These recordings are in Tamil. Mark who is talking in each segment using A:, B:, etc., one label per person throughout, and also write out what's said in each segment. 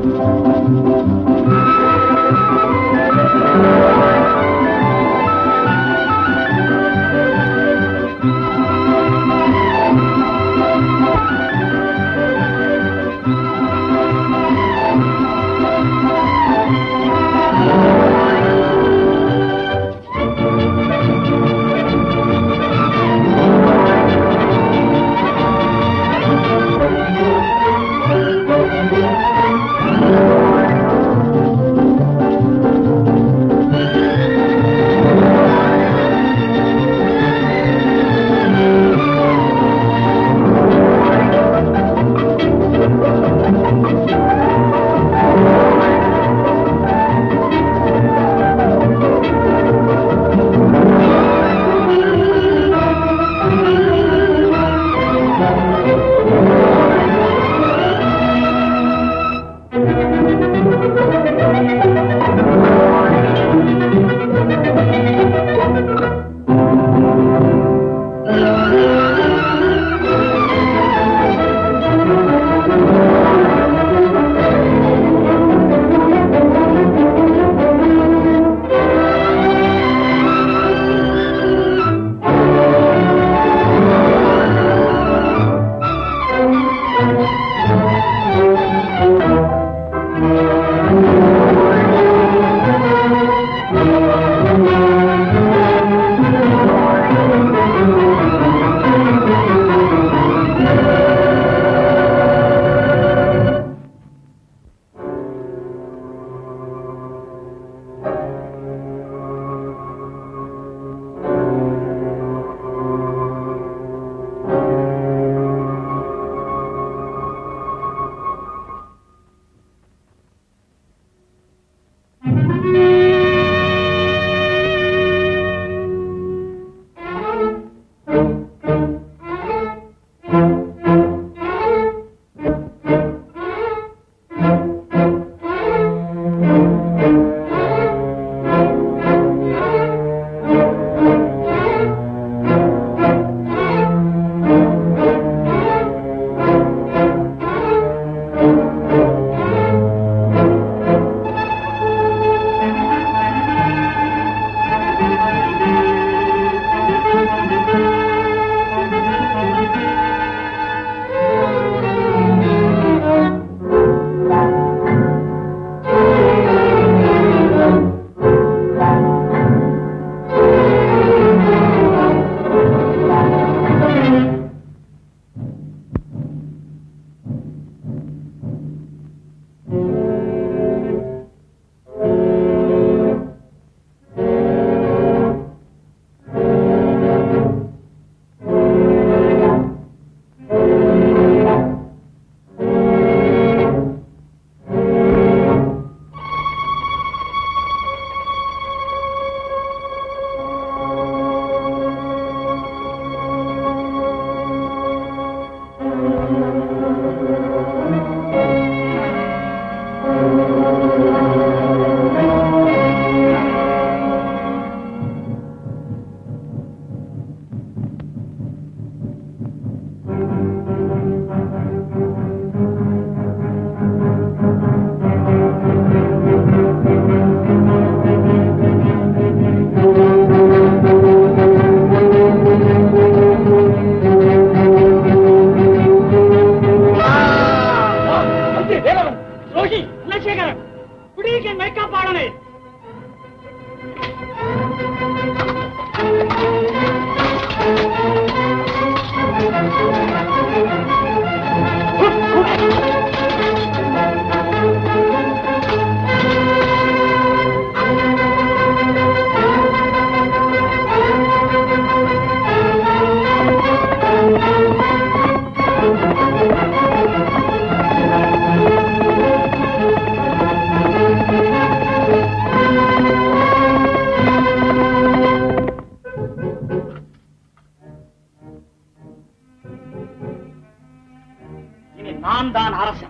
A: நான் தான் அரசன்.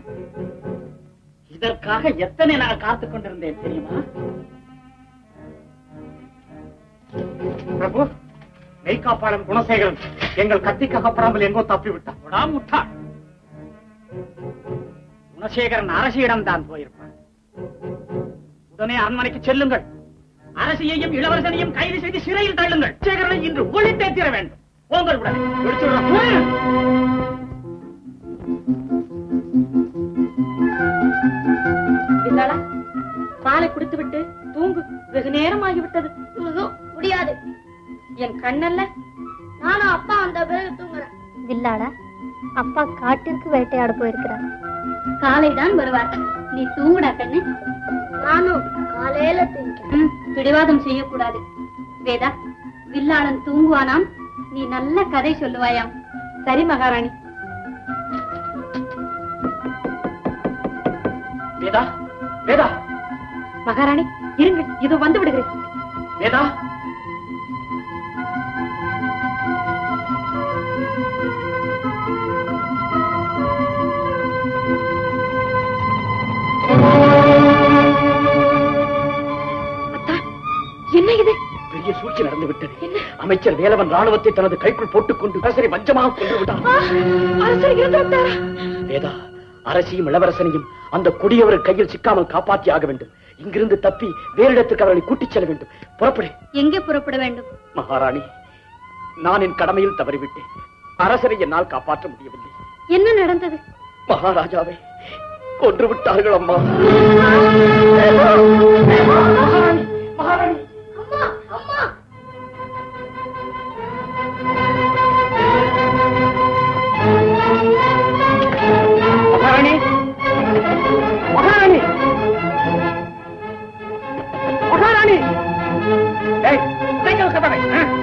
A: இதற்காக எத்தனை நான் காத்துக் கொண்டிருந்தேன் தெரியுமா?
B: பிரபு, மெய்காப்பாளன் குணசேகரன் எங்கள் கத்திக்கு அகப்படாமல் எங்கோ தப்பி விட்டான்.
A: முட்டாள். குணசேகரன் அரசியிடம் தான் போயிருப்பான். உடனே அரண்மனைக்கு செல்லுங்கள். அரசியையும் இளவரசனையும் கைது செய்து சிறையில் தள்ளுங்கள். குணசேகரனை இன்று ஒழித்தே தீர வேண்டும். போங்கள் உடனே.
C: பாலை குடித்து விட்டு தூங்கு. வெகு நேரம் ஆகிவிட்டது. முடியாது. என் கண்ணல்ல. நானும் அப்பா அந்த பிறகு தூங்குறேன்.
D: வில்லாடா, அப்பா காட்டிற்கு வேட்டையாட போயிருக்கிறார்.
C: காலைதான் வருவார். நீ தூங்குடா கண்ணு. நானும் காலையில தூங்க. பிடிவாதம் செய்யக்கூடாது. வேதா, வில்லாளன் தூங்குவானாம். நீ நல்ல கதை சொல்லுவாயாம். சரி மகாராணி.
A: வேதா, வேதா.
C: மகாராணி இருங்கள், இது வந்து விடுகிறேன்.
A: வேதா,
C: என்ன இது?
A: பெரிய சூழ்ச்சி நடந்து விட்டது. அமைச்சர் வேலவன் ராணுவத்தை தனது கைக்குள் போட்டுக்கொண்டு அரசரை வஞ்சமாக கொண்டு விட்டார். வேதா, அரசியும் இளவரசனையும் அந்த கொடியவர் கையில் சிக்காமல் காப்பாற்றி ஆக வேண்டும். இங்கிருந்து தப்பி வேறு இடத்துக்கு அவர்களை கூட்டிச் செல்ல வேண்டும். புறப்படு.
C: எங்கே புறப்பட வேண்டும்?
A: மகாராணி, நான் என் கடமையில் தவறிவிட்டேன். அரசரை என்னால் காப்பாற்ற முடியவில்லை.
C: என்ன நடந்தது?
A: மகாராஜாவை கொன்று விட்டார்கள் அம்மா. மகாராணி, மகாராணி, மகாராணி, மகாராணி, கதவை.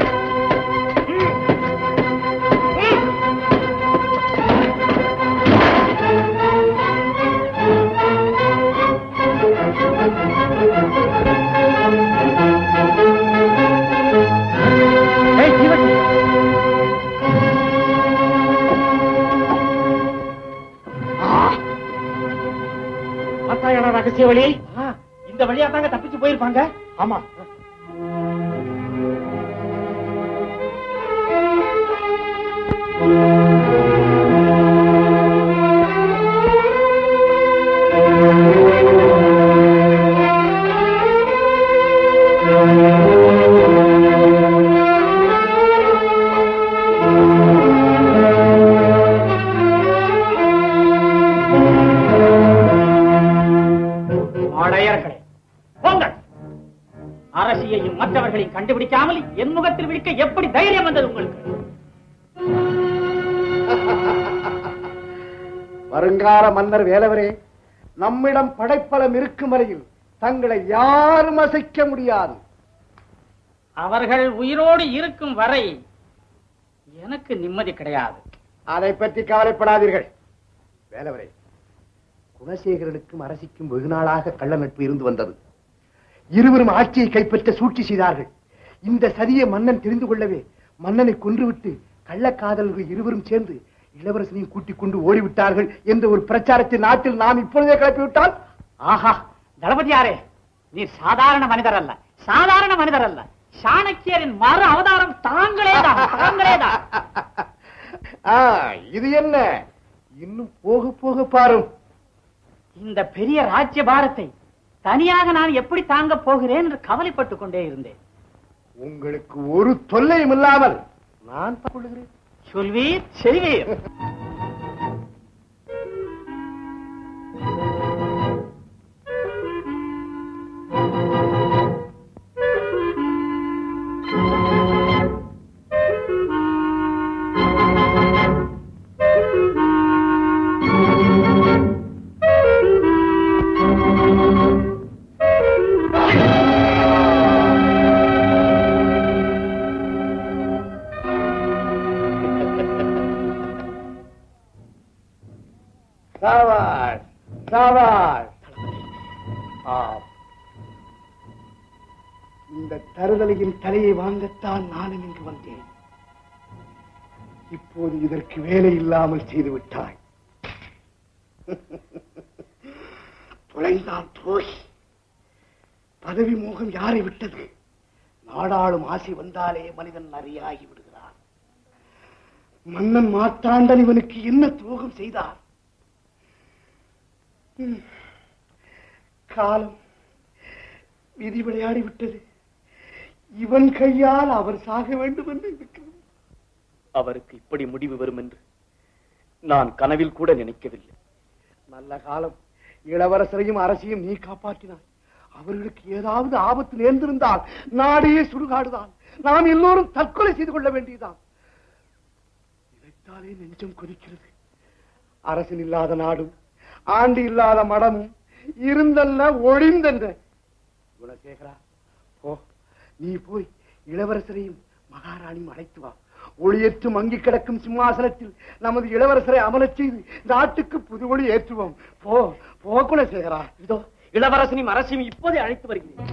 A: ரகசிய வழி இந்த வழியா தாங்க தப்பிச்சு போயிருப்பாங்க. ஆமா. அரசியையும் மற்றவர்களையும் கண்டுபிடிக்காமல் என் முகத்தில் விழிக்க எப்படி தைரியம் வந்தது உங்களுக்கு?
E: வருங்கால மன்னர் வேலவரே, நம்மிடம் படைப்பலம் இருக்கும் வரையில் தங்களை யாரும் அசைக்க முடியாது.
A: அவர்கள் உயிரோடு இருக்கும் வரை எனக்கு நிம்மதி கிடையாது.
E: அதை பற்றி கவலைப்படாதீர்கள் வேலவரே. குணசேகரனுக்கும் அரசிக்கும் வெகு நாளாக கள்ள நட்பு இருந்து வந்தது. இருவரும் ஆட்சியை கைப்பற்ற சூழ்ச்சி செய்தார்கள். இந்த சதியை மன்னன் தெரிந்து கொள்ளவே மன்னனை கொன்றுவிட்டு கள்ளக்காதலர்கள் இருவரும் சேர்ந்து இளவரசனையும் கூட்டிக் கொண்டு ஓடிவிட்டார்கள் என்ற ஒரு பிரச்சாரத்தை நாட்டில் நாம் இப்பொழுதே கிளப்பிவிட்டால்.
A: ஆஹா, தளபதியாரே, நீ சாதாரண மனிதர் அல்ல, சாதாரண மனிதர் அல்ல. சாணக்கியரின் மறு அவதாரம் தாங்களேதான், தாங்களேதான்.
E: இது என்ன, இன்னும் போக போக பாரும்.
A: இந்த பெரிய ராஜ்ய பாரத்தை தனியாக நான் எப்படி தாங்க போகிறேன் என்று கவலைப்பட்டுக் கொண்டே இருந்தேன்.
E: உங்களுக்கு ஒரு தொல்லையும் இல்லாமல் நான் கொள்கிறேன்.
A: சொல்வீர், செய்வீர்.
E: இந்த தருதலையின் தலையை வாங்கத்தான் நானும் இங்கு வந்தேன். இப்போது இதற்கு வேலை இல்லாமல் செய்துவிட்டாய். தொலைந்தான் துரோகி. பதவி மோகம் யாரை விட்டது? நாடாளும் ஆசை வந்தாலே மனிதன் நரியாகி விடுகிறான். மன்னன் மாத்தாண்டன் இவனுக்கு என்ன துரோகம் செய்தார்? காலம் விதி விளையாடி விட்டது. இவன் கையால் அவர் சாக வேண்டும் என்று இருக்கிறது.
A: அவருக்கு இப்படி முடிவு வரும் என்று நான் கனவில் கூட நினைக்கவில்லை.
E: நல்ல காலம். இளவரசரையும் அரசியும் நீ காப்பாற்றினாய். அவர்களுக்கு ஏதாவது ஆபத்து நேர்ந்திருந்தால் நாடே சுடுகாடுதான். நாம் எல்லோரும் தற்கொலை செய்து கொள்ள வேண்டியதான். நினைத்தாலே நெஞ்சம் கொதிக்கிறது. அரசன் இல்லாத நாடும் ஆண்டு இல்லாத மடமும் இருந்தல்ல ஒழிந்தென்ற. குணசேகரா, போ, நீ போய் இளவரசரையும் மகாராணியும் அழைத்து வா. ஒளியற்று மங்கி கிடக்கும் சிம்மாசனத்தில் நமது இளவரசரை அமலச் செய்து நாட்டுக்கு புது ஒளி ஏற்றுவோம். போ போ குணசேகரா.
A: இதோ இளவரசனையும் அரசியும் இப்போதே அழைத்து வருகிறேன்.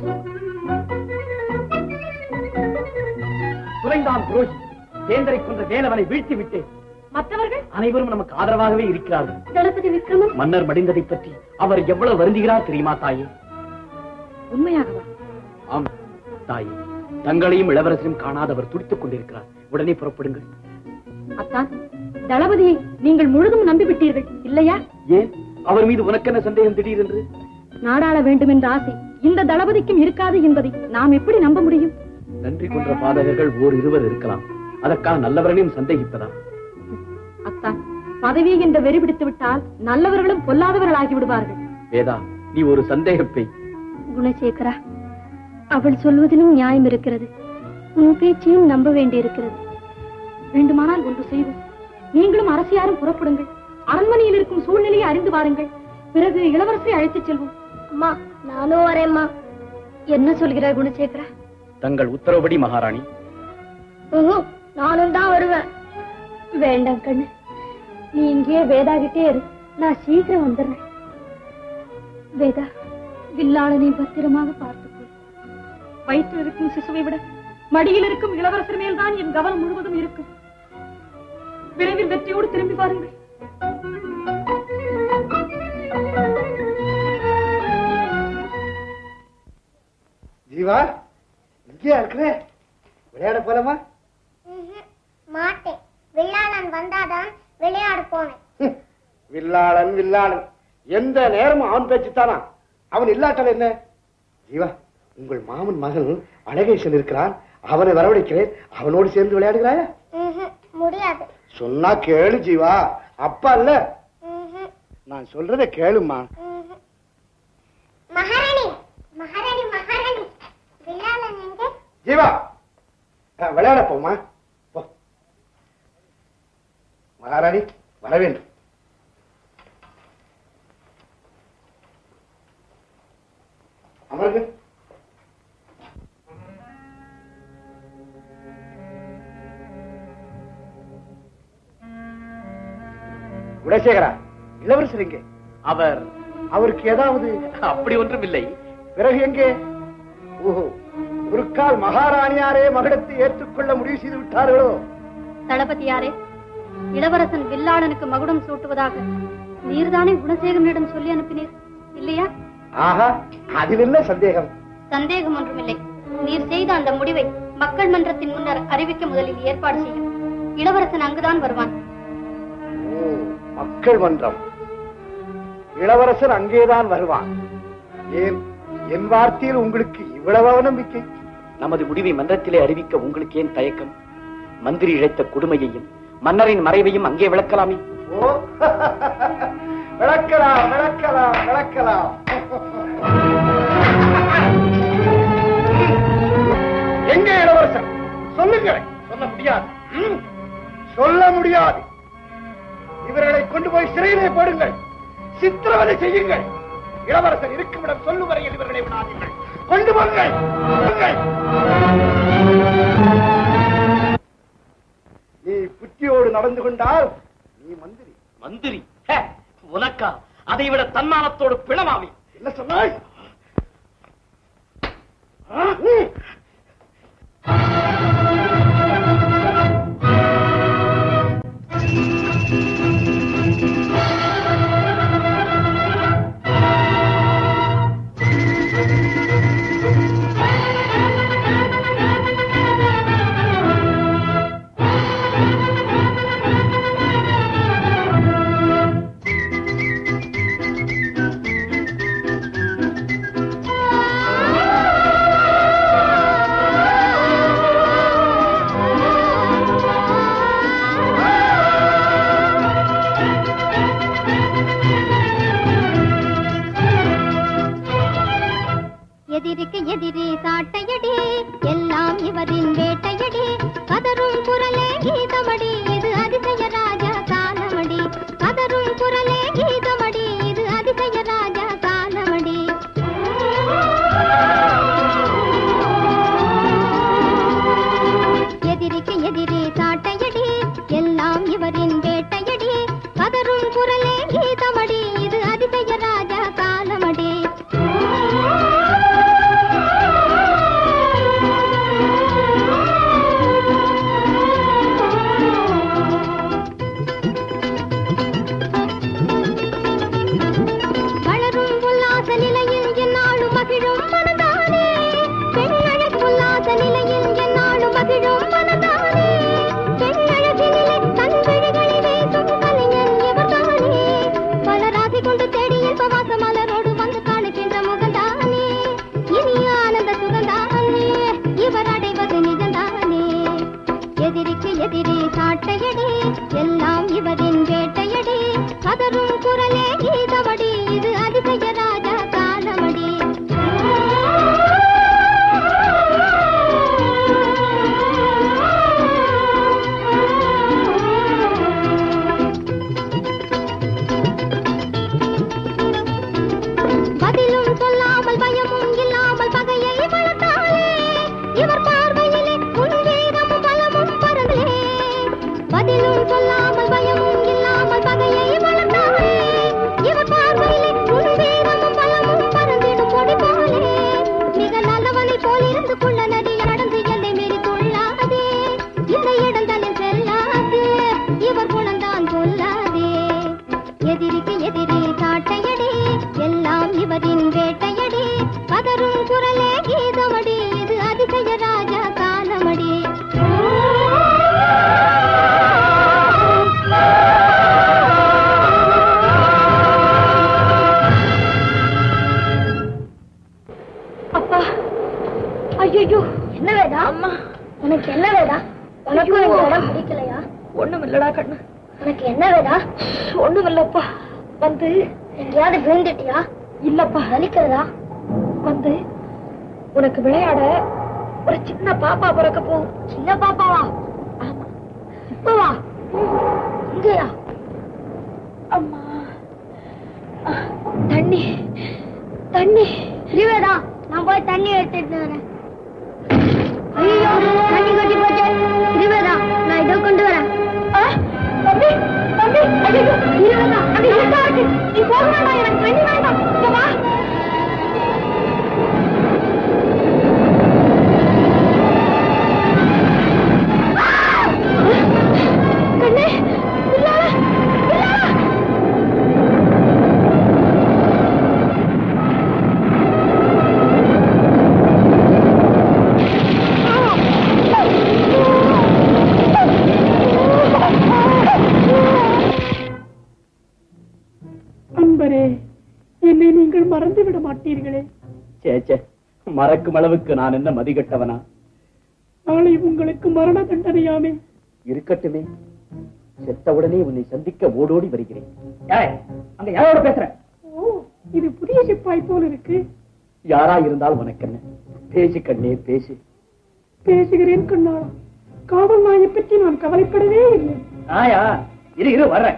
A: துரைந்தான் துரோகி. சேந்தரை கொன்ற வேலவனை வீழ்த்தி விட்டேன்.
C: மற்றவர்கள்
A: அனைவரும் நமக்கு ஆதரவாகவே இருக்கிறார்கள்.
C: தளபதி விக்ரமன்
A: மன்னர் மடிந்ததை பற்றி அவர் எவ்வளவு வருந்துகிறார் தெரியுமா தாயே?
C: உண்மையாகவா?
A: ஆம் தாயே, தங்களையும் இளவரசரையும் காணாதவர் துடித்துக் கொண்டிருக்கிறார். உடனே புறப்படுங்கள்.
C: அத்தான், தளபதியை நீங்கள் முழுதும் நம்பிவிட்டீர்கள் இல்லையா?
A: ஏன், அவர் மீது உனக்கென்ன சந்தேகம் திடீரென்று?
C: நாடாள வேண்டும் என்ற ஆசை இந்த தளபதிக்கும் இருக்காது என்பதை நாம் எப்படி நம்ப முடியும்?
A: நன்றி கொன்ற பாதகர்கள் ஓர் இருவர் இருக்கலாம். அதற்காக நல்லவர்களையும் சந்தேகிப்பதா?
C: அத்தான், பதவி என்ற வெறி பிடித்து விட்டால் நல்லவர்களும் பொல்லாதவர்கள் ஆகி விடுவார்கள்.
A: வேதா, நீ ஒரு சந்தேகப்பை.
D: குணசேகரா, அவள் சொல்வதிலும் நியாயம் இருக்கிறது. உன் பேச்சையும் நம்ப வேண்டியிருக்கிறது.
C: வேண்டுமானால் ஒன்று செய்வோம். நீங்களும் அரசியாரும் புறப்படுங்கள். அரண்மனையில் இருக்கும் சூழ்நிலையை அறிந்து வாருங்கள். பிறகு இளவரசரை அழைத்துச் செல்வோம்.
D: அம்மா, நானும் வரேம்மா. என்ன சொல்கிறார் குணசேகரா?
A: தங்கள் உத்தரவுபடி மகாராணி.
D: நானும் தான் வருவேன். வேண்டாம் கண்ணு, நீ இங்கே வேதாகிட்டே இரு. நான் சீக்கிரம் வந்துடுறேன். வேதா, வில்லாளனை பத்திரமாக பார்த்துக்கொள்.
C: வயிற்றில் இருக்கும் சிசுவை விட மடியில் இருக்கும் இளவரசர் மேல்தான் என் கவனம் முழுவதும் இருக்கும். விரைவில் வெற்றியோடு திரும்பி பாருங்கள்.
E: ஜீவா, இங்கே இருக்கிற விளையாட போலாமா?
F: மாட்டேன். வில்லாளன் வந்தாதான் விளையாட போனேன்.
E: வில்லாளன் வில்லாளன் எந்த நேரமும் அவன் பேச்சுத்தானா? அவன் இல்லாட்டால் என்ன? ஜீவா, உங்கள் மாமன் மகன் அழகேசன் இருக்கிறான். அவனை வரவழைக்கிறேன். அவனோடு சேர்ந்து விளையாடுகிறாயா?
F: முடியாது.
E: சொன்னா கேளு ஜீவா. அப்பா இல்ல, நான் சொல்றத கேளுமா.
F: மகாராணி, மகாராணி, மகாராணி, வில்லாளன் எங்கே?
E: ஜீவா, விளையாட போமா. மகாராணி வர வேண்டும். அமருங்க. குணசேகரா, இளவரசர் எங்கே? அவருக்கு ஏதாவது?
A: அப்படி ஒன்றும் இல்லை.
E: பிறகு எங்கே? ஓஹோ, ஒரு கால் மகாராணியாரே மகுடத்தை ஏற்றுக்கொள்ள முடிவு செய்து விட்டார்களோ?
D: தளபதியாரே, இளவரசன் வில்லாளனுக்கு மகுடம் சூட்டுவதாக நீர்தானே குணசேகரனிடம் சொல்லி அனுப்பினீர் இல்லையா?
E: ஆஹா, அதில் என்ன சந்தேகம்?
D: சந்தேகம் ஒன்றுமில்லை. நீர் செய்த அந்த முடிவை மக்கள் மன்றத்தின் முன்னர் அறிவிக்க முதலில் ஏற்பாடு செய்யும். இளவரசன் அங்குதான் வருவான்.
E: மக்கள் மன்றம். இளவரசர் அங்கேதான் வருவான். ஏன், என் வார்த்தையில் உங்களுக்கு இவ்வளவு நம்பிக்கை?
A: நமது முடிவை மன்றத்திலே அறிவிக்க உங்களுக்கு ஏன் தயக்கம்? மந்திரி இழைத்த கொடுமையையும் மன்னரின் மறைவையும் அங்கே விளக்கலாமே.
E: ஓ, விளக்கலாம் விளக்கலாம் விளக்கலாம். எங்கே இளவரசர்? சொல்லுங்கள். சொல்ல முடியாது. சொல்ல முடியாது. இவர்களை கொண்டு போய் சிறையிலே போடுங்கள். சித்திரவதை செய்யுங்கள். இளவரசர் இருக்குமிடம் சொல்லும் வரையில் இவர்களை விடாதீர்கள். கொண்டு போங்கள். நீ புத்தியோடு நடந்து கொண்டால் நீ மந்திரி.
A: மந்திரி உனக்கா? அதைவிட தன்மானத்தோடு பிணமாவி.
E: என்ன சொன்னாய்?
F: கீதமடி இது அதிசய ராஜா காலமடி வளரும் உல்லாச நிலையில் என்னாலும் மகிழும் மனதானே பெண்ணழகு உல்லாச நிலையில் என்னாலும் மகிழும் மனதானே பெண்ணழகினிலே தன் விழிகளை வீசும் கலைஞன் இவர்தானே பல ராசி கொண்டு தேடி இன்பவாச மலரோடு வந்து காணுகின்ற முகந்தானே இனி ஆனந்த சுகந்தானே இவர் அடைவது நிஜந்தானே எதிரிக்கு எதிரி சாட்டையடி எல்லாம் இவரின் வேட்டையடி கதரும் குரலே கீதமடி இது அதிசய ராஜா காலமடி பதிலும் சொல்லாமல் பயமும் இல்லாமல் பகையை வளர்த்தாலே இவர் பார்வையிலே உன் வீரமும் பலமும் பரந்தலே பதிலும் சொல்லாமல் பயமும் இல்லாமல் பகையை வளர்த்தாலே இவர் பார்வையிலே உன் வீரமும் பலமும் பரந்திடும் கொடி போலே மிக நல்லவனை போல் இருந்து கொள்ள நதி நடந்து எல்லை மீறி கொள்ளாதே இந்த இடம் தன்னை செல்லாதே இவர் குணந்தான் கொள்ளாதே எதிரிக்கு எதிரி சாட்டையடி எல்லாம் இவரின் வேட்டையடி கதரும் குரலே கீதமடி இது அதிசய ராஜா காலமடி
D: அப்பா ஐயோ என்ன வேதா அம்மா உனக்கு என்ன வேதா உனக்கு இடம் பிடிக்கலையா
C: ஒண்ணும் இல்லடா கண்ணு,
D: உனக்கு என்ன வேதா
C: ஒண்ணும் இல்லப்பா. வந்து
D: எங்கேயாவது விழுந்துட்டியா
C: இல்லப்பா,
D: வலிக்கிறதா
C: வந்து உனக்கு விளையாட ஒரு சின்ன பாப்பா பிறக்க போகும்.
D: சின்ன பாப்பாவா
C: ஆமா,
D: இப்பவா இங்கயா
C: அம்மா. தண்ணி தண்ணி
D: ஸ்ரீவேதா நான் போய் தண்ணி எடுத்துட்டு வரேன். ஐயோ தண்ணி கட்டி போச்சு. ஸ்ரீவேதா நான் இதோ கொண்டு வரேன்.
C: தம்பி தம்பி, ஐயோ ஸ்ரீவேதா அங்க இருட்டா இருக்கு, நீ போக வேண்டாம், எனக்கு தண்ணி வேண்டாம், இங்க வா. கண்ணே பிள்ளாள பிள்ளாள. அன்பரே, என்னை நீங்கள் மறந்து விட மாட்டீர்களே.
A: சேச்சே, மறக்கும் அளவுக்கு நான் என்ன மதிகட்டவனா?
C: நாளை உங்களுக்கு மரண தண்டனையாமே.
A: இருக்கட்டுமே, செத்தவுடனே உன்னை சந்திக்க ஓடோடி வருகிறேன். அங்க யாரோட பேசுற?
C: ஓ, இது புதிய சிப்பாய் போல் இருக்கு.
A: யாரா இருந்தால் உனக்கு என்ன? பேசு கண்ணே பேசு.
C: பேசுகிறேன் கண்ணாளா, காவல் நாயை பற்றி நான் கவலைப்படவே இல்லை.
A: ஆயா, இரு இரு வர்றேன்.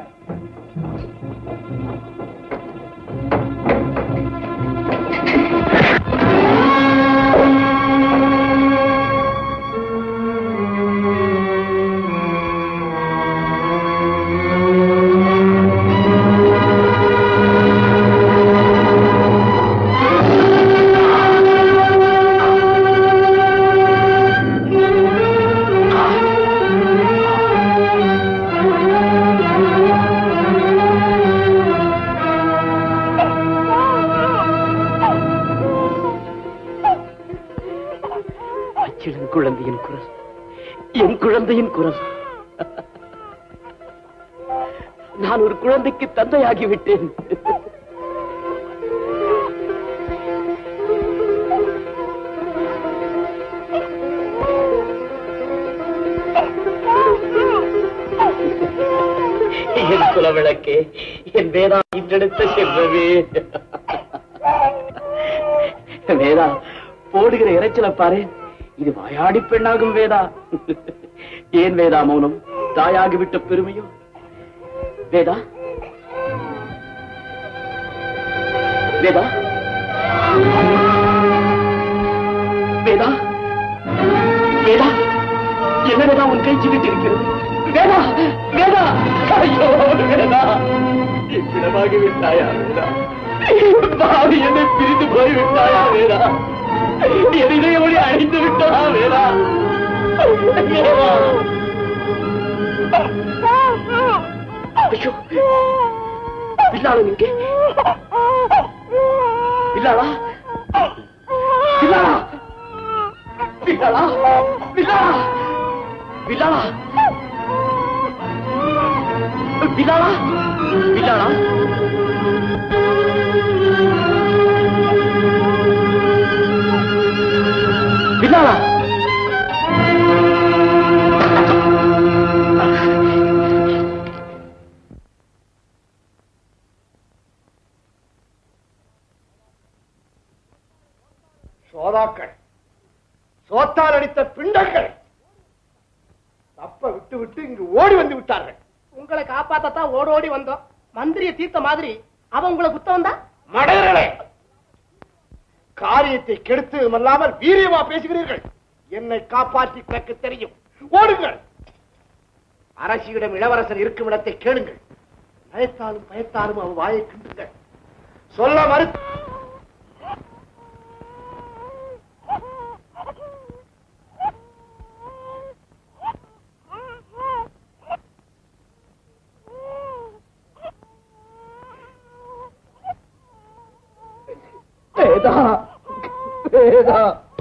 A: குழந்தையின் குரல், என் குழந்தையின் குரல். நான் ஒரு குழந்தைக்கு தந்தையாகிவிட்டேன். என் குலவிளக்கே, என் வேதா இன்றெடுத்த செல்வமே. வேதா, போடுகிற இறைச்சலை பாரு, இது வாயாடி பெண்ணாகும் வேதா. ஏன் வேதா மௌனம்? தாயாகிவிட்ட பெருமையோ? வேதா வேதா வேதா வேதா, என்ன வேதா உன் கை சிக்கிட்டு இருக்கிறது? வேதா வேதா, ஐயோ வேதா, விடமாகி விட்டாயா வேதா? பாவி என்னை பிரிந்து போய் விட்டாயா வேதா? என் இதயமொழி அழிந்து விட்டதா வேதா? ஐயோ, பில்லாளன் இங்கே. பில்லாளா, பில்லாளா, பில்லாளா, பில்லாளா, பில்லாளா, பில்லாளா, பில்லாளா. பில்லாளா.
E: சோதாக்கள், சோத்தால் அடித்த பிண்டங்கள் தப்ப விட்டு விட்டு இங்கு ஓடி வந்து விட்டார்கள்.
G: உங்களை காப்பாத்தான் ஓடோடி வந்தோம். மந்திரிய தீர்த்த மாதிரி அவன் உங்களை குத்த வந்தா?
E: மடையர்களே, காரியத்தை கெடுத்ததும் அல்லாமல் வீரியமா பேசுகிறீர்கள். என்னை காப்பாற்றி எனக்கு தெரியும். ஓடுங்கள். அரசியிடம் இளவரசர் இருக்கும் இடத்தை கேளுங்கள். பயத்தாலும் பயத்தாலும் அவன் வாயை கிண்டுங்கள். சொல்ல மறு
A: வேதா, வேதா,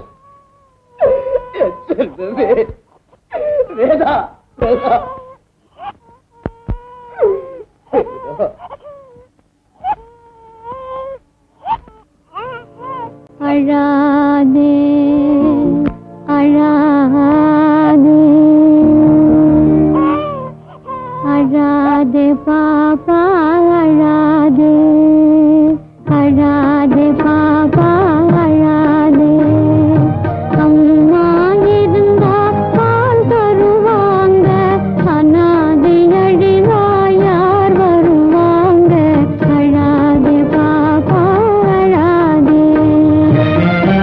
A: என் செல்வமே, வேதா, வேதா, வேதா.
D: அழாதே, அழாதே, அழாதே பாப்பா, அழாதே, அழாதே பாப்பா, அழாதே. அம்மா இருந்தா பால் தருவாங்க, அனாதை அழிவா யார் வருவாங்க. அழாதே பாப்பா, அழாதே.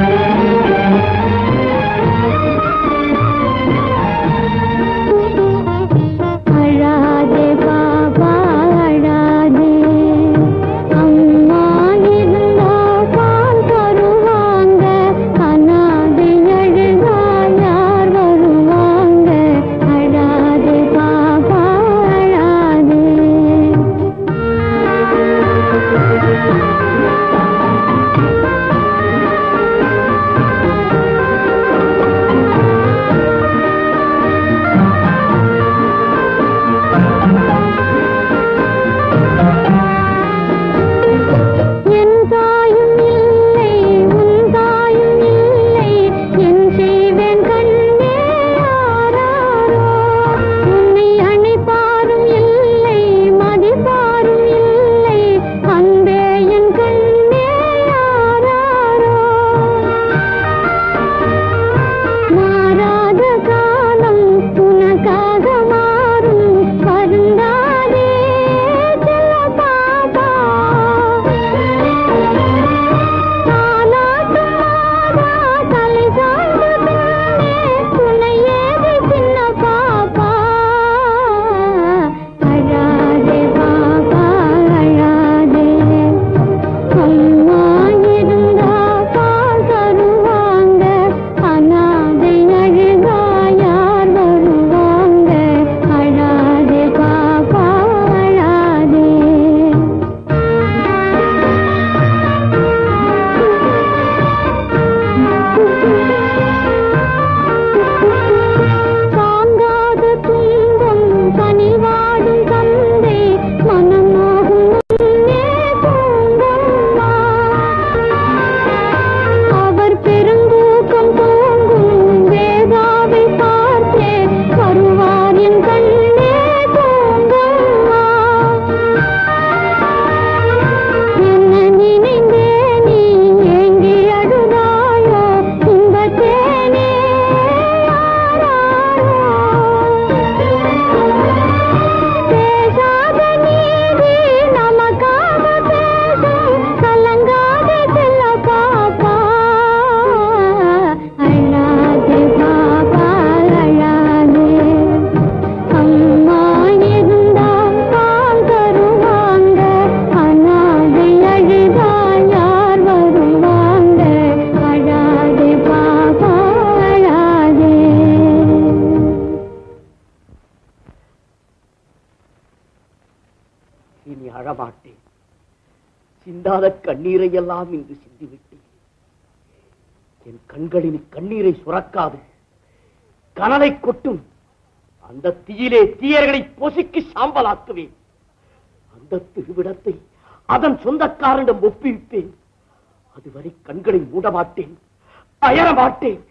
A: சிந்தாத கண்ணீரை எல்லாம் இன்று சிந்திவிட்டேன். என் கண்களின் கண்ணீரை சுரக்காது கனலை கொட்டும் அந்த தீயிலே தீயர்களை பொசுக்கி சாம்பலாக்குவேன். அந்த திருவிடத்தை அதன் சொந்தக்காரனிடம் ஒப்புவிப்பேன். அதுவரை கண்களை மூட மாட்டேன், அயர மாட்டேன்.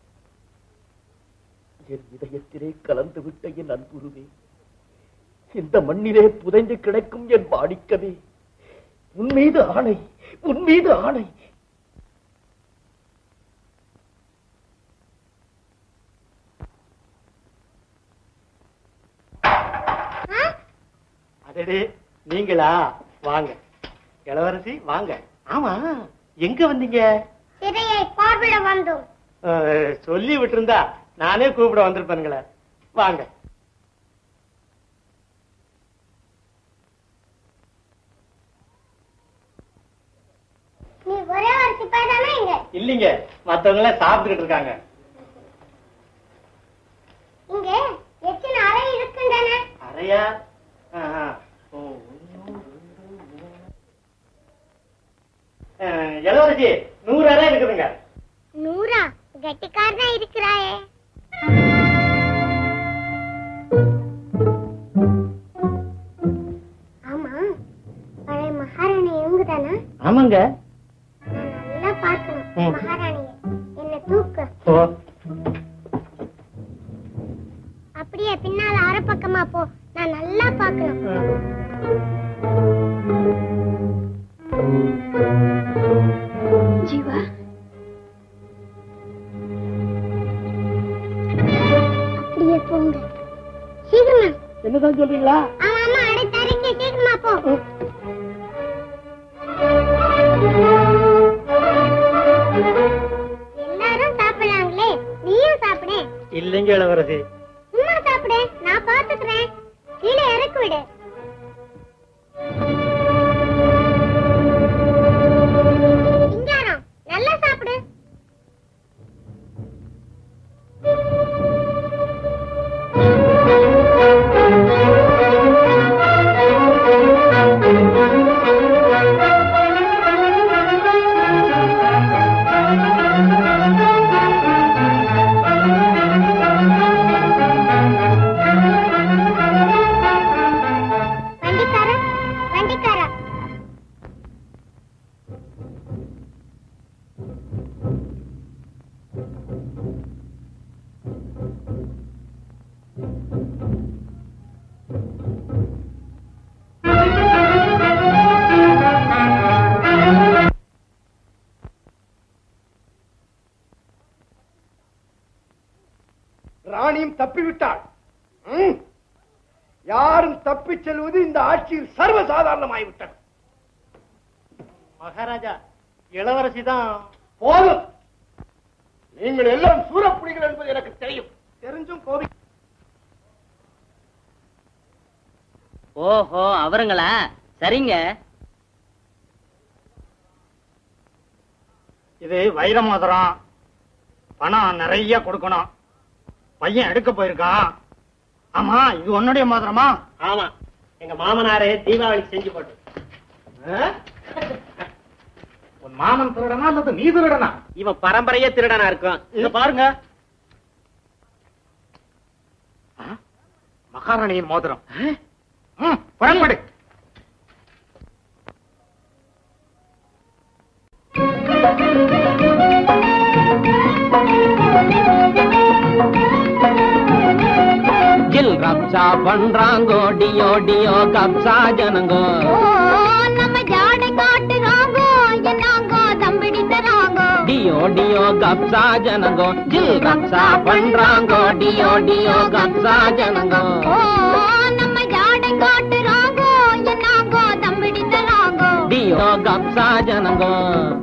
A: என் இதயத்திலே கலந்து விட்ட என் அன்புருவே, இந்த மண்ணிலே புதைந்து கிடக்கும் என் மாணிக்கமே, உன் மீது ஆணை, உன் மீது ஆணை.
B: அடடே, நீங்களா? வாங்க இளவரசி, வாங்க. ஆமா, எங்க வந்தீங்க?
F: சிறையை பார்வையிட வந்தோம்.
B: சொல்லி விட்டுருந்தா நானே கூப்பிட வந்திருப்பேனுங்களே. வாங்க.
F: நீ ஒரே ஒரு சிப்பாய் தானே இங்க?
B: இல்லீங்க, மத்தவங்க எல்லாம் சாப்பிட்டுக்கிட்டு இருக்காங்க.
F: இங்க எத்தனை அறை இருக்குங்கண்ணே?
B: அறையா? இளவரசி, 100 அறை இருக்குதுங்க.
F: 100? கெட்டிக்காரனா இருக்கிறாயே. ஆமா, பழைய மகாராணி இவங்க தானா?
B: ஆமாங்க.
F: நான் நல்லா பார்க்கணும் மகாராணிய. என்ன தூக்கு. அப்படியே பின்னால அரை பக்கமா போ, நான் நல்லா பார்க்கணும்.
D: ஜீவா,
F: அப்படியே போங்க. சீக்கிரமா.
B: என்னதான் சொல்றீங்களா?
F: ஆமா ஆமா, அடுத்த அறைக்கு சீக்கிரமா போ. எல்லாரும் சாப்பிடலாங்களே, நீயும் சாப்பிடு.
B: இல்லைங்க இளவரசி.
F: சும்மா சாப்பிடு, நான் பாத்துக்கிறேன். கீழே இறக்கி விடு. சிங்காரம், நல்லா சாப்பிடு. வண்டிக்காரா, வண்டிக்காரா.
E: ராணியும் தப்பிவிட்டாள். யாரும் தப்பிச் செல்வது இந்த ஆட்சியில் சர்வசாதாரணமாகிவிட்டது.
B: மகாராஜா, இளவரசி தான்.
E: போதும், நீங்கள் எல்லாம் சூரப்புலிகள் என்பது எனக்கு தெரியும். தெரிஞ்சும் கோபி.
H: ஓஹோ, அவருங்களா? சரிங்க.
B: இது வைர மோதிரம். பணம் நிறைய கொடுக்கணும். பையன் எடுக்க போயிருக்கான். ஆமா, இது உன்னுடைய மோதிரமா? ஆமா, எங்க மாமனாரே தீபாவளிக்கு செஞ்சு போட்டு. உன் மாமன் திருடனா அல்லது நீ திருடனா?
H: இவன் பரம்பரையே திருடனா இருக்கும்.
B: இத பாருங்க. மகாராணியின் மோதிரம். புறப்படு.
H: ஜில் ரப்சா பண்றாங்கோ, டியோ டியோ கப்சா ஜனங்கோ.
F: நம்ம ஜாடை காட்டுறாங்கோ, என்னங்கோ தம்பிடி தராங்கோ.
H: டியோ டியோ கப்சா ஜனங்கோ, ஜில் ரப்சா பண்றாங்கோ, டியோ டியோ கப்சா ஜனங்கோ.
F: நம்ம ஜாடை காட்டுறாங்கோ, என்னங்கோ தம்பிடி தராங்கோ.
H: டியோ கப்சா ஜனங்கோ,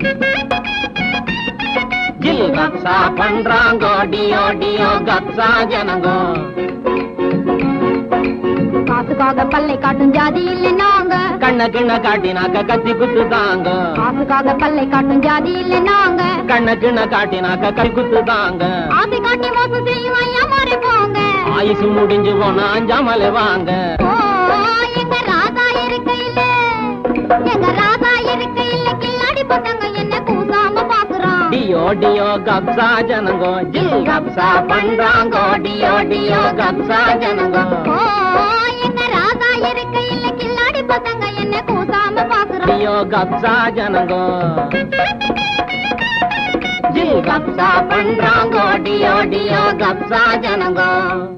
H: ஜில் ரப்சா பண்றாங்கோ, டியோ டியோ கப்சா ஜனங்கோ.
D: காசுக்காக பல்லை காட்டும் ஜாதி இல்லை நாங்க.
H: கண்ண கிண்ண காட்டினாக்க கத்தி குத்து தாங்க.
D: காசுக்காக பல்லை காட்டும் ஜாதி இல்லை நாங்க.
H: கண்ண கிண்ண காட்டினாக்க கை குத்து தாங்க.
F: ஆசை காட்டி மோசம் செய்யும் ஐயா மாறி போங்க.
H: ஆயுசு முடிஞ்சு போனா அஞ்சாமலே வாங்க.
F: எங்க ராதா இருக்கையில எங்க ராதா இருக்கையில கில்லாடி பசங்க என்ன கூசாம பாக்குறான்.
H: டியோ டியோ கப்சா ஜனங்கோ ஜில் கப்சா பண்றாங்கோ டியோ டியோ கப்சா ஜனங்கோ.
F: ஓ எங்க ராதா இருக்கையில கில்லாடி பசங்க என்ன கூசாம பாக்குறான்.
H: டியோ கப்சா ஜனங்கோ ஜில் கப்சா பண்றாங்கோ டியோ டியோ கப்சா ஜனங்கோ.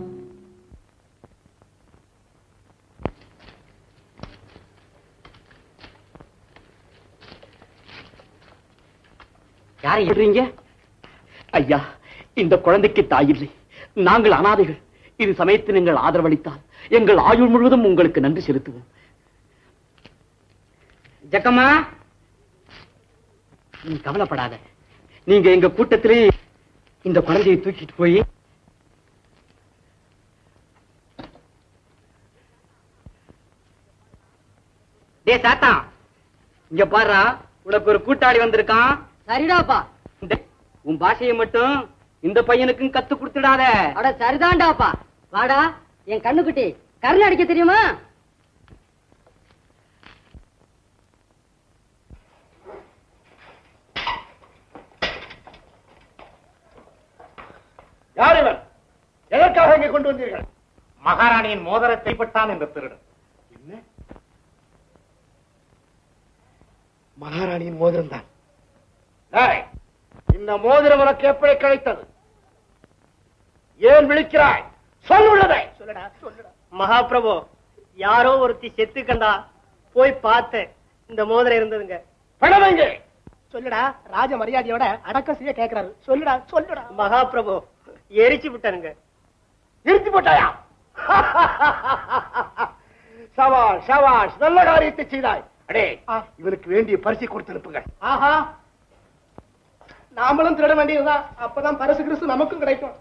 A: யாரை எழுறீங்க? ஐயா, இந்த குழந்தைக்கு தாயில்லை, நாங்கள் அனாதைகள். இது சமயத்தில் நீங்கள் ஆதரவளித்தால் எங்கள் ஆயுள் முழுவதும் உங்களுக்கு நன்றி செலுத்துவோம். ஜக்கம்மா, நீ கவலைப்படாத. நீங்க எங்க கூட்டத்திலே இந்த குழந்தையை தூக்கிட்டு போய் டே சாத்தா, இங்க பாரு, உனக்கு ஒரு கூட்டாளி வந்திருக்கான். சரிடாப்பா, உன் பாஷையை மட்டும் இந்த பையனுக்கும் கத்து கொடுத்துடாத. அட சரிதான்டாப்பா. வாடா என் கண்ணுக்குட்டி, கருணை அடிக்க தெரியுமா?
E: யார் இவன்? எதற்காக இங்கே கொண்டு வந்தீர்கள்?
B: மகாராணியின் மோதிரத்தை பட்டான் இந்த திருடன்.
E: என்ன? மகாராணியின் மோதிரம் தான். இந்த மோதிரம் உனக்கு எப்படி கிடைத்தது? ஏன் விழிக்கிறாய்? சொல்லுள்ளதை
G: சொல்லுடா சொல்லுடா. மகாபிரபு, யாரோ ஒருத்தி செத்து கண்டா, போய் பார்த்தேன். இந்த மோதிரம் இருந்ததுங்க.
E: பணவங்க
G: சொல்லுடா. ராஜ மரியாதையோட அடக்கம் செய்ய கேட்கிறாரு. சொல்லுடா சொல்லுடா. மகாபிரபு, எரிச்சு விட்டானுங்க.
E: நிறுத்தி போட்டாயா? சவாஷ் சவாஷ், நல்ல காரியத்தை செய்தாய். அடே, இவனுக்கு வேண்டிய பரிசை கொடுத்து அனுப்புங்க.
G: ஆஹா, நாமளும் திருட வேண்டியதுதான். அப்பதான் பரிசு கிறிஸ்து நமக்கும் கிடைக்கும்.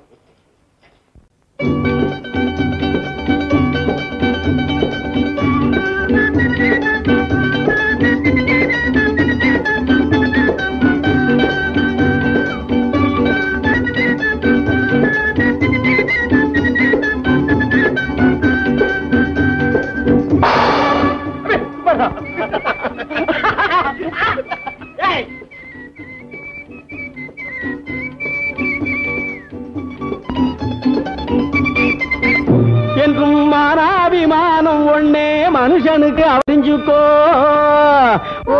H: என்றும் மானாபிமானம் ஒண்ணே மனுஷனுக்கு அறிஞ்சுக்கோ. ஓ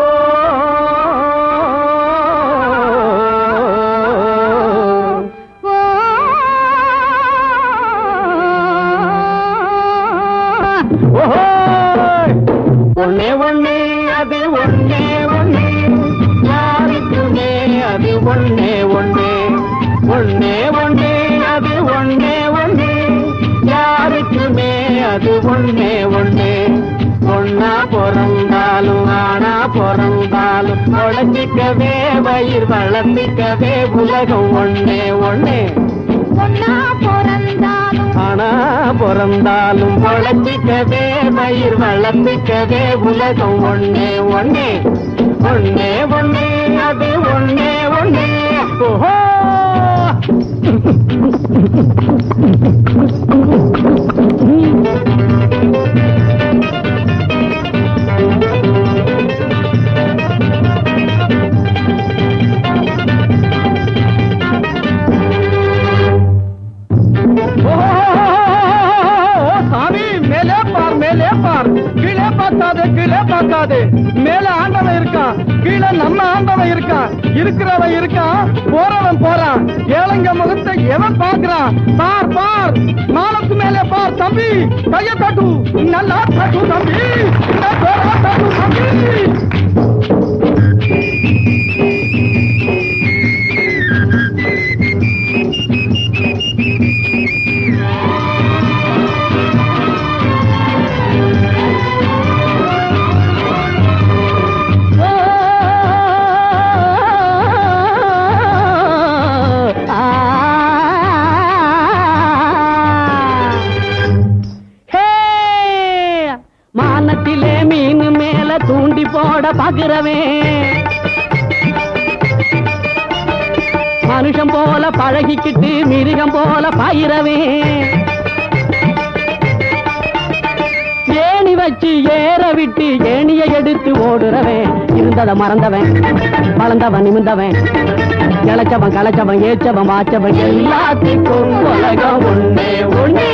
H: ஒண்ணே ஒண்ணே அது ஒண்ணே ஒண்ணே, யாருக்குமே அது ஒண்ணே ஒண்ணே. ஒண்ணே ஒண்ணே அது ஒண்ணே ஒண்ணே, யாருக்குமே அது ஒண்ணே ஒண்ணே. ஒண்ணா பிறந்தாலும் ஆனா பிறந்தாலும் உழைச்சிக்கவே வயிறு வளர்ந்திக்கவே உலகம் ஒண்ணே ஒண்ணே.
F: ஒன்னா பிறந்தாலும்
H: ஆனா பிறந்தாலும் உழைச்சிக்கவே வயிறு வளர்ந்திக்கவே உலகம் ஒண்ணே ஒண்ணே. ஒண்ணே ஒண்ணே அது ஒண்ணே ஒண்ணே. ஓஹோ, கீழே பார்க்காதே கீழே பார்க்காதே. மேல ஆண்டவன் இருக்கான், கீழே நம்ம ஆண்டவன் இருக்கான். இருக்கிறவன் இருக்கான், போறவன் போறான். ஏழங்க முகத்தை எவன் பார்க்கிறான்? பார் பார், மானத்து மேலே பார் தம்பி. கைய தட்டு, நல்லா தட்டு தம்பி, தட்டு தம்பி. மானத்திலே மீன் மேல தூண்டி போட பாக்குறவே, மனுஷன் போல பழகிக்கிட்டு மிருகம் போல பாயிரவே. ஏனி
I: உரைச்சி ஏற விட்டு ஏணிய எடுத்து ஓடுறவன் இருந்தத மறந்தவன் வளர்ந்தவன் நிமிந்தவன் கிளச்சவன் களைச்சவன் ஏச்சவன் வாச்சவன் எல்லாத்துக்கும் உலகம் ஒண்ணே ஒண்ணே.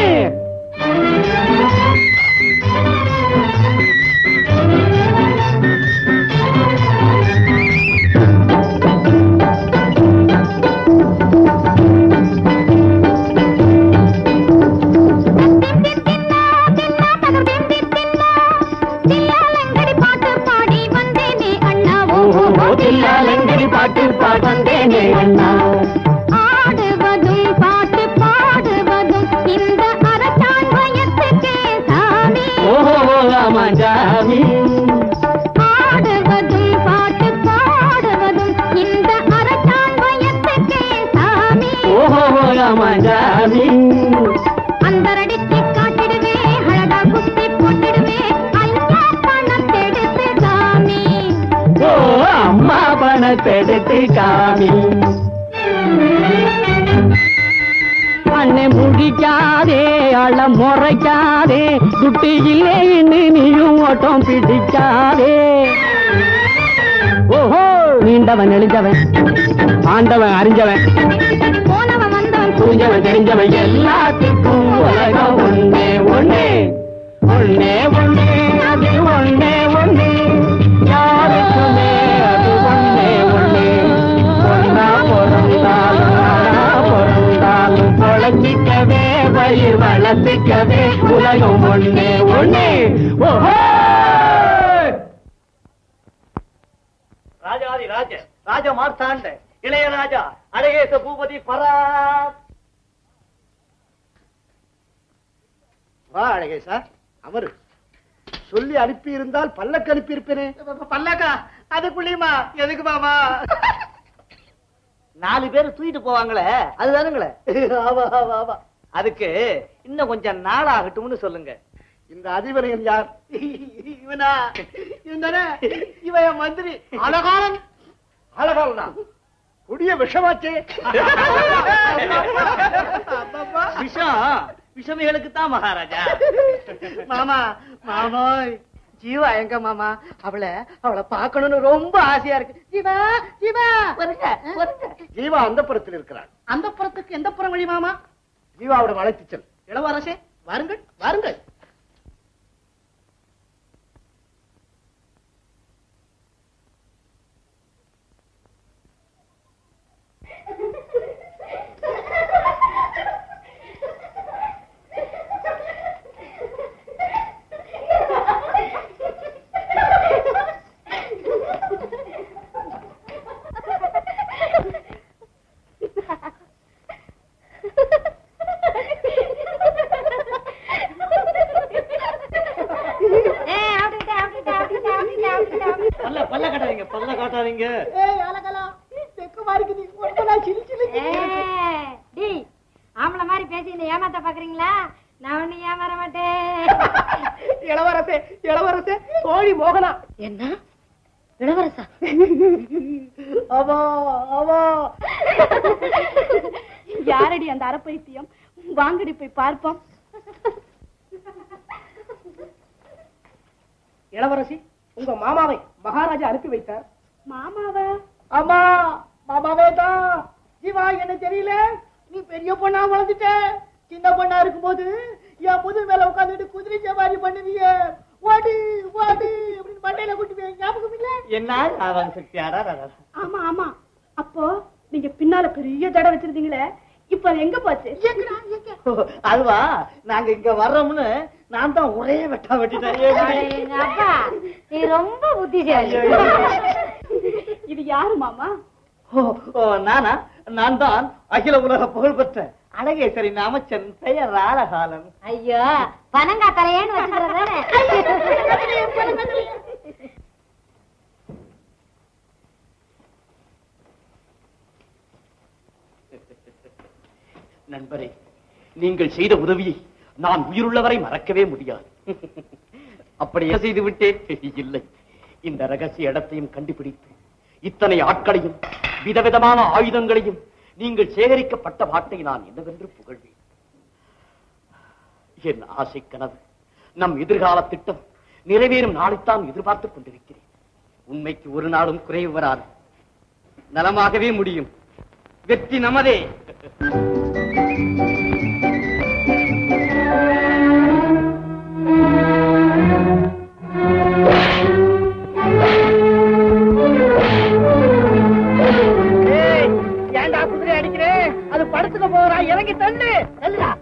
I: பாட்டு பாடந்தேனே அண்ணா
F: ஆடுவதும் பாட்டு பாடுவதும் இந்த அரசான் வயசுக்கே சாமி.
I: ஓஹோ ராமஜாமி
F: ஆடுவதும் பாட்டு பாடுவதும் இந்த அரசான் வயசுக்கே சாமி.
I: ஓஹோ ராமஜாமி
F: அந்தரடித்து காட்டிடுவே அழகா குத்தி போட்டிடுவே ஐயா பணத்தெடுத்து சாமி.
I: ஓ அம்மா பணத்தெடுத்து காமி. அண்ணே முடிக்காதே அழ முறைக்காதே துட்டு இல்லைன்னு நீயும் ஓட்டம் பிடிக்காதே. ஓஹோ நீண்டவன் நெளிஞ்சவன் ஆண்டவன் அறிஞ்சவன்
F: போனவன் வந்தவன்
I: புரிஞ்சவன் தெரிஞ்சவன் எல்லாத்துக்கும் உலகம் ஒண்ணே ஒண்ணே ஒண்ணே ஒண்ணே அது ஒண்ணே ஒண்ணே யாருக்குமே அது ஒண்ணே ஒண்ணே. ஒன்னா பிறந்தாலும் நானா பிறந்தாலும் பொழைச்சிக்கவே வயிறு வளர்த்துக்கவே உலகம் ஒண்ணே ஒண்ணே. ஓஹோ
G: ராஜாதி ராஜ ராஜ மார்த்தாண்ட இளையராஜா அழகேச பூபதி பரா.
E: வா அழகேசா அவரு சொல்லி அனுப்பி இருந்தால் பல்லக்கு அனுப்பி இருப்பேனே.
G: பல்லக்கா அதுக்குள்ளயுமா எதுக்கு மாமா? 4 பேர் தூக்கிட்டு போவாங்களே அதுதானுங்களே? ஆமா ஆமா ஆமா. அதுக்கு இன்னும் கொஞ்சம் நாள் ஆகட்டும்னு சொல்லுங்க.
E: இந்த அதிபரையன் யார்?
G: இவனா? இவன்தானே? இவன் என் மந்திரி அழகாரன்.
E: அழகாலனா கொடிய விஷமாச்சே.
G: விஷம் விஷமிகளுக்கு தான் மகாராஜா. மாமா மாமா ஜீவா எங்க மாமா? அவளை பார்க்கணும்னு ரொம்ப ஆசையா இருக்கு. ஜீவா ஜீவா வருங்க வருங்க.
E: ஜீவா அந்த புறத்தில் இருக்கிறாள்.
G: அந்த புறத்துக்கு எந்த புறம் வழி மாமா?
E: ஜீவாவிடம் அழைத்து செல்.
G: இளவரசே வாருங்கள் வாருங்கள். பல்ல காட்டாதீங்க பல்ல காட்டாதீங்க.
D: ஆம்பளை மாதிரி பேசி இந்த ஏமாத்த பாக்குறீங்களா? நான் ஒண்ணு ஏமாற மாட்டேன்.
G: இளவரசே இளவரசே தோழி மோகனா.
D: என்ன இளவரசா?
G: அவா அவா
C: யாரடி அந்த அறப்பைத்தியம்? வாங்கடி போய் பார்ப்போம்.
G: இளவரசி உங்க மாமாவை மகாராஜா அனுப்பி வைத்தார்.
C: மாமாவா?
G: ஆமா மாமாவே தான். ஜீவா என்ன தெரியல, நீ பெரிய பொண்ணா வளர்ந்துட்ட. சின்ன பொண்ணா இருக்கும்போது என் முதுகு மேல உட்காந்துட்டு குதிரை சவாரி பண்ணுவீங்க. ஓடி ஓடி அப்படின்னு மண்டையில கூட்டுவீங்க, ஞாபகம் இல்ல? என்ன அவன் சக்தியாரா?
C: ஆமா ஆமா. அப்போ நீங்க பின்னால பெரிய ஜடை வச்சிருந்தீங்களே, இப்ப அது எங்க போச்சு?
G: அதுவா நாங்க இங்க வர்றோம்னு நான் தான் ஒரே வெட்டா வெட்டிட்டேன்.
D: அப்பா நீ ரொம்ப புத்திசாலி.
C: இது யாரு மாமா?
G: நானா? நான் தான் அகில உலக புகழ் பெற்ற அழகேசரின் அமைச்சன் பெயர் ராளகாலன்.
D: ஐயோ பனங்கா தலையேன்னு வச்சுக்கிறதானே.
A: நண்பரே, நீங்கள் செய்த உதவியை நான் உயிருள்ளவரை மறக்கவே முடியாது. அப்படியே செய்து விட்டேன். இல்லை, இந்த ரகசிய இடத்தையும் கண்டுபிடித்து இத்தனை ஆட்களையும் விதவிதமான ஆயுதங்களையும் நீங்கள் சேகரிக்கப்பட்ட பாட்டை நான் என்னவென்று புகழ்வேன். என் ஆசை கனவு, நம் எதிர்கால திட்டம் நிறைவேறும் நாளைத்தான் எதிர்பார்த்துக் கொண்டிருக்கிறேன். உண்மைக்கு ஒரு நாளும் குறைவு வராது. நலமாகவே முடியும். வெற்றி நமதே.
G: ஏண்டா குதிரை அடிக்கிறேன்? அது படுத்துக்க போறா, இறங்கி தள்ளு. தள்ளுடா.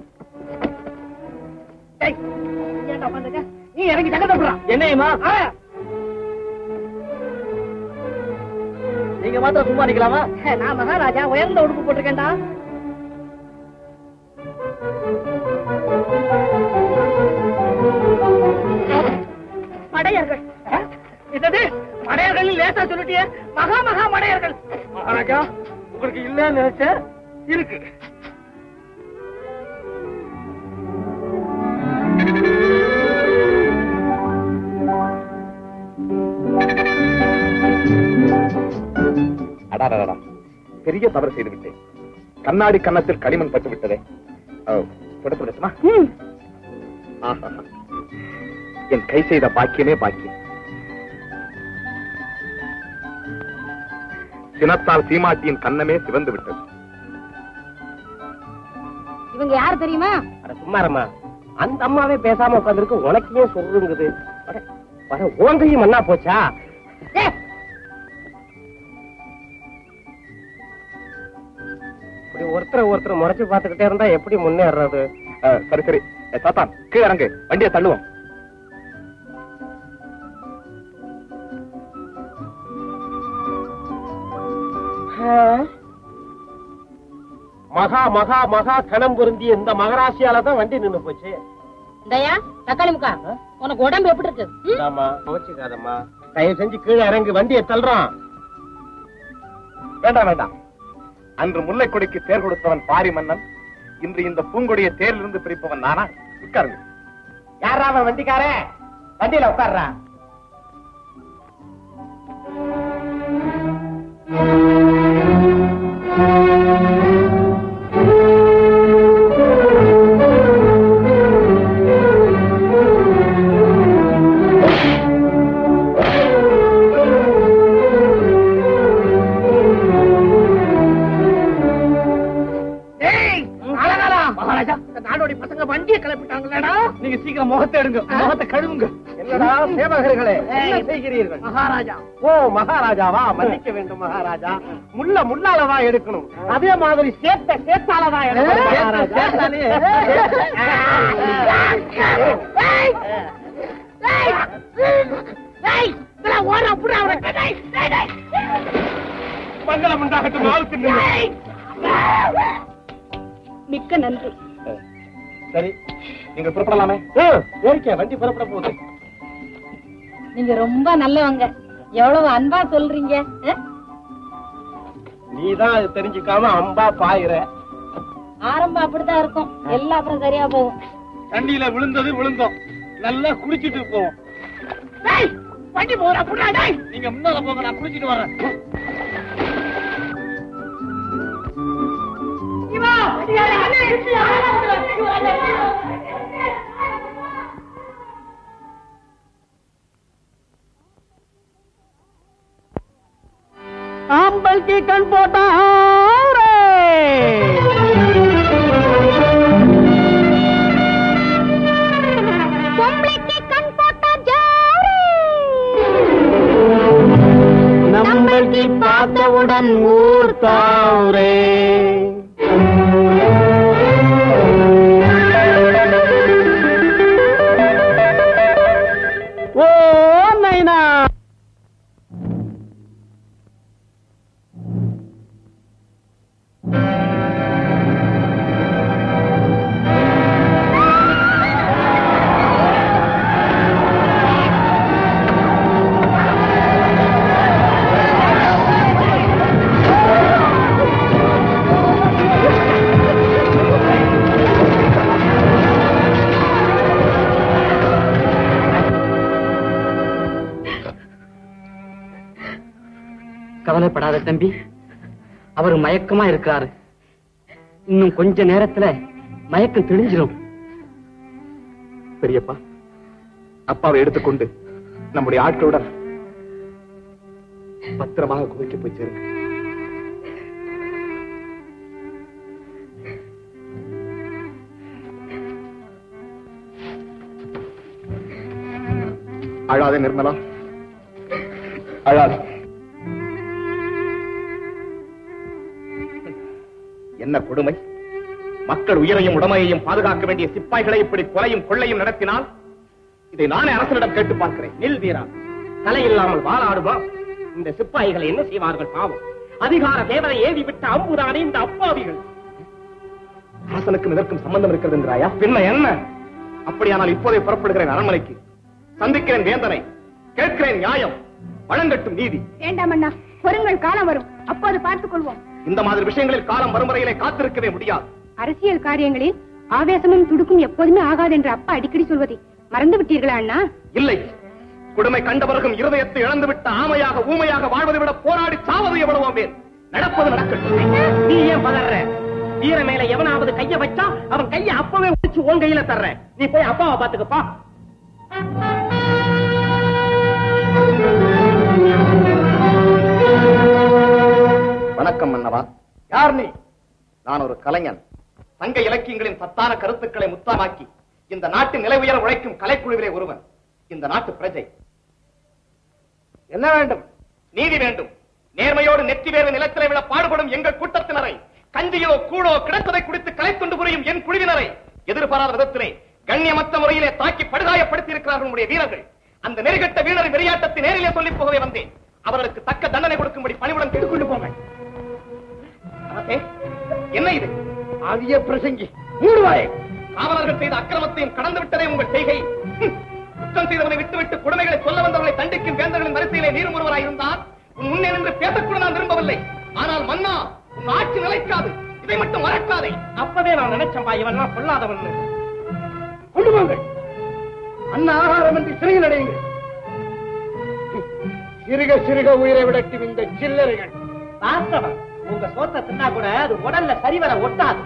G: ஏண்டா பண்ணுங்க, நீ இறங்கி தள்ள தப்புறா.
A: என்னையுமா? நீங்க மாத்திரம் சும்மா நிக்கலாமா?
G: நான் மகாராஜா, உயர்ந்த உடுப்பு போட்டிருக்கேன்டா. மடையர்கள். இது மடையர்கள் லேசா சொல்லிட்டியே. மகா மகா மடையர்கள்.
H: மகாராஜா, உங்களுக்கு இல்லன்னு நினைச்ச இருக்கு.
E: அடாடா, பெரிய தவறு செய்து விட்டேன். கண்ணாடி கன்னத்தில் களிமண் பட்டு விட்டதே. தொடச்சுமா? என் கை செய்த பாக்கியமே பாக்கியம். சினத்தால் சீமாட்டியின் கண்ணமே சிவந்து விட்டது.
D: இவங்க யாரு தெரியுமா?
A: சும்மாரம்மா, அந்த அம்மாவே பேசாம உட்காந்துருக்கு. உனக்கு ஏன் சொல்லுங்குது? ஓங்கையும் மண்ணா போச்சா? ஒருத்தர் முறைச்சு பார்த்துக்கிட்டே இருந்தா எப்படி முன்னேறது?
E: சரி சரி, சாத்தான் கீழே இறங்கு, வண்டியை தள்ளுவோம்.
A: மகா மகா மகா கணம் பொருந்திய இந்த மகராசியால தான் வண்டி நின்னு போச்சு.
D: இந்தயா தக்காளி முக்கா, உனக்கு உடம்பு எப்படி இருக்கு?
A: கோச்சுக்காதம்மா, தயவு செஞ்சு கீழே இறங்கு, வண்டியை தள்ளுறான்.
E: வேண்டாம் வேண்டாம். அன்று முல்லை கொடிக்கு தேர் கொடுத்தவன் பாரி மன்னன், இன்று இந்த பூங்கொடியை தேரிலிருந்து பிரிப்பவன் நானா? உட்காருங்க.
A: யாரா அவன் வண்டிக்காரன்? வண்டியில உட்கார்றா.
G: நாடோடி பசங்க வண்டியை கிளப்பிட்டாங்களா?
H: நீங்க சீக்கிரம் முகத்தை எடுங்க, முகத்தை கழுவுங்க.
A: என்னடா சேவகர்களே, என்ன செய்கிறீர்கள்?
G: மகாராஜா.
A: ஓ மகாராஜாவா? மன்னிக்க வேண்டும் மகாராஜா. முள்ளாலதான் எடுக்கணும். அதே மாதிரி சேத்தாலதான் எடுக்கணும்
H: மங்களம் உண்டாகட்டும்.
C: மிக்க நன்றி.
E: சரி, நீங்க புறப்படலாமே.
A: வண்டி புறப்பட போகுது.
D: நீங்க ரொம்ப நல்லவங்க. எவ்வளவு அன்பா சொல்றீங்க.
A: நீதான் அது தெரிஞ்சுக்காம அம்பா பாயிர.
D: ஆரம்பம் அப்படித்தான் இருக்கும், எல்லாம் அப்புறம் சரியா போகும்.
H: தண்ணியில விழுந்தது விழுந்தோம், நல்லா குளிச்சுட்டு போவோம்.
G: வண்டி போறா புடா.
H: நீங்க முன்னால போங்க, நான் குளிச்சுட்டு வரேன்.
I: ஆம்பல் की कण पोटा नंबर की பார்த்தவுடன் ஊர் தாவுரே. ஓ நைனா
A: கவலைப்படாத தம்பி, அவர் மயக்கமா இருக்கிறாரு. இன்னும் கொஞ்ச நேரத்துல மயக்கம் தெளிஞ்சிடும்.
E: பெரியப்பா, அப்பாவை எடுத்துக்கொண்டு நம்முடைய ஆட்களுடன் பத்திரமாக குகைக்கு போய் சேருங்க. அழாதே நிர்மலா, அழாதே. என்ன கொடுமை! மக்கள் உயிரையும் உடமையையும் பாதுகாக்க வேண்டிய சிப்பாய்களை இப்படி கொலையும் கொள்ளையும் நடத்தினால் இதை நானே அரசனிடம் கேட்டு பார்க்கிறேன்.
A: நில் வீரா, தலையில்லாமல் வாழாடுமா? இந்த சிப்பாய்களை என்ன செய்வார்கள்? பாவம், அதிகார தேவனை ஏவி விட்ட அம்புதானே இந்த அப்பாவிகள்.
E: அரசனுக்கும் இதற்கும் சம்பந்தம் இருக்கிறது என்கிறாயா? பின்ன என்ன? அப்படியானால் இப்போதே புறப்படுகிறேன் அரண்மனைக்கு. சந்திக்கிறேன் வேந்தனை, கேட்கிறேன் நியாயம், வழங்கட்டும் நீதி.
C: வேண்டாம் அண்ணா, பொறுங்கள், காலம் வரும், அப்போது பார்த்துக் கொள்வோம்.
E: இந்த மாதிரி விஷயங்களில் காலம் வரும் வரையிலே காத்திருக்கவே முடியாது.
C: அரசியல் காரியங்களில் ஆவேசமும் துடுக்கும் எப்போதுமே ஆகாது என்று அப்பா அடிக்கடி சொல்வதை மறந்து விட்டீர்களா அண்ணா?
E: இல்லை, கொடுமை கண்டவர்களும் இருதயத்தை இழந்துவிட்ட ஆமையாக ஊமையாக வாழ்வதை விட போராடி சாவது எவ்வளவோ பேர். நடப்பது நடக்கட்டும்.
A: நீ ஏன் பதற? வீர மேல எவனாவது கைய வச்சா அவன் கைய அப்பவே உடைச்சு உன் கையில தர்ற. நீ போய் அப்பாவை பாத்துக்கப்பா.
E: வணக்கம் மன்னவா. யார் நீ? நான் ஒரு கலைஞன். சங்க இலக்கியங்களின் சத்தான கருத்துக்களை முத்தாமாக்கி இந்த நாட்டின் நிலை உயர உழைக்கும் கலைக்குழுவிலே ஒருவன். இந்த நாட்டு பிரஜை. என்ன வேண்டும்? நீதி வேண்டும். நேர்மையோடு நெற்றி வேறு நிலத்திலே விட பாடுபடும் எங்கள் கூட்டத்தினரை, கஞ்சியோ கூடோ கிடப்பதை குடித்து கலைத்துண்டு புரியும் என் குழுவினரை எதிர்பாராத விதத்திலே கண்ணியமற்ற முறையிலே தாக்கி படுகாயப்படுத்தி இருக்கிறார்கள் நம்முடைய வீரர்கள். அந்த நெறிகட்ட வீரரின் விளையாட்டத்தை நேரிலே சொல்லி போகவே வந்தேன். அவர்களுக்கு தக்க தண்டனை கொடுக்கும்படி பணிவுடன் கேட்டுக்கொண்டு போங்க. என்ன இது? ஆதிய பிரசங்கி, மூடுவாயே! காவலர்கள் செய்த அக்கிரமத்தையும் கடந்து விட்டதே உங்கள் செய்கை. குற்றம் செய்தவனை விட்டுவிட்டு கொடுமைகளை சொல்ல வந்தவர்களை தண்டிக்கும் வேந்தர்களின் வரிசையிலே நீரும் ஒருவராயிருந்தால் உன் முன்னே நின்று பேசக்கூட நான் விரும்பவில்லை. ஆனால் மன்னா, உன் ஆட்சி நிலைக்காது. இதை மட்டும் மறக்காதே.
A: அப்பவே நான் நினைச்சம்பா, இவன் கொள்ளாதவன்.
E: கொண்டு வாங்கள். அன்ன ஆகாரம் என்று சிறையில் அடையுங்கள். சிறுக சிறுக உயிரை விடட்டும் இந்த சில்லறைகள்.
A: வாஸ்தவம், உங்க சோத்தை தின்னா கூட அது உடல்ல சரிவர ஒட்டாது.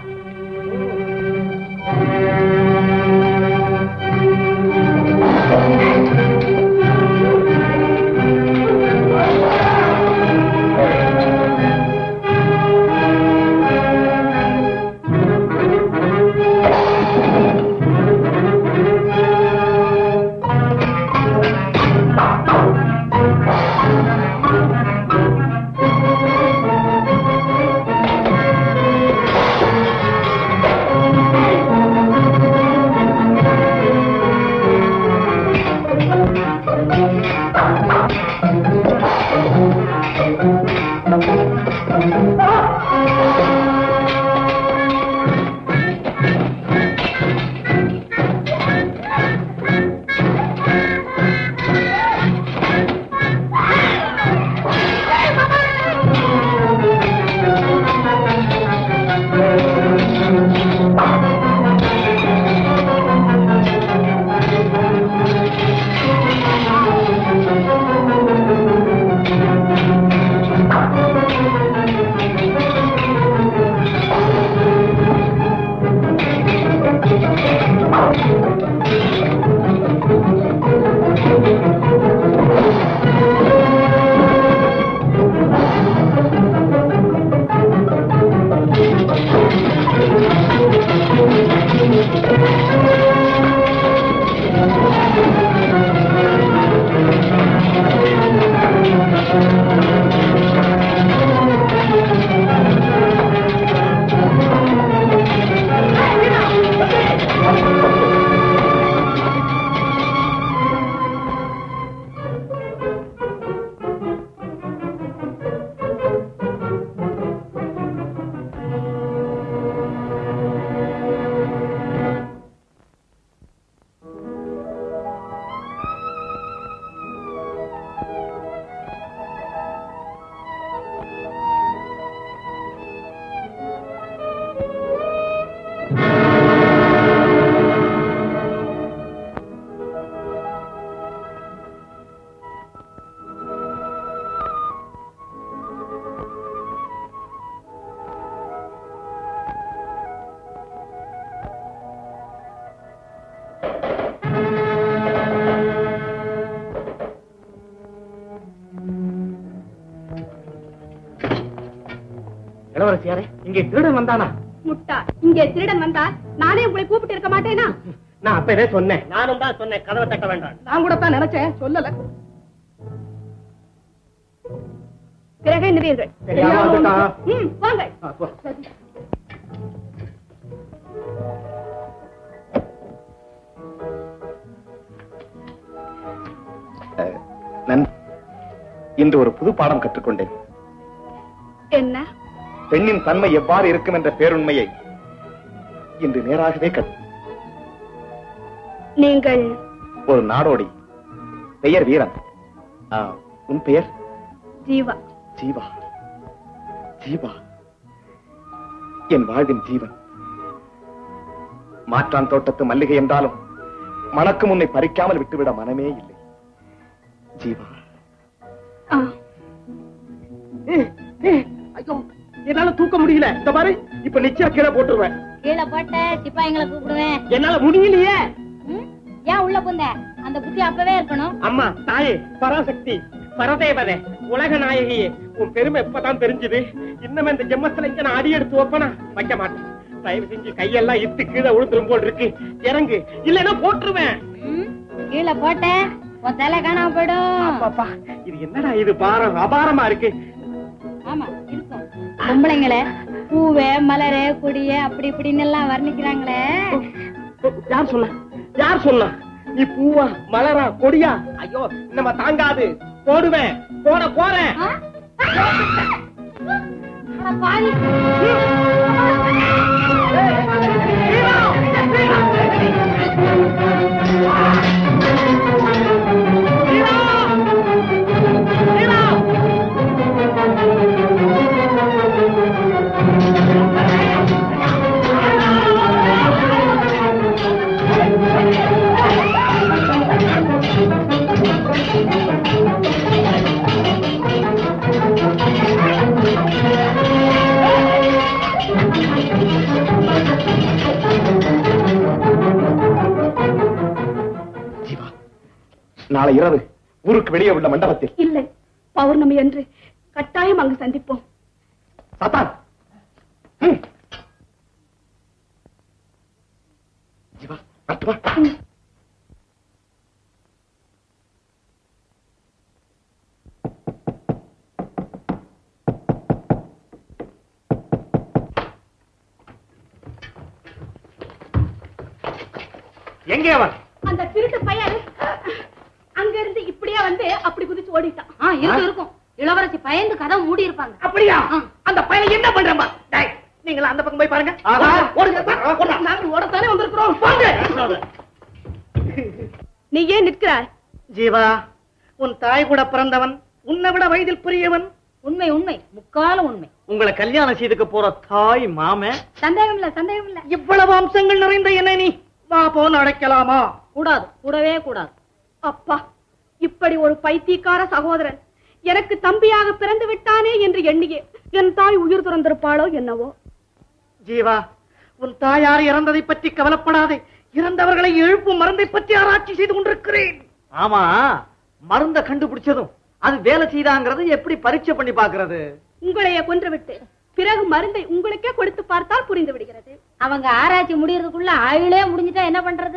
A: இளவரசியாரே, இங்கே திருடன் வந்தானா?
C: முட்டா, இங்கே திருடன் வந்தா நானே உங்களை கூப்பிட்டு இருக்க மாட்டேனா?
A: நான் அப்பவே சொன்னேன். நானும் தான் சொன்னேன், கதவை தட்ட வேண்டாம்.
C: நான் கூட தான் நினைச்சேன், சொல்லல. பிறகு என்னவீர்கள்? வாங்க.
E: இன்று ஒரு புது பாடம் கற்றுக்கொண்டேன்.
C: என்ன?
E: பெண்ணின் தன்மை எவ்வாறு இருக்கும் என்ற பேருண்மையை இன்று நேராகவே
C: நீங்கள்
E: ஒரு நாடோடி, பெயர் வீரன். உன் பெயர்?
C: ஜீவா.
E: ஜீவா, ஜீவா என் வாழ்வின் ஜீவன். மாற்றான் தோட்டத்து மல்லிகை என்றாலும் மணக்கு முன்னை பறிக்காமல் விட்டுவிட மனமே இல்லை. ஜீவா,
A: ஐயோ, என்னால தூக்க முடியல. இந்த மாதிரி இப்ப நிச்சயம் கீழே போட்டுருவேன்.
F: கீழே போட்ட சிப்பாய்களை கூப்பிடுவேன்.
A: என்னால முடியலையே.
F: ஏன் உள்ள புந்த? அந்த புத்தி அப்பவே இருக்கணும்.
A: அம்மா, தாயே, பராசக்தி, பரதேவதே, உலக நாயகியே, உன் பெருமை இப்பதான் தெரிஞ்சது. இன்னும் இந்த ஜென்மத்துல இங்க நான் அடி எடுத்து வைப்பனா? வைக்க மாட்டேன். தயவு செஞ்சு கையெல்லாம் இட்டு கீழே விழுந்துரும் போல் இருக்கு. இறங்கு, இல்லைன்னா போட்டுருவேன்.
F: கீழே போட்ட உன் தலை காணாம போயிடும்.
A: பாப்பா, இது என்னடா இது பாரம் அபாரமா இருக்கு.
F: ஆமா இருக்கும். பொம்பளைங்கள பூவே மலரே கொடியே அப்படி இப்படின்னு எல்லாம் வர்ணிக்கிறாங்களே.
A: யார் சொன்ன? யார் சொன்ன? நீ பூவா மலரா கொடியா? ஐயோ, நம்ம தாங்காது. போடுவேன், போட போறேன்.
E: நாளை இரவு ஊருக்கு வெளியே உள்ள மண்டபத்தில்.
C: இல்லை, பௌர்ணமி என்று கட்டாயம் அங்கு சந்திப்போம்.
E: சாத்தான், ஜீவா, வரட்டுமா?
A: எங்கே அவன்?
C: அந்த திருட்டு பையன் அங்க இருந்து இப்படியே வந்து அப்படி குதிச்சு ஓடிட்டான்.
F: இருக்கும் இருக்கும். இளவரசி பயந்து கதவு மூடி இருப்பாங்க.
A: அப்படியா? அந்த பையன் என்ன பண்றமா? நீங்களா அந்த பக்கம் போய் பாருங்க. நாங்கள் ஓடத்தானே வந்திருக்கிறோம்.
C: நீ ஏன் நிற்கிறாய்?
G: ஜீவா, உன் தாய் கூட பிறந்தவன், உன்னை விட வயதில் பெரியவன்.
F: உண்மை உண்மை, முக்கால உண்மை.
A: உங்களை கல்யாணம் செய்துக்க போற தாய் மாமன்.
F: சந்தேகம் இல்ல, சந்தேகம் இல்ல.
G: இவ்வளவு அம்சங்கள் நிறைந்த என்னை நீ வா போன்னு அடைக்கலாமா?
F: கூடாது, கூடவே கூடாது.
C: அப்பா, இப்படி ஒரு பைத்தியக்கார சகோதரன் எனக்கு தம்பியாக பிறந்து விட்டானே என்று எண்ணியே என் தாய் உயிர் துறந்திருப்பாளோ என்னவோ.
G: ஜீவா, உன் தாயார் இறந்ததை பற்றி கவலைப்படாதே. இறந்தவர்களை எழுப்பும் மருந்தை பற்றி ஆராய்ச்சி செய்து கொண்டிருக்கிறேன்.
A: ஆமா, மருந்த கண்டுபிடிச்சதும் அது வேலை செய்தாங்கிறது எப்படி பரீட்சை பண்ணி பாக்குறது?
C: உங்களையே கொன்றுவிட்டு பிறகு மருந்தை உங்களுக்கே கொடுத்து பார்த்தால் புரிந்து விடுகிறது.
F: அவங்க ஆராய்ச்சி முடியறதுக்குள்ள ஆயுளே முடிஞ்சிட்டா என்ன பண்றது?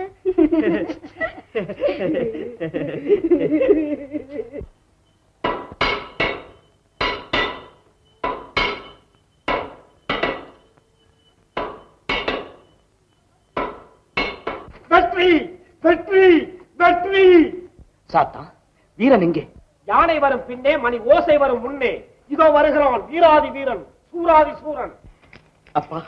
A: வெற்றி, வெற்றி, வெற்றி! சாத்தா, வீரன் எங்கே? யானை வரும் பின்னே, மணி ஓசை வரும் முன்னே. இதோ வருகிறான் வீராதி வீரன், சூராதி சூரன். அப்பா,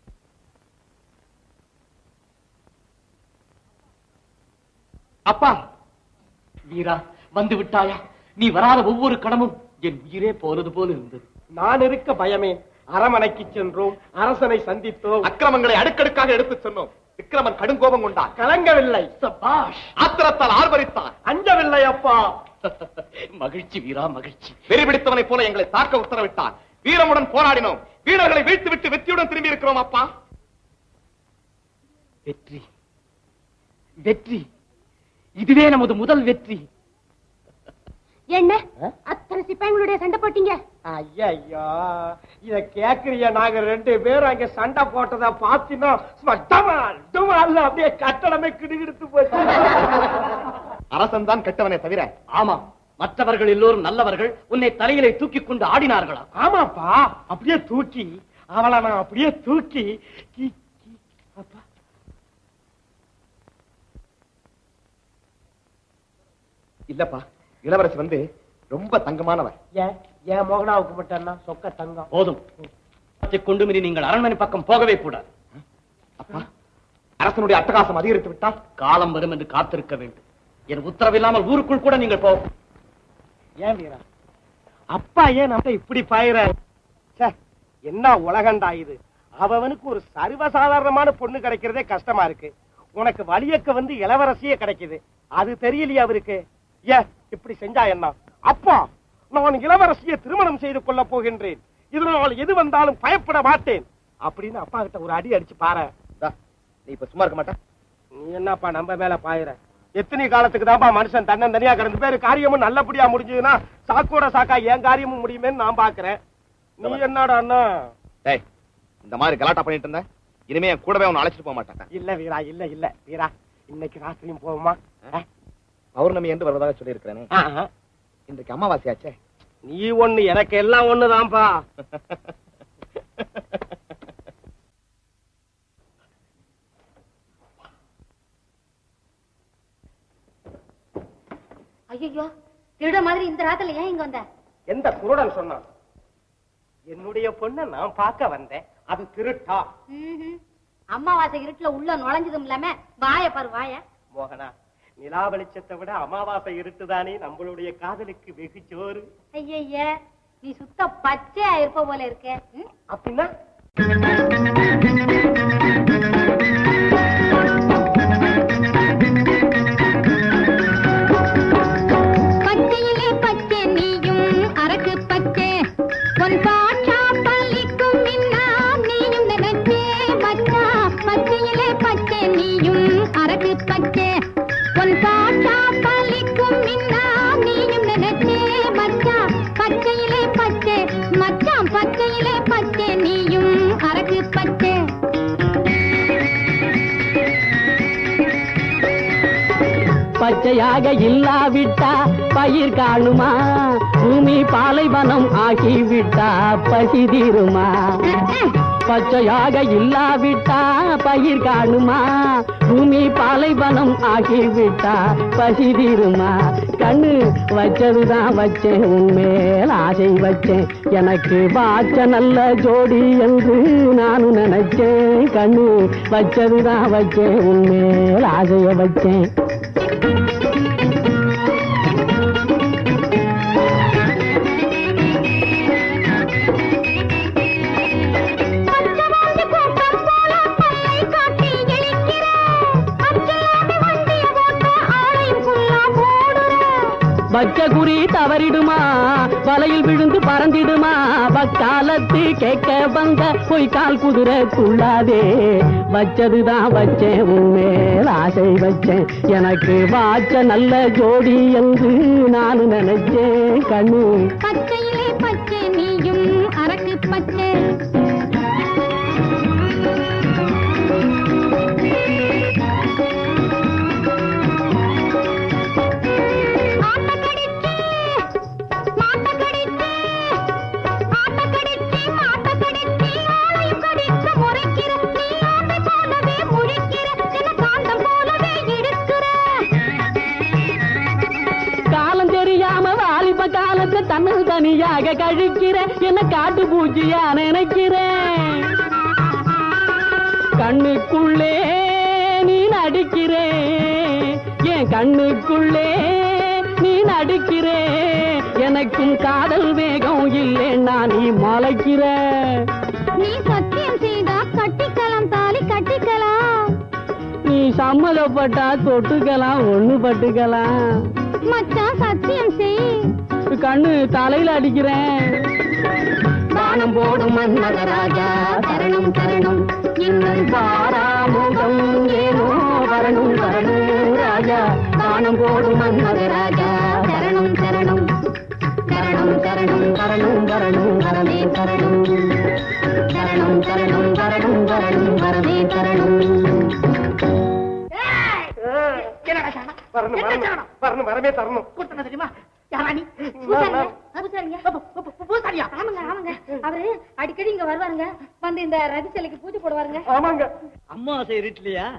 A: அப்பா, வீரா, வந்து விட்டாயா? நீ வராத ஒவ்வொரு கணமும் என் உயிரே போனது போல இருந்தது. நான் இருக்க பயமே. அரமனைக்கு சென்றோம், அரசனை சந்தித்தோம்,
E: அக்கிரமங்களை அடுக்கடுக்காக எடுத்து சொன்னோம். விக்ரமன் கடுங்கோபம் கொண்டான்.
A: கலங்கவில்லை. சபாஷ்!
E: ஆத்திரத்தால் ஆர்ப்பரித்தான்.
A: அஞ்சவில்லை அப்பா. மகிழ்ச்சி வீரா, மகிழ்ச்சி.
E: வெறி பிடித்தவனைப் போல எங்களை தாக்க உத்தரவிட்டான். வீரமுடன் போராடினோம். வீரர்களை வீழ்த்து விட்டு வெற்றியுடன் திரும்பி இருக்கிறோம் அப்பா.
A: வெற்றி, வெற்றி, இதுவே நமது முதல் வெற்றி.
F: என்ன அத்தனை சிப்பாய்களுடைய சண்டை போட்டீங்க?
H: ஐயா இத கேக்குறிய நாங்க 2 பேரும் அங்க சண்டை போட்டத பாத்தினா அப்படியே கட்டடமே கிடுகிடுத்து போச்சு.
E: அரசன் தான் கெட்டவனே தவிர.
A: ஆமா, மற்றவர்கள் எல்லோரும் நல்லவர்கள். உன்னை தலையிலே தூக்கி கொண்டு ஆடினார்களா?
H: ஆமாப்பா, அப்படியே தூக்கி அவளை நான் அப்படியே தூக்கி அப்பா.
E: இல்லப்பா, இளவரசி வந்து ரொம்ப தங்கமானவர்.
H: ஏன் மோகனாவுக்கு மட்டும் சொக்க தங்கம்
A: போதும். கொண்டு மீறி நீங்கள் அரண்மனை பக்கம் போகவே கூடாது.
E: அப்பா, அரசனுடைய அட்டகாசம் அதிகரித்து விட்டால்
A: காலம் வரும் என்று காத்திருக்க வேண்டும். என் உத்தரவில்லாமல் ஊருக்குள் கூட நீங்கள் போக.
H: ஏன் வீரா, அப்பா ஏன் நம்ம இப்படி பாயிர? என்ன உலகண்டா இது? அவனுக்கு ஒரு சர்வசாதாரணமான பொண்ணு கிடைக்கிறதே கஷ்டமா இருக்கு. உனக்கு வலியக்க வந்து இளவரசியே கிடைக்குது. அது தெரியலையா அவருக்கு? ஏன் இப்படி செஞ்சா என்ன? அப்பா, நான் இளவரசியை திருமணம் செய்து கொள்ள போகின்றேன். இதனால் எது வந்தாலும் பயப்பட மாட்டேன் அப்படின்னு அப்பா கிட்ட ஒரு அடி அடிச்சு பாரு.
E: நீ இப்ப சும்மா இருக்க மாட்டேன்.
H: நீ என்னப்பா நம்ம மேல பாயிர? எத்தனை காலத்துக்கு தான்ப்பா மனுஷன் தன்னந்தனியா கிடந்து பேரு காரியமும் நல்லபடியா முடிஞ்சதுன்னா சாக்கோட சாக்கா என் காரியமும் முடியுமேன்னு நான் பாக்குறேன். நீ என்னடா அண்ணா
E: இந்த மாதிரி கலாட்டா பண்ணிட்டு இருந்த? இனிமே கூடவே உன்னை அழைச்சிட்டு போக மாட்டேன்.
H: இல்ல வீரா, இல்ல இல்ல வீரா, இன்னைக்கு ராத்திரியும் போவோமா?
E: பௌர்ணமி என்று வருவதாக சொல்லி இருக்கிறேனே. இன்றைக்கு அமாவாசையாச்சே.
H: நீ ஒண்ணு, எனக்கு எல்லாம் ஒண்ணுதான்ப்பா.
F: ஐயோ, திருட மாதிரி இந்த ராத்திரில ஏன் இங்க வந்த?
H: எந்த குருடன் சொன்னான்? என்னுடைய பொண்ண நான் பார்க்க வந்தேன். அது திருட்டா?
F: அமாவாசை இருட்டுல உள்ள நுழைஞ்சதும் இல்லாம வாய பாரு வாய.
H: மோகனா, நிலா வெளிச்சத்தை விட அமாவாசை இருட்டுதானே நம்மளுடைய காதலுக்கு வெகு ஜோறு.
F: ஐய, நீ சுத்த பச்சையா இருப்ப போல இருக்க.
H: அப்படின்னா
F: பச்சையிலே பச்சை நீயும் அரக்கு பச்சை பொன் பாட்டா பள்ளிக்கும் நீயும் நினைச்சே மச்சா. பச்சையிலே பச்சை நீயும் அரக்கு பச்சை பொன் பாட்டா பள்ளிக்கும் நீயும் நினைச்சே மச்சா. பச்சையிலே பச்சை மச்சான், பச்சையிலே பச்சை நீயும் அரக்கு பச்சை.
I: பச்சையாக இல்லாவிட்டா பயிர் காணுமா? பூமி பாலைவனம் ஆகிவிட்டா பசி தீருமா? பச்சையாக இல்லாவிட்டா பயிர் காணுமா? பூமி பாலைவனம் ஆகிவிட்டா பசி தீருமா? கண்ணு வச்சதுதான் வச்சேன், உன்மேல் ஆசை வச்சேன். எனக்கு வாச்ச நல்ல ஜோடி என்று நானும் நினைச்சேன். கண்ணு வச்சதுதான் வச்சேன், உன்மேல் ஆசைய வச்சேன். பச்சை குறி தவறிடுமா? வலையில் விழுந்து பறந்திடுமா? பக்காலத்து கேட்க வந்த பொய்க்கால் குதிரை துள்ளாதே. வச்சதுதான் வச்சேன், உன்மேல் ஆசை வச்சேன். எனக்கு வாச்ச நல்ல ஜோடி என்று நான் நினைச்சேன். கண்ணு
F: பச்சையிலே பச்சை நீயும் அரக்கு பச்சை.
I: தன்னில் தனியாக கழிக்கிற என்ன காட்டு பூச்சியா நினைக்கிறேன். கண்ணுக்குள்ளே நீ நடிக்கிறே, என் கண்ணுக்குள்ளே நீ நடிக்கிறே. எனக்கும் காதல் வேகம் இல்லைன்னா நீ மலைக்கிற.
F: நீ சத்தியம் செய்தா கட்டிக்கலாம், தாலி கட்டிக்கலாம்.
I: நீ சம்மதப்பட்டா தொட்டுக்கலாம், ஒண்ணு பட்டுக்கலாம்.
F: மச்சான் சத்தியம் செய்.
I: கண்ணு தலையில அடிக்கிறேன்.
F: வானம் போடும் மன்னராஜா தரணும் தரணும், இன்னும் பாராமுகம் ஏனோ வரணும் வரணும் ராஜா. வானம் போடும் மன்னராஜா தரணும் தரணும், தரணும் தரணும் வரணும் வரணும்.
D: தரணும் தரணும் தரணும் தரணும் தரணும் வரவே தரணும்.
E: வரவே தரணும்.
G: தெரியுமா யாராணி?
D: ஆமாங்க ஆமாங்க, அவரு அடிக்கடி இங்க வருவாருங்க, வந்து இந்த ரதி சிலைக்கு பூஜை போடுவாருங்க.
E: ஆமாங்க.
B: அம்மா செய்யறியா?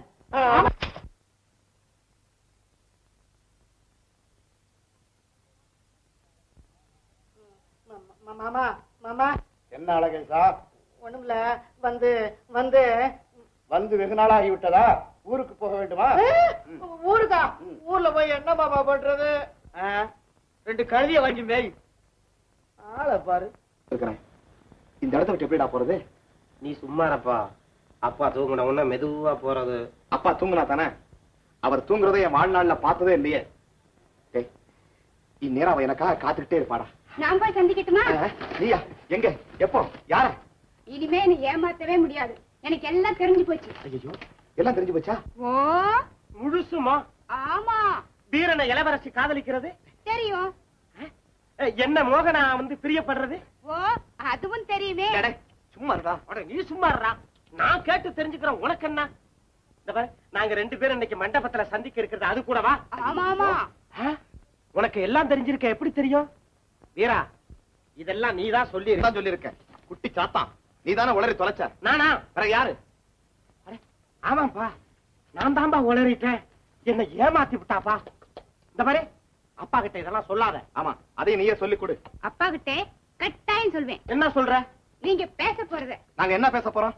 G: மாமா மாமா
E: என்ன அழகை சார்?
G: ஒண்ணுமில்ல, வந்து வந்து
E: வந்து வெகு நாள் ஆகிவிட்டதா? ஊருக்கு போக வேண்டுமா?
G: ஊருக்கா? ஊர்ல போய் என்ன மாமா பண்றது?
B: 2 கழுதிய வாங்கி மேய்.
G: ஆளை பாரு.
E: இருக்கிறேன். இந்த இடத்த விட்டு எப்படிடா போறது?
J: நீ சும்மாரப்பா. அப்பா தூங்கின உடனே மெதுவா போறது.
E: அப்பா தூங்குனா தானே? அவர் தூங்குறதை என் வாழ்நாள்ல பார்த்ததே இல்லையே. இந்நேரம் அவ எனக்காக காத்துக்கிட்டே இருப்பாடா.
D: நான் போய் சந்திக்கட்டுமா?
E: நீயா? எங்க? எப்போ? யார?
D: இனிமே நீ ஏமாத்தவே முடியாது, எனக்கு எல்லாம் தெரிஞ்சு போச்சு.
E: ஐயோ, எல்லாம் தெரிஞ்சு போச்சா?
D: ஓ
B: முழுசுமா?
D: ஆமா
B: வீரனை இளவரசி காதலிக்கிறது
D: தெரியும்.
B: என்ன மோகனா வந்து பிரியப்படுறது?
D: ஓ அதுவும் தெரியுமே.
B: சும்மா இருக்கா? நீ சும்மா இருடா, நான் கேட்டு தெரிஞ்சுக்கிறேன். உனக்கு என்ன? இந்த பாரு, நாங்க 2 பேரும் இன்னைக்கு மண்டபத்துல சந்திக்க இருக்கிறது அது கூடவா?
D: ஆமா ஆமா.
B: உனக்கு எல்லாம் தெரிஞ்சிருக்க. எப்படி தெரியும்? வீரா, இதெல்லாம் நீதான்
E: சொல்லியிருக்க. குட்டி சாத்தான், நீதானே உளறி தொலைச்ச.
B: நானா?
E: வேற யாரு?
B: ஆமாப்பா, நான் தான்பா உளறிட்டேன். என்ன ஏமாத்தி விட்டாப்பா. இந்த பாரு, அப்பா கிட்ட இதெல்லாம் சொல்லாத.
E: ஆமா, அதையும் நீயே சொல்லிக் கொடு.
D: அப்பா கிட்ட கட்டாயம் சொல்வேன்.
B: என்ன சொல்ற?
D: நீங்க பேச போறத.
E: நாங்க என்ன பேச போறோம்?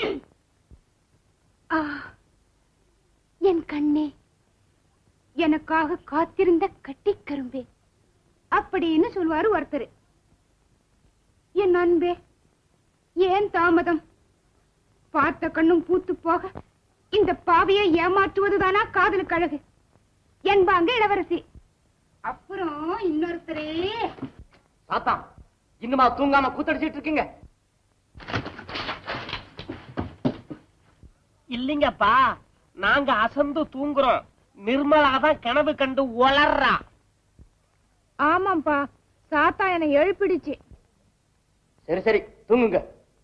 D: என் கண்ணே, எனக்காக காத்திருந்த கட்டி கரும்பே அப்படின்னு சொல்வாரு ஒருத்தர். என் அன்பே, ஏன் தாமதம்? பார்த்த கண்ணும் பூத்து போக இந்த பாவியை ஏமாற்றுவதுதானா காதலுக்கு அழகு என்பாங்க இளவரசி. அப்புறம் இன்னொருத்தரே.
B: சாத்தான், இன்னுமா தூங்காம கூத்தடிச்சிட்டு இருக்கீங்க? இல்லைங்கப்பா, நாங்க அசந்து தூங்குறோம். நிர்மலாதான் கனவு கண்டு வளர்றா.
D: ஆமாம்பா, சாத்தா என்னை எழுப்பிடுச்சு.
B: சரி சரி, தூங்குங்க.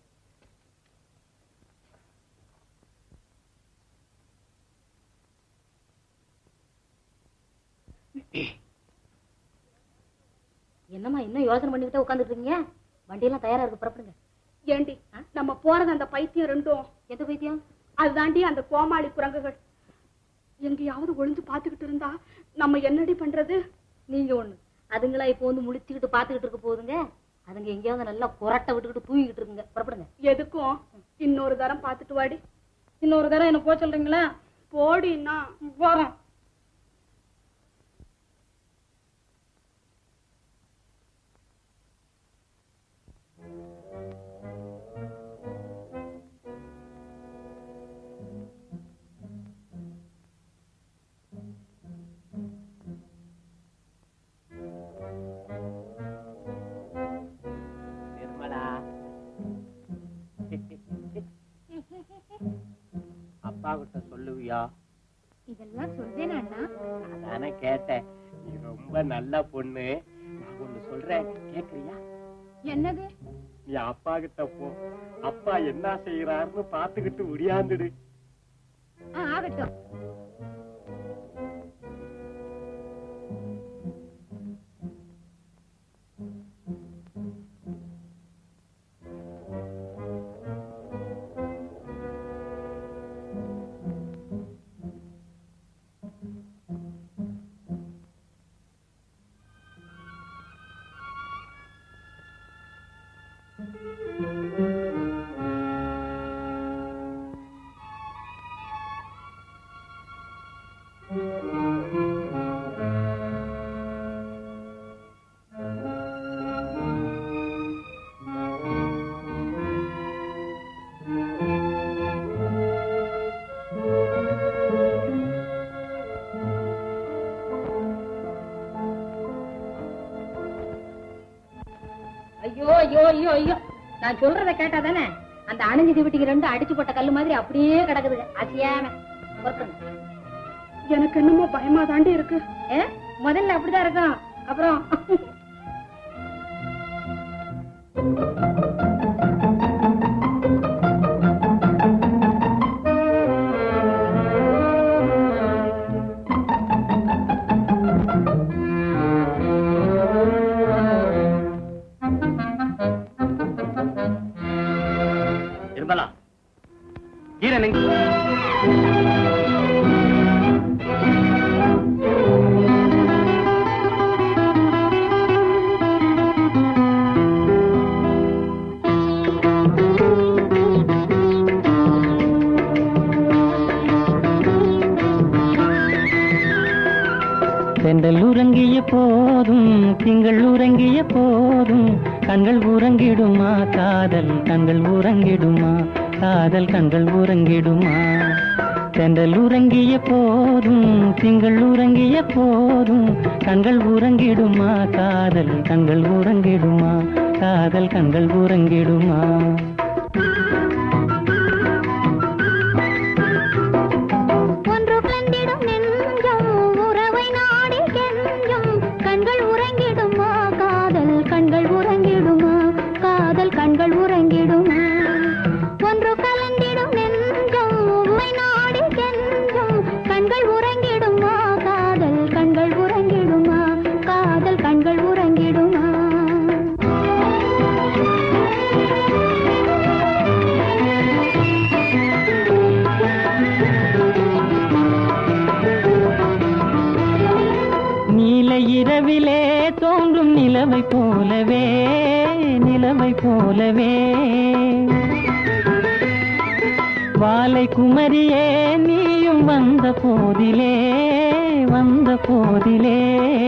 D: என்னம்மா இன்னும் யோசனை பண்ணிக்கிட்டே உட்காந்துட்டு இருக்கீங்க? வண்டியெல்லாம் தயாரா இருக்கு, புறப்படுங்க.
C: ஏண்டி நம்ம போறது அந்த பைத்தியம் ரெண்டும்?
D: எந்த பைத்தியம்?
C: அதுதாண்டி அந்த கோமாளி குரங்குகள். எங்கேயாவது ஒளிஞ்சு பாத்துக்கிட்டு இருந்தா நம்ம என்னடி பண்றது?
D: நீங்க ஒண்ணு, அதுங்களா இப்போ வந்து முழிச்சுக்கிட்டு பாத்துக்கிட்டு இருக்க போகுதுங்க. அதுங்க எங்கேயாவது நல்லா புரட்ட விட்டுக்கிட்டு தூங்கிக்கிட்டு இருக்குங்க, புறப்படுங்க.
C: எதுக்கும் இன்னொரு தரம் பாத்துட்டு வாடி. இன்னொரு தரம் என்ன போக சொல்றீங்களா? போடின்னா போறேன்.
B: அப்பா கிட்ட சொல்லுவியா?
D: இதெல்லாம் சொல்றேனா?
B: அதானே கேட்டேன். நீ ரொம்ப நல்ல பொண்ணு. நான் ஒண்ணு சொல்றேன், கேக்குறியா?
D: என்னது?
B: நீ அப்பா கிட்ட போ. அப்பா என்ன செய்யறாருன்னு பாத்துக்கிட்டு உடியாந்துடு.
D: ஆகட்டும். ஐயோ ஐயோ ஐயோ ஐயோ, நான் சொல்றத கேட்டா தானே? அந்த அணிஞ்சு திவிட்டிக்கு 2 அடிச்சு போட்ட கல்லு மாதிரி அப்படியே கிடக்குது அசியாம.
C: எனக்கு என்னமோ பயமா தாண்டி இருக்கு.
D: முதல்ல அப்படிதான் இருக்கும், அப்புறம்
I: வீரன் தென்றல் உறங்கிய போதும் திங்கள் உறங்கிய போதும் கண்கள் உறங்கிடுமா காதல் கண்கள் உறங்கிடுமா காதல் கண்கள் உறங்கிடுமா தென்றல் உறங்கிய போதும் திங்கள் உறங்கிய போதும் கண்கள் உறங்கிடுமா காதல் கண்கள் உறங்கிடுமா காதல் கண்கள் உறங்கிடுமா
F: கண்கள் உறங்கிடுமா ஒன்று கலந்திடும் நெஞ்சம் உம்மை நாடி கெஞ்சும் கண்கள் உறங்கிடுமா காதல் கண்கள் உறங்கிடுமா காதல் கண்கள் உறங்கிடுமா
I: நீல இரவிலே தோன்றும் நிலவை போலவே நிலவை போலவே வாலை குமரியே நீயும் வந்த போதிலே வந்த போதிலே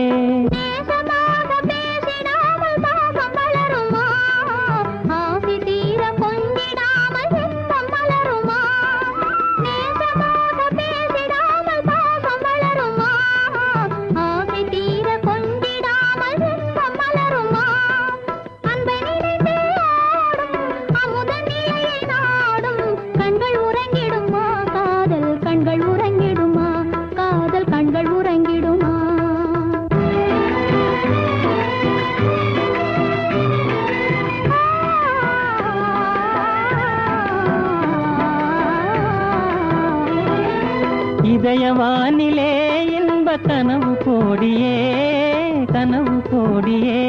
I: இதயவானிலே இன்ப கனவு கோடியே கனவு கோடியே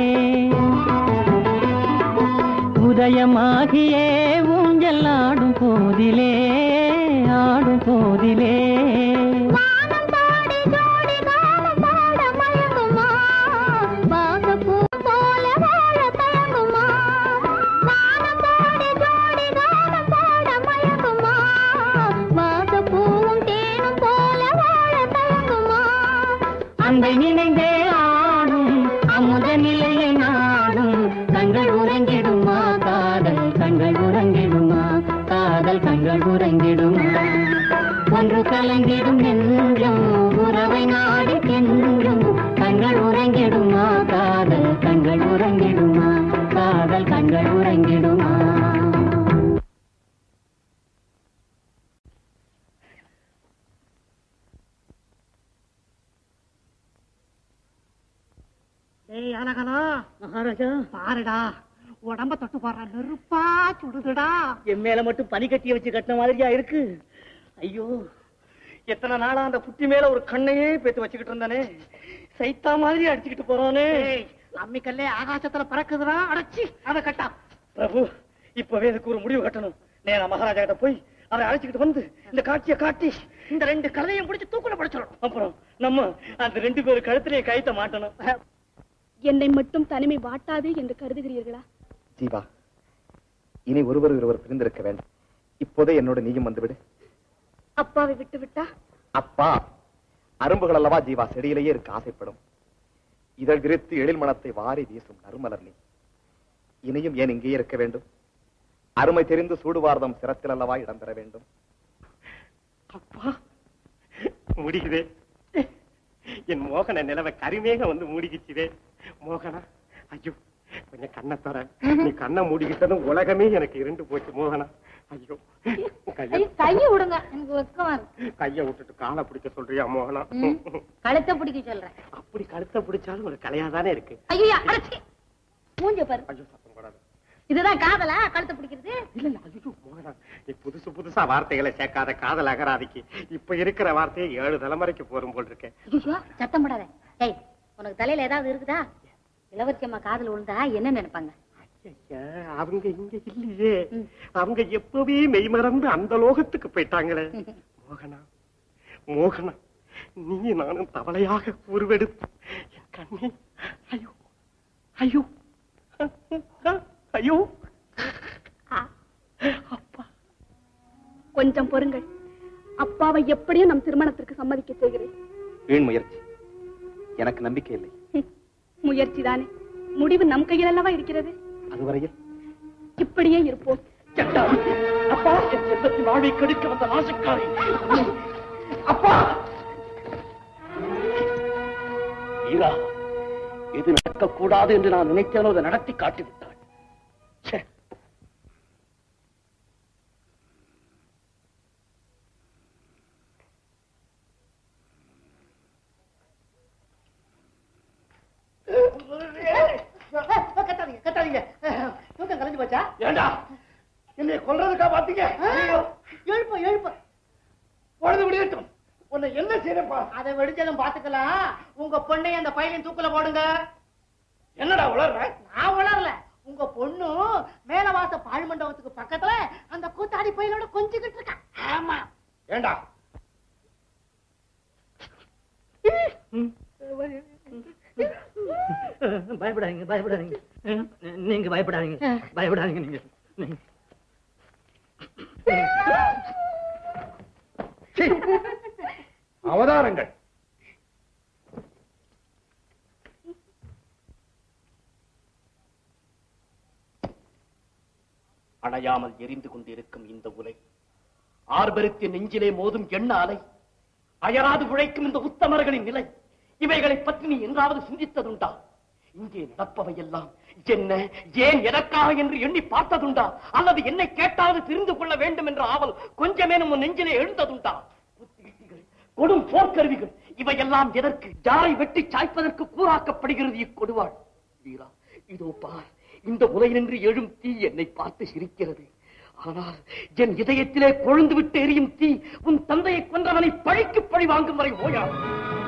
I: உதயமாகியே ஊஞ்சல் ஆடும் போதிலே ஆடும் போதிலே அன்பை நினைந்தே ஆடும் அமுத நிலையை நாடும் கண்கள் உறங்கிடுமா காதல் கண்கள் உறங்கிடுமா காதல் கண்கள் உறங்கிடுமா ஒன்று கலங்கிடும் நெஞ்சம் உறவை நாடி கெஞ்சும் கண்கள் உறங்கிடுமா காதல் கண்கள் உறங்கிடுமா காதல் கண்கள் உறங்கிடுமா
G: ஏய் அழகனா மகாராஜா பாருடா உடம்ப தொட்டு பாடுற நெருப்பா சுடுதுடா
A: என் மேல மட்டும் பனி கட்டிய வச்சு கட்டின மாதிரியா இருக்கு. ஐயோ, எத்தனை நாளா அந்த புத்தி மேல ஒரு கண்ணையே பேத்து வச்சுக்கிட்டு இருந்தானே, சைத்தா மாதிரி அடிச்சுக்கிட்டு போறானே.
G: அம்மிக்கல்லே ஆகாசத்துல பறக்குதுடா, அடைச்சி அதை கட்டா.
A: பிரபு, இப்பவே இதுக்கு ஒரு முடிவு கட்டணும். நேரா மகாராஜா கிட்ட போய் அவரை அழைச்சிக்கிட்டு வந்து இந்த காட்சியை காட்டி
G: இந்த ரெண்டு கழுதையும் பிடிச்சு தூக்குல படைச்சிடணும்.
A: அப்புறம் நம்ம அந்த ரெண்டு பேரும் கழுத்திலே கைத்த மாட்டணும்.
C: என்னை மட்டும் தனிமை வாட்டாது என்று கருதுகிறீர்களா?
E: ஜீவா, இனி ஒருவர் பிரிந்திருக்க வேண்டும். இப்போதே என்னோட நீயும் வந்துவிடு.
C: அப்பாவை விட்டு விட்டா?
E: அப்பா அரும்புகள் அல்லவா ஜீவா, செடியிலேயே இருக்க ஆசைப்படும். இதழ் விரித்து எழில் மனத்தை வாரி வீசும் நறுமலர் நீ. இனியும் ஏன் இங்கே இருக்க வேண்டும்? அருமை தெரிந்து சூடுவார்தம் சிரத்தில் அல்லவா இடம் பெற வேண்டும்.
J: அப்பா, முடிக்குதே என் மோகன நிலவை கரிமேக வந்து மூடிக்கிச்சுதே. மோகனா, ஐயோ கொஞ்சம் கண்ணை தர. நீ கண்ணை மூடிக்கிட்டதும் உலகமே எனக்கு இருண்டு போச்சு மோகனா. ஐயோ,
D: கைய விடுங்க, எனக்கு வெக்கமா இருக்கு.
J: கைய விட்டுட்டு காலை பிடிக்க சொல்றியா மோகனா?
D: கழுத்தை பிடிக்க சொல்றேன்.
J: அப்படி கழுத்தை பிடிச்சாலும் ஒரு கலையாதானே இருக்கு.
D: ஐயா, அடச்சி மூஞ்ச பாரு.
J: ஐயோ, சத்தம் போடாது.
D: இதுதான் காதலா? கழுத்தை பிடிக்கிறது
J: இல்ல இல்ல. ஐயோ மோகனா, நீ புதுசா வார்த்தைகளை சேர்க்காத காதல் அகராதிக்கு. இப்ப இருக்கிற வார்த்தையை 7 தலைமுறைக்கு போரும் போல் இருக்கேன்.
D: ஐயோ, சத்தம் போடாத. ஏய், உனக்கு தலையில ஏதாவது இருக்குதா? இளவரசி அம்மா காதல் விழுந்தா என்ன நினைப்பாங்க?
J: அவங்க இங்க இல்லையே, அவங்க எப்பவே மெய்மறந்து அந்த லோகத்துக்கு போயிட்டாங்களே. மோகனா, மோகனா, நீ நானும் தவளையாக உருவெடுத்து என் கண்ணே, ஐயோ ஐயோ ஐயோ.
C: அப்பா, கொஞ்சம் பொறுங்கள். அப்பாவை எப்படியும் நம் திருமணத்திற்கு சம்மதிக்க செய்கிறேன்.
A: வீண் முயற்சி, எனக்கு நம்பிக்கை இல்லை.
C: முயற்சி தானே, முடிவு நம் கையில் அல்லவா இருக்கிறது.
A: அதுவரையில்
C: இப்படியே இருப்போம்.
A: அப்பா, என் செல்வத்தின் வாழ்வை கெடுக்க வந்த நாசக்காரி. அப்பா, வீரா, எது நடக்கக்கூடாது என்று நான் நினைத்தேனோ அதை நடத்தி காட்டிவிட்டாள்.
G: கத்தாதீங்க கத்தாதீங்க. தூக்கம் கலைஞ்சு போச்சா?
E: ஏண்டா என்னை கொல்றதுக்கா பாத்தீங்க?
G: எழுப்ப எழுப்ப
E: பொழுது விடியட்டும், உன்னை என்ன செய்யறப்பா?
G: அதை வெடிச்சதும் பாத்துக்கலாம். உங்க பொண்ணை அந்த பையனின் தூக்குல போடுங்க.
E: என்னடா உளர்ற?
G: நான் உளரல. உங்க பொண்ணு மேலவாச பாழ் மண்டபத்துக்கு பக்கத்துல அந்த கூத்தாடி பையனோட கொஞ்சிக்கிட்டு இருக்கா. ஆமா.
E: ஏண்டா
G: பயப்படாதீங்க பயப்படாதீங்க, நீங்க பயப்படாதீங்க பயப்படாதீங்க. நீங்க
E: அவதாரங்கள்.
A: அணையாமல் எரிந்து கொண்டிருக்கும் இந்த உலை, ஆர்ப்பரித்து நெஞ்சிலே மோதும் எண்ண அலை, அயராது உழைக்கும் இந்த உத்தமர்களின் நிலை, இவைகளை பற்றி நீ என்றாவது சிந்தித்ததுண்டா? இங்கே நடப்பவையெல்லாம் என்ன, ஏன், எதற்காக என்று எண்ணி பார்த்ததுண்டா? அல்லது என்னை கேட்டாவது தெரிந்து கொள்ள வேண்டும் என்ற ஆவல் கொஞ்சமேனும் உன் நெஞ்சிலே எழுந்ததுண்டா? கொடும் போர்க்கருவிகள் இவையெல்லாம் எதற்கு? யாரை வெட்டி சாய்ப்பதற்கு கூறாக்கப்படுகிறது இக்கொடுவாள். வீரா, இதோ பார், இந்த உலையினின்று எழும் தீ என்னை பார்த்து சிரிக்கிறது. ஆனால் என் இதயத்திலே கொழுந்து விட்டு எரியும் தீ உன் தந்தையை கொன்றவனை பழிக்கு பழி வாங்கும் வரை ஓயாது.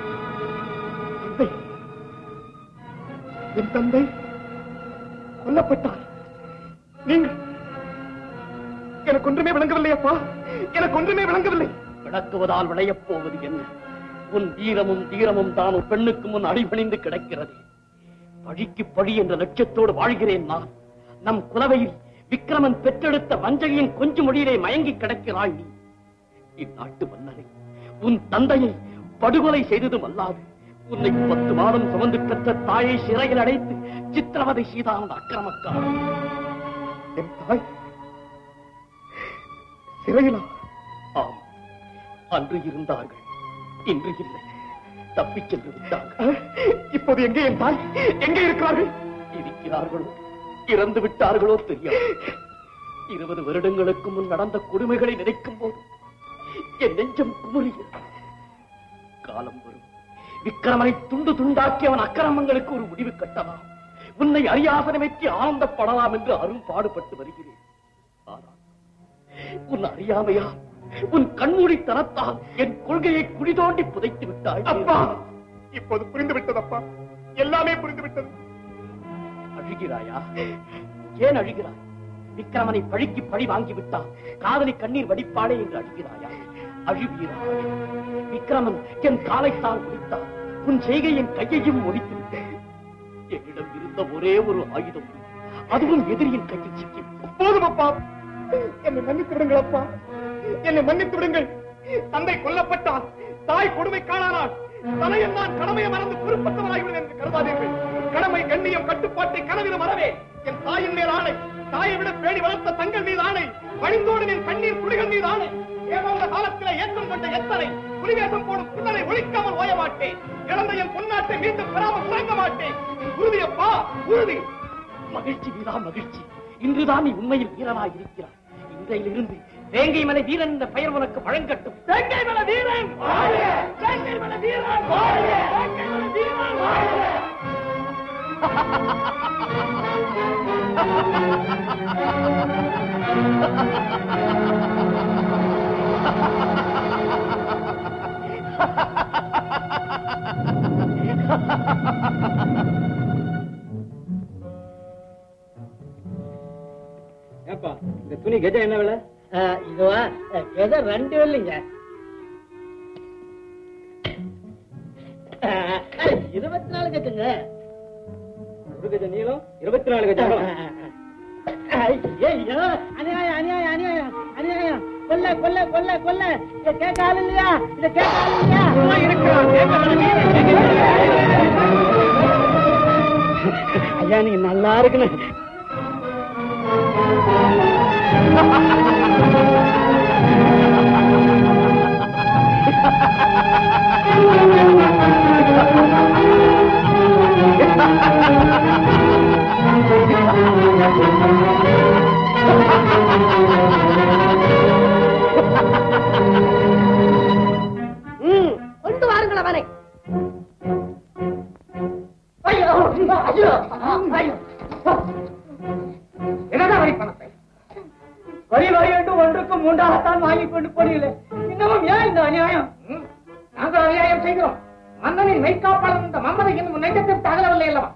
J: என் தந்தை கொல்லப்பட்டார். நீங்கள் எனக்கு ஒன்றுமே விளங்கவில்லை அப்பா, எனக்கு ஒன்றுமே விளங்கவில்லை.
A: விளக்குவதால் விளையப் போவது என்ன? உன் வீரமும் தீரமும் தான் ஒரு பெண்ணுக்கு முன் அடிபணிந்து கிடக்கிறது. பழிக்கு பழி என்ற லட்சியத்தோடு வாழ்கிறேன் நான். நம் குலவையில் விக்ரமன் பெற்றெடுத்த வஞ்சகையின் கொஞ்சம் மொழியிலே மயங்கி கிடக்கிறாய் நீ. இந்நாட்டு மன்னரை, உன் தந்தையை படுகொலை செய்ததும் அல்லாது உன்னை 10 மாதம் சுமந்து பெற்ற தாயை சிறையில் அடைத்து சித்திரவதை செய்தான் அக்கிரமக்காரன்.
J: என் தாய் சிறையிலா?
A: ஆம், அன்று இருந்தார்கள், இன்று இல்லை, தப்பிச் சென்று விட்டார்கள்.
J: இப்போது எங்கே என் தாய்? எங்கே இருக்கிறார்கள்?
A: இருக்கிறார்களோ இறந்து விட்டார்களோ தெரியாது. 20 வருடங்களுக்கு முன் நடந்த கொடுமைகளை நினைக்கும் போது என் நெஞ்சம் குமுறுகிறது. காலம் வரும், விக்கிரமனை துண்டு துண்டாக்கி அவன் அக்கிரமங்களுக்கு ஒரு முடிவு கட்டலாம். உன்னை அரியாசனமேற்றி ஆனந்தப்படலாம் என்று அரும் பாடுபட்டு வருகிறேன். ஆனால் உன் அறியாமையா, உன் கண்மூடித்தனத்தால் என் கொள்கையை குடிதோண்டி புதைத்து விட்டாய்.
J: அப்பா, இப்போது புரிந்து விட்டதப்பா, எல்லாமே புரிந்து விட்டது.
A: அழுகிறாயா? ஏன் அழுகிறாய்? விக்கிரமனை பழிக்கு பழி வாங்கி விட்டான், காதலி கண்ணீர் வடிப்பாளே என்று அழுகிறாயா? அழுவீரா? விக்கிரமன் என் காலைத்தான் முடித்தான், உன் செய்கை என் கையையும் ஒடித்து விட்டேன். என்னிடம் இருந்த ஒரே ஒரு ஆயுதம், அதுவும் எதிரியின் கையில் சிக்கி.
J: போதும் அப்பா, என்னை மன்னித்து விடுங்கள் அப்பா, என்னை மன்னித்து விடுங்கள். தந்தை கொல்லப்பட்டால், தாய் கொடுமை காணானால், தலையில் நான் கடமையை மறந்து பொறுப்பற்றவனாகிவிடும் என்று கருதாதீர்கள். கடமை, கண்ணியம், கட்டுப்பாட்டை கனவிலும் மறவே. என் தாயின் மேல் ஆணை, தாயை விட பேடி வளர்த்த தங்கள் மீது ஆணை, வழிந்தோடு என் கண்ணீர் புலிகள் மீது ஆணை. ஏமாந்த காலத்திலே ஏற்றம் கொண்ட எத்தனை புலிவேசம் போடும் புன்னலை ஒழிக்காமல் ஓய மாட்டேன். இழந்த என் பொன்னாட்டை மீண்டும் பெறாமல் உறங்க மாட்டேன். உறுதி அப்பா, உறுதி.
A: மகிழ்ச்சி வீரா, மகிழ்ச்சி. இன்றுதான் நீ உண்மையில் வீரனாய் இருக்கிறாய். இன்றையிலிருந்து வேங்கை மலை வீரன் என்ற பெயர் உனக்கு வழங்கட்டும். வேங்கை மலை வீரன் வாழ்க! வேங்கை மலை வீரன் வாழ்க! வேங்கை மலை வீரன் வாழ்க!
H: ஏப்பா இந்த துணி கஜம் என்ன விலை?
B: இதுவா கஜம் 2 இல்லைங்க, 24 கஜங்க.
H: ஒரு கஜம் நீளம் 24 கஜம் அகலம்.
B: ஐயோ, அநியாயம் அநியாயம் அநியாயம் அநியாயம். கொல்ல கொல்ல கொல்ல கொல்ல. இத கேட்க ஆள் இல்லையா? இத கேட்க ஆள் இல்லையா? ஐயா நீங்க நல்லா இருக்குன்னு.
G: கொண்டு வாருங்கள் அவனை. ஐயோ ஐயோ ஐயோ,
B: என்னதான் வரி பணத்தை வரி வரி என்று ஒன்றுக்கு 3ஆகத்தான் வாங்கிக் கொண்டு போனீங்களே, இன்னமும் ஏன் இந்த அநியாயம்? நாங்கள் அநியாயம் செய்கிறோம். மன்னனின் மெய்காப்பாளன் இந்த மம்மதை இன்னும் நெஞ்சத்தில் தகலவில்லை அல்லவா?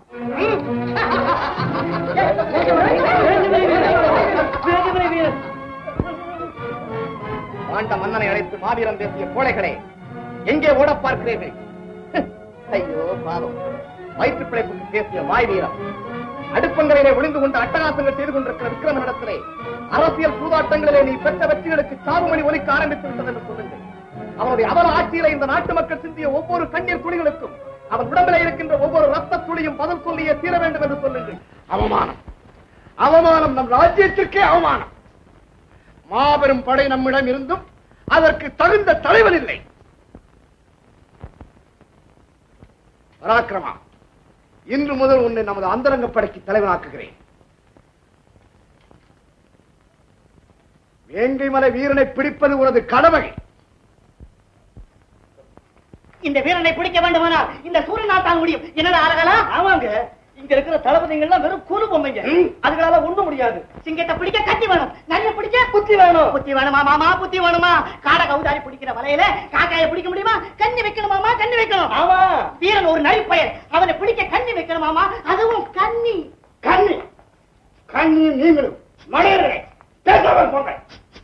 E: ஆண்ட மன்னனை அழைத்து மாவீரன் பேசிய கோழைகளே, எங்கே ஓட பார்க்கிறீர்கள்? ஐயோ பாவம், வயிற்று பிழைப்புக்கு பேசிய வாய் வீரம். அடுப்பங்கரையிலே ஒளிந்து கொண்டு அட்டகாசங்கள் செய்து கொண்டிருக்கிற விக்ரமனிடத்திலே அரசியல் சூதாட்டங்களிலே நீ பெற்ற வெற்றிகளுக்கு சாவுமணி ஒலிக்க ஆரம்பித்து விட்டது என்று சொல்லுங்கள். அவனுடைய அவல ஆட்சியில இந்த நாட்டு மக்கள் சிந்திய ஒவ்வொரு கண்ணீர் துளிகளுக்கும் அவன் உடம்பிலே இருக்கின்ற ஒவ்வொரு ரத்த துளியும் பதில் சொல்லியே தீர வேண்டும் என்று சொல்லுங்கள். அவமானம், அவமானம், நம் ராஜ்யத்திற்கே அவமானம். மாபெரும் படை நம்மிடம் இருந்தும் அதற்கு தகுந்த தலைவன் இல்லை. பராக்கிரமா, இன்று முதல் உன்னை நமது அந்தரங்க படைக்கு தலைவனாக்குகிறேன். வேங்கை மலை வீரனை பிடிப்பது உனது கடமை.
G: இந்த வீரனை பிடிக்க வேண்டுமானால் இந்த சூரியனால் தான் முடியும். என்னடா அழகலா? ஆமாங்க, இங்க இருக்கிற தளபதிகள் வெறும் கூறு பொம்மைங்க, அதுகளால ஒண்ணும் முடியாது. சிங்கத்தை பிடிக்க கத்தி வேணும், நல்ல பிடிக்க புத்தி வேணும். புத்தி வேணுமா மாமா? புத்தி வேணுமா? காடை கவுதாரி பிடிக்கிற வலையில காக்காயை பிடிக்க முடியுமா? கண்ணி வைக்கணுமாமா? கண்ணி வைக்கணும். ஆமா, வீரன் ஒரு நரிப்பயல், அவனை பிடிக்க கண்ணி வைக்கணுமாமா? அதுவும் கண்ணி.
E: கண்ணி கண்ணி நீங்களும் மடையர்களே பேசாமல் போங்க.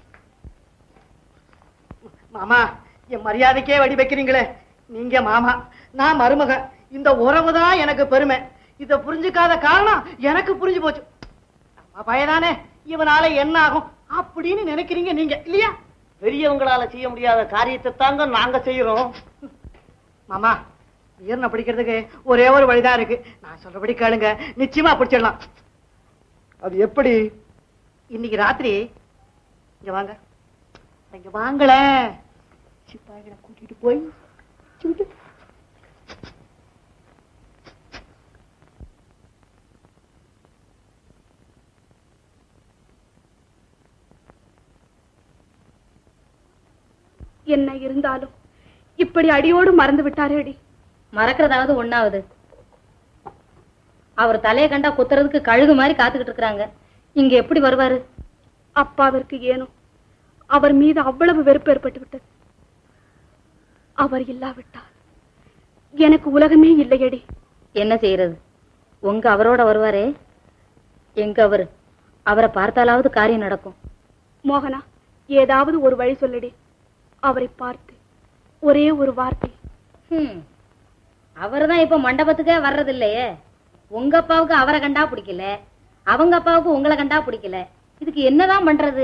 G: மாமா, என் மரியாதைக்கே வடி வைக்கிறீங்களே. நீங்க மாமா, நான் மருமக. இந்த உறவுதான் எனக்கு பெருமை. இத புரிஞ்சுக்காத காரணம் எனக்கு புரிஞ்சு போச்சு. பயதானே, இவனால என்ன ஆகும் அப்படின்னு நினைக்கிறீங்க நீங்க இல்லையா? பெரியவங்களால செய்ய முடியாத காரியத்தை தாங்க நாங்க செய்யறோம். மாமா, வீரனை பிடிக்கிறதுக்கு ஒரே ஒரு வழிதான் இருக்கு. நான் சொல்றபடி கேளுங்க, நிச்சயமா பிடிச்சிடலாம்.
E: அது எப்படி?
G: இன்னைக்கு ராத்திரி இங்க வாங்க, இங்க வாங்களேன். சிப்பாய்களை கூட்டிட்டு போய்
C: என்ன இருந்தாலும் இப்படி அடியோடு மறந்து விட்டாரேடி.
D: மறக்கிறதாவது ஒண்ணாவது. அவர் தலையை கண்டா குத்துறதுக்கு கழுகு மாதிரி காத்துக்கிட்டு இருக்காங்க. இங்க எப்படி வருவாரு?
C: அப்பாவிற்கு ஏனோ அவர் மீது அவ்வளவு வெறுப்பு ஏற்பட்டு விட்டது. அவர் இல்லாவிட்டால் எனக்கு உலகமே இல்லையடி.
D: என்ன செய்யறது? உங்க அவரோட வருவாரே, எங்க அவரை பார்த்தாலாவது காரியம் நடக்கும்.
C: மோகனா, ஏதாவது ஒரு வழி சொல்லடி. அவரை பார்த்து ஒரே ஒரு வார்த்தை.
D: அவர்தான் இப்ப மண்டபத்துக்கே வர்றது இல்லையே. உங்க அப்பாவுக்கு அவரை கண்டா பிடிக்கல, அவங்க அப்பாவுக்கு உங்களை கண்டா பிடிக்கல. இதுக்கு என்னதான் பண்றது?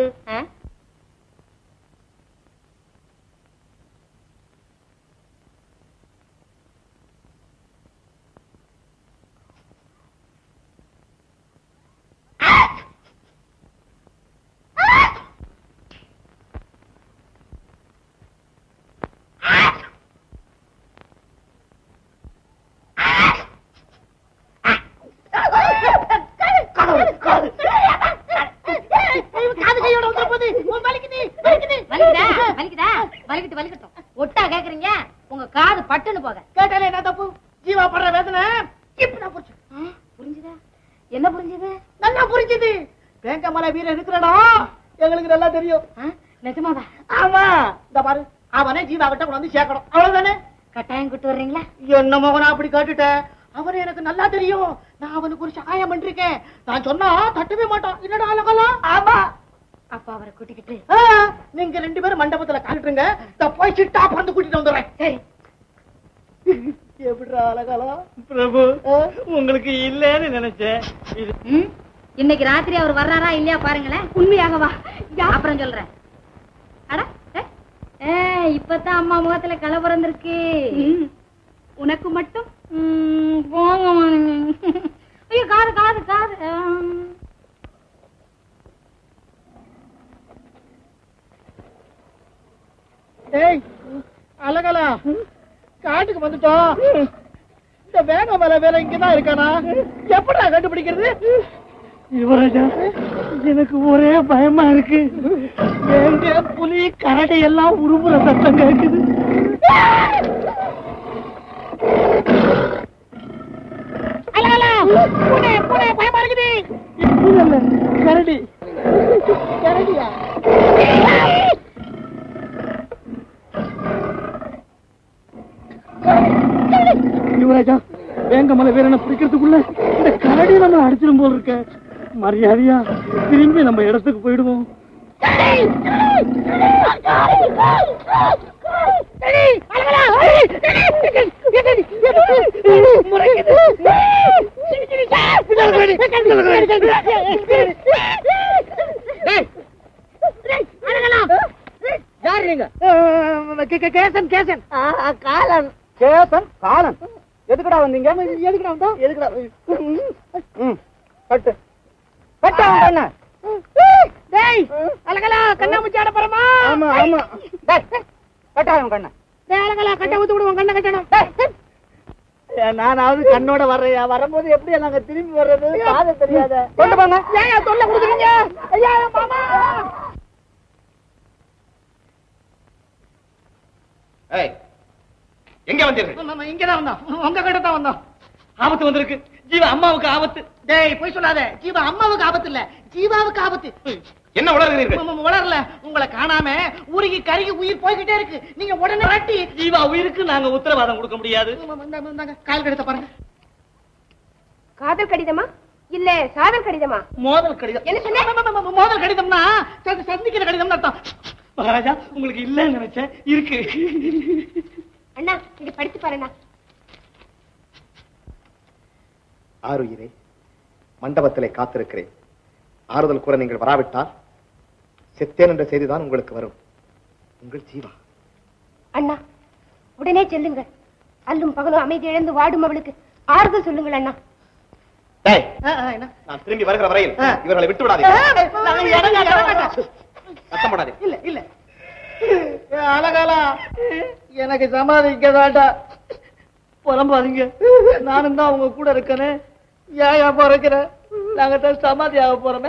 D: ஒட்டா கேக்குறீங்க? உங்க காது பட்டுன்னு போக.
G: கேட்டாலே என்ன தப்பு? ஜீவா படுற வேதனை இப்ப புரிஞ்சுதா?
D: என்ன புரிஞ்சுது?
G: நல்லா புரிஞ்சுது. வேங்கமலை வீரன் இருக்கிறடா எங்களுக்கு நல்லா தெரியும்.
D: நிஜமாவா?
G: ஆமா, இந்த பாரு, அவனை ஜீவா கிட்ட கொண்டு வந்து சேர்க்கணும், அவ்வளவுதானே?
D: கட்டாயம் கூட்டு வர்றீங்களா?
G: என்ன மோகனா அப்படி கேட்டுட்ட? அவன் எனக்கு நல்லா தெரியும். நான் அவனுக்கு ஒரு சகாயம் பண்ணிருக்கேன். நான் சொன்னா தட்டவே மாட்டான். என்னடா அழகலா? ஆமா.
D: அப்ப அவரை கூட்டிக்கிட்டு
G: நீங்க 2 பேரும் மண்டபத்துல காட்டுங்க. போய் சிட்டா பறந்து கூட்டிட்டு வந்துடுறேன்.
D: சரி.
G: எப்படிடா அழகலா?
B: பிரபு, உங்களுக்கு இல்லன்னு நினைச்சேன்.
D: இன்னைக்கு ராத்திரி அவர் வர்றாரா இல்லையா பாருங்களேன். உண்மையாகவா? அப்புறம் சொல்றேன். அட இப்பதான் அம்மா முகத்துல களை பிறந்திருக்கு. உனக்கு மட்டும் போங்க. ஐயோ காது காது காது.
G: டேய் அழகலா, காட்டுக்கு வந்துட்டோம். இந்த வேக மேல வேலை இங்கதான் இருக்கானா? எப்படா கண்டுபிடிக்கிறது?
B: யுவராஜா, எனக்கு ஒரே பயமா இருக்கு. எங்க புலி கரடை எல்லாம் உருமுற சத்தம் கேக்குது.
G: பயமா இருக்குது.
B: கரடி
G: கரடியா?
B: யுவராஜா, வேங்க மலை வீரனை பிடிக்கிறதுக்குள்ள இந்த கரடி நம்ம அடிச்சிடும் போல் இருக்க. மரியாதையா திரும்பி நம்ம இடத்துக்கு போயிடுவோம்.
G: யார் நீங்க?
B: கேசன் கேசன்
G: காலன்.
B: கேசன் காலன். எதுக்குடா வந்தீங்க?
G: எதுக்குடா வந்தா?
B: எதுக்குடா? கட்டு கட்டு அவன் கண்ண.
G: டேய் அழகலா, கண்ணாமூச்சி ஆட போறமா?
B: ஆமா ஆமா. கட்டா அவன் கண்ண.
G: டேய் அழகலா, கட்ட ஊத்து விடுவோம். கண்ண கட்டணும்.
B: நானாவது கண்ணோட வர்றையா? வரும்போது எப்படி நாங்க திரும்பி வர்றது? காது தெரியாத. கொண்டு போங்க.
G: ஏன் தொல்லை கொடுக்குறீங்க? ஐயா மாமா.
A: எங்க வந்தீர்கள்?
G: இங்கதான் வந்தோம். உங்க கிட்ட தான் வந்தோம்.
B: ஆபத்து வந்திருக்கு. ஜீவா அம்மாவுக்கு ஆபத்து.
G: டேய் போய் சொல்லாத. ஜீவா அம்மாவுக்கு ஆபத்து இல்ல, ஜீவாவுக்கு ஆபத்து.
A: என்ன உளறுகிறீர்கள்?
G: வளரல. உங்களை காணாம உருகி கருகி உயிர் போய்கிட்டே இருக்கு. நீங்க உடனே வெட்டி.
B: ஜீவா உயிருக்கு நாங்க உத்தரவாதம் கொடுக்க முடியாது.
G: கால் கடிதத்தை பாருங்க.
D: காதல் கடிதமா இல்ல சாதல் கடிதமா?
G: மோதல் கடிதம்.
D: என்ன சொன்ன?
G: மோதல் கடிதம்னா சந்திக்கிற கடிதம் அர்த்தம்.
B: மகாராஜா, உங்களுக்கு இல்லன்னு நினைச்சேன். இருக்கு.
D: அண்ணா இது படிச்சு பாருண்ணா.
E: ஆருயிரே, மண்டபத்திலே காத்திருக்கிறேன். ஆறுதல் கூற நீங்கள் வராவிட்டால் செத்தேன் என்ற செய்திதான் உங்களுக்கு வரும். உங்கள் ஜீவா.
D: அண்ணா உடனே செல்லுங்க. அல்லும் பகலும் அமைதி இழந்து வாடும் அவளுக்கு ஆறுதல் சொல்லுங்கள் அண்ணா.
E: நான் திரும்பி வருகிற வரையில் இவர்களை விட்டு விடாதீர்கள்.
G: இல்ல இல்ல அழகாலா, எனக்கு சமாளிக்கதாண்டா.
B: புலம்பாதீங்க. நானும் தான் உங்க கூட இருக்கனே. ஏன் பிறக்கிற? நாங்க தான் சமாதியாக போறோமே.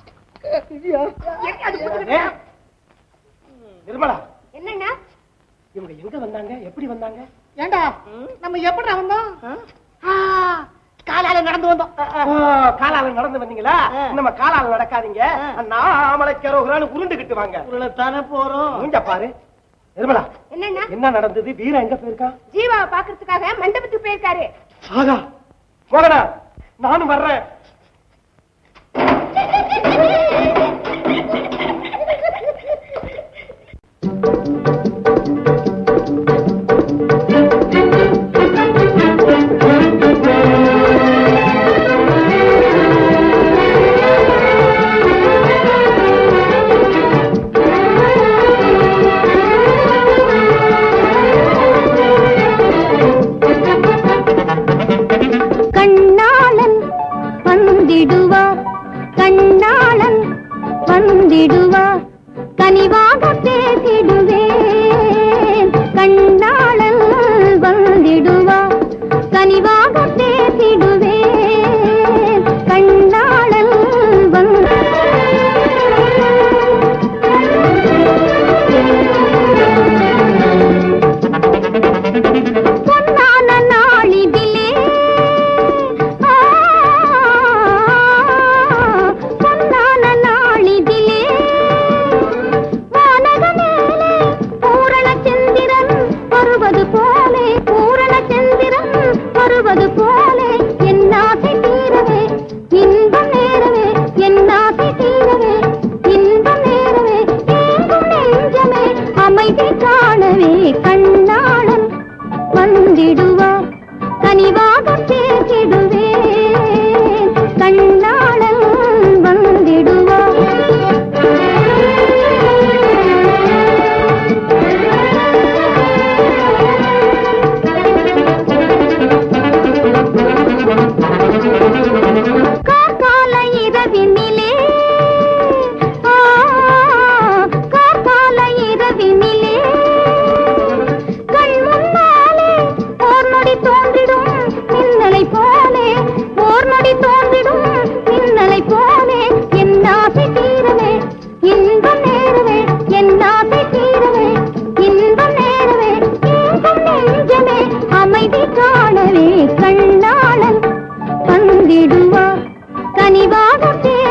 A: நிர்மலா,
D: என்னண்ணா?
A: இவங்க எங்க வந்தாங்க? எப்படி வந்தாங்க?
G: ஏண்டா நம்ம எப்படி வந்தோம்? காலால நடந்து வந்தோம்.
A: காலால நடந்து வந்தீங்களா? நம்ம காலால நடக்காதீங்க. நாமளைக்கிறோம் உருண்டுகிட்டு வாங்க.
B: உருளத்தானே போறோம்.
A: மூஞ்ச பாரு. நிர்மலா,
D: என்னண்ணா?
A: என்ன நடந்தது? வீரா எங்க போயிருக்கா?
D: ஜீவாவை பாக்குறதுக்காக மண்டபத்துக்கு போயிருக்காரு.
A: ஆகா, போகடா, நானும் வர்றேன்.
F: கனிவாக பேசிடுவேன். கண்ணாளன் வந்திடுவா. கனிவாக பேசிடுவேன். கண்ணாளன் பொன்னான நாளிதிலே பொன்னான நாளிதிலே வானக மேலே பூரண சந்திரன் பருவ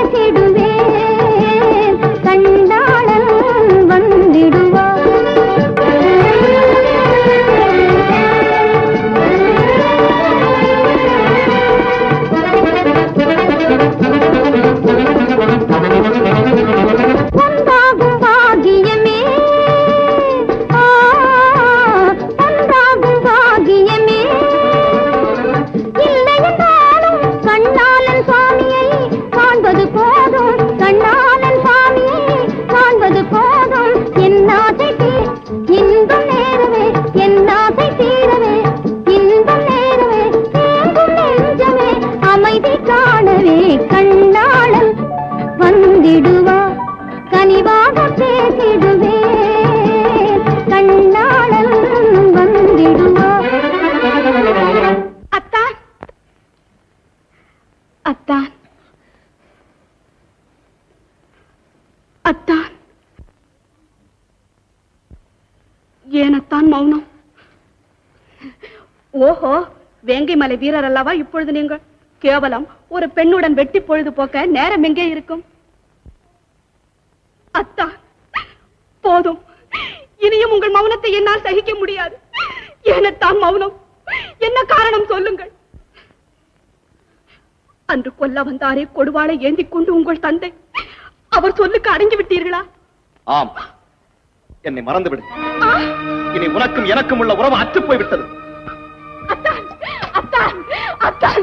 F: பேசிடுவேன் கண்டாளன் வந்திடுவார் ஒன்றாகும் பாகியமே ஒன்றாகும் பாகியமே இல்லை என்றாலும் கண்ணாளன் சுவாமியை காண்பது போதும் கண்ணாளன் சுவாமியை காண்பது போதும் என் ஆசை இன்பம் நேரவே என் ஆசை தீரவே இன்பம் நேரவே தேங்கும் நெஞ்சமே அமைதி காணவே கண்ணாளன் வந்திடுவார் கனிவாக பேசிடுவேன் கண்ணாளன் வந்திடுவார்
C: அத்தான் அத்தான் அத்தான் ஏனத்தான் மௌனம்? ஓஹோ, வேங்கை மலை வீரர் அல்லவா இப்பொழுது நீங்கள்? கேவலம் ஒரு பெண்ணுடன் வெட்டி பொழுது போக்க நேரம் எங்கே இருக்கும்? அத்தான் போதும், இனியும் உங்கள் மௌனத்தை என்னால் சகிக்க முடியாது. ஏனத்தான் மௌனம்? என்ன காரணம் சொல்லுங்கள். அன்று கொல்ல வந்தாரே கொடுவாளை ஏந்திக் கொண்டு உங்கள் தந்தை, அவர் சொல்லுக்கு அடங்கி விட்டீர்களா?
J: ஆம், என்னை மறந்துவிடு. இனி உனக்கும் எனக்கும் உள்ள உறவு அற்று போய்விட்டது.
C: அத்தான் அத்தான் அத்தான்,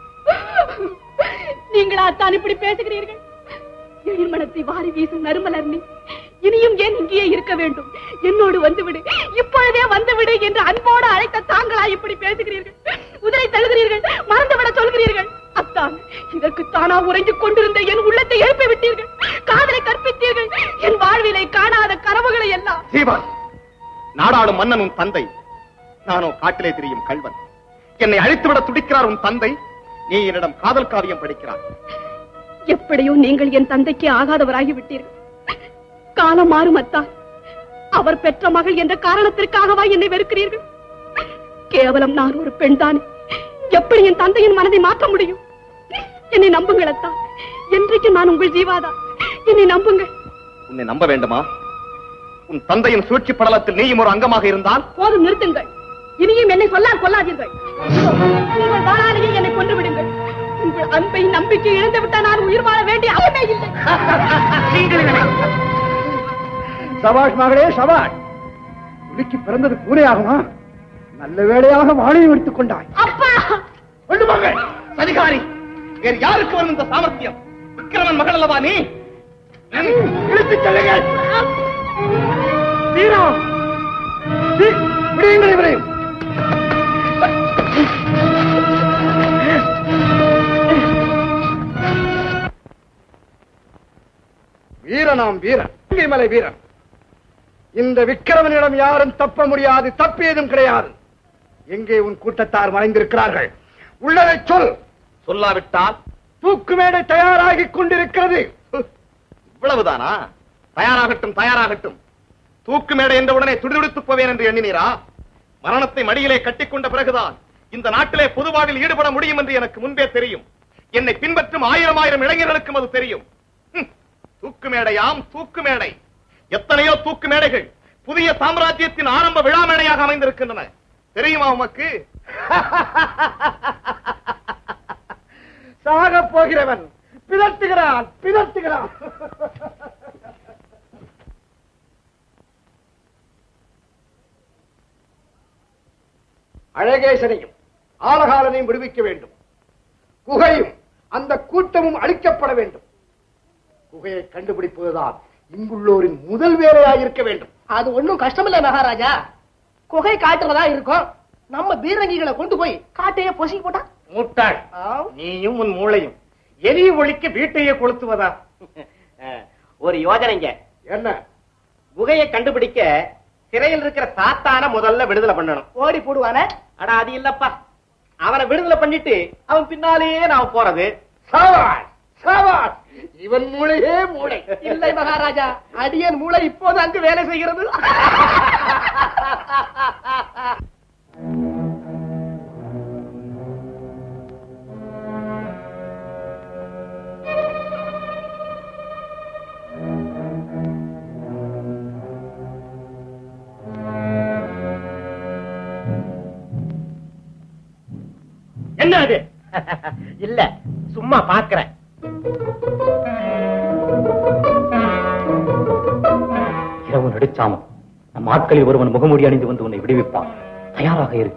C: நீங்களா அத்தான் இப்படி பேசுகிறீர்கள்? எழில்மனத்தை வாரி வீசும் நறுமலர் நீ இனியும் ஏன் இங்கேயே இருக்க வேண்டும்? என்னோடு வந்துவிடு, இப்பொழுதே வந்துவிடு என்று அன்போடு அழைத்த தாங்களா இப்படி பேசுகிறீர்கள்? உதரை தழுகிறீர்கள், மறந்துவிட சொல்கிறீர்கள். அத்தான், இதற்கு தானா உறங்கிக் கொண்டிருந்த என் உள்ளத்தை எழுப்பி விட்டீர்கள், காதலை கற்பித்தீர்கள், என் வாழ்விலை காணாத கனவுகளை எல்லாம்.
J: சீவன், நாடாளும் மன்னன் உன் தந்தை, நானோ காட்டிலே திரியும் கள்வன். என்னை அழித்துவிட துடிக்கிறார் உன் தந்தை, நீ என்னிடம் காதல் காவியம் படிக்கிறார்.
C: எப்படியோ நீங்கள் என் தந்தைக்கு ஆகாதவராகி விட்டீர்கள். காலம் மாறும் அத்தான், அவர் பெற்ற மகள் என்ற காரணத்திற்காகவா என்னை வெறுக்கிறீர்கள்? கேவலம் நான் ஒரு பெண் தானே, எப்படி என் தந்தையின் மனதை மாற்ற முடியும்? என்னை நம்புங்கள் அத்தான், என்றைக்கு நான் உங்கள் ஜீவாதான், என்னை நம்புங்கள்.
J: உன்னை நம்ப வேண்டுமா? உன் தந்தையின் சூழ்ச்சி படலத்தில் நீயும் ஒரு அங்கமாக இருந்தால்
C: போதும், நிறுத்துங்கள். இனியும் என்னை சொல்லால் கொள்ளாதீர்கள். உங்கள் வாழாலேயே என்னை கொண்டு விடுங்கள். உங்கள் அன்பை நம்பிக்கை இழந்து விட்டால் நான் உயிர் வாழ வேண்டிய அவசியமே இல்லை.
E: சபாஷ் மகளே சபாஷ். புலிக்கு பிறந்தது பூனை ஆகுமா? நல்ல வேளையாக வாழையும் எடுத்துக் கொண்டாய்.
C: அப்பா,
J: கொண்டு மகள் சதிகாரி, வேறு யாருக்கு வரும் இந்த சாமர்த்தியம்? விக்கிரமன் மகள் அல்லவா நீ?
E: இழுத்துச் செல்லுங்கள். வீரா, விடுங்கள் இவரையும். வீரனாம் வீரன், மலை வீரன். இந்த விக்கிரமனிடம் யாரும் தப்ப முடியாது, தப்பியதும் கிடையாது. எங்கே உன் கூட்டத்தார் மறைந்திருக்கிறார்கள்? உள்ளதை சொல்.
J: சொல்லாவிட்டால்
E: தூக்கு மேடை தயாராகிக் கொண்டிருக்கிறது.
J: இவ்வளவுதானா? தயாராகட்டும், தயாராகட்டும். தூக்கு மேடை என்ற உடனே துடிதுடித்து போவேன் என்று எண்ணினீரா? மரணத்தை மடியிலே கட்டிக்கொண்ட பிறகுதான் இந்த நாட்டிலே பொதுவாழ்வில் ஈடுபட முடியும் என்று எனக்கு முன்பே தெரியும். என்னை பின்பற்றும் ஆயிரம் ஆயிரம் இளைஞர்களுக்கும் அது தெரியும். தூக்கு மேடையாம், தூக்கு மேடை. எத்தனையோ தூக்கு மேடைகள் புதிய சாம்ராஜ்யத்தின் ஆரம்ப விழா மேடையாக அமைந்திருக்கின்றன. தெரியுமா உமக்கு?
E: சாக போகிறவன் பிதற்றுகிறான், பிதற்றுகிறான். அழகேசனையும் ஆலகாலனையும் விடுவிக்க வேண்டும். குகையும் அந்த கூட்டமும் அழிக்கப்பட வேண்டும். குகையை கண்டுபிடிப்பதுதான் இங்குள்ளோரின் முதல் வேலையாயிருக்க வேண்டும்.
B: அது ஒண்ணும் கஷ்டமில்ல மகாராஜா. குகை காட்டுறதா இருக்கும், நம்ம பீரங்கிகளை கொண்டு போய் காட்டையே பொசுக்கி போட்டா.
J: முட்டாள், நீயும் உன் மூளையும் எலி ஒழிக்க வீட்டையே கொளுத்துவதா? ஒரு யோஜனைங்க.
E: என்ன?
J: குகையை கண்டுபிடிக்க சிறையில் இருக்கிற சாத்தான முதல்ல விடுதலை பண்ணணும்.
B: ஓடி போடுவானே?
J: அடா அது இல்லப்பா, அவனை விடுதலை பண்ணிட்டு அவன் பின்னாலேயே நான் போறது.
E: சாவாஸ், சாவாஸ். இவன் மூளையே மூளை.
B: இல்லை மகாராஜா, அடியன் மூளை இப்போது அங்கு வேலை செய்கிறது.
J: என்ன அது? இல்ல, சும்மா பாக்குறேன்.
A: இரவு நடிச்சாம நம் ஆட்களில் ஒருவன் முகமூடி அணிந்து வந்து உன்னை விடுவிப்பான். தயாராக இரு.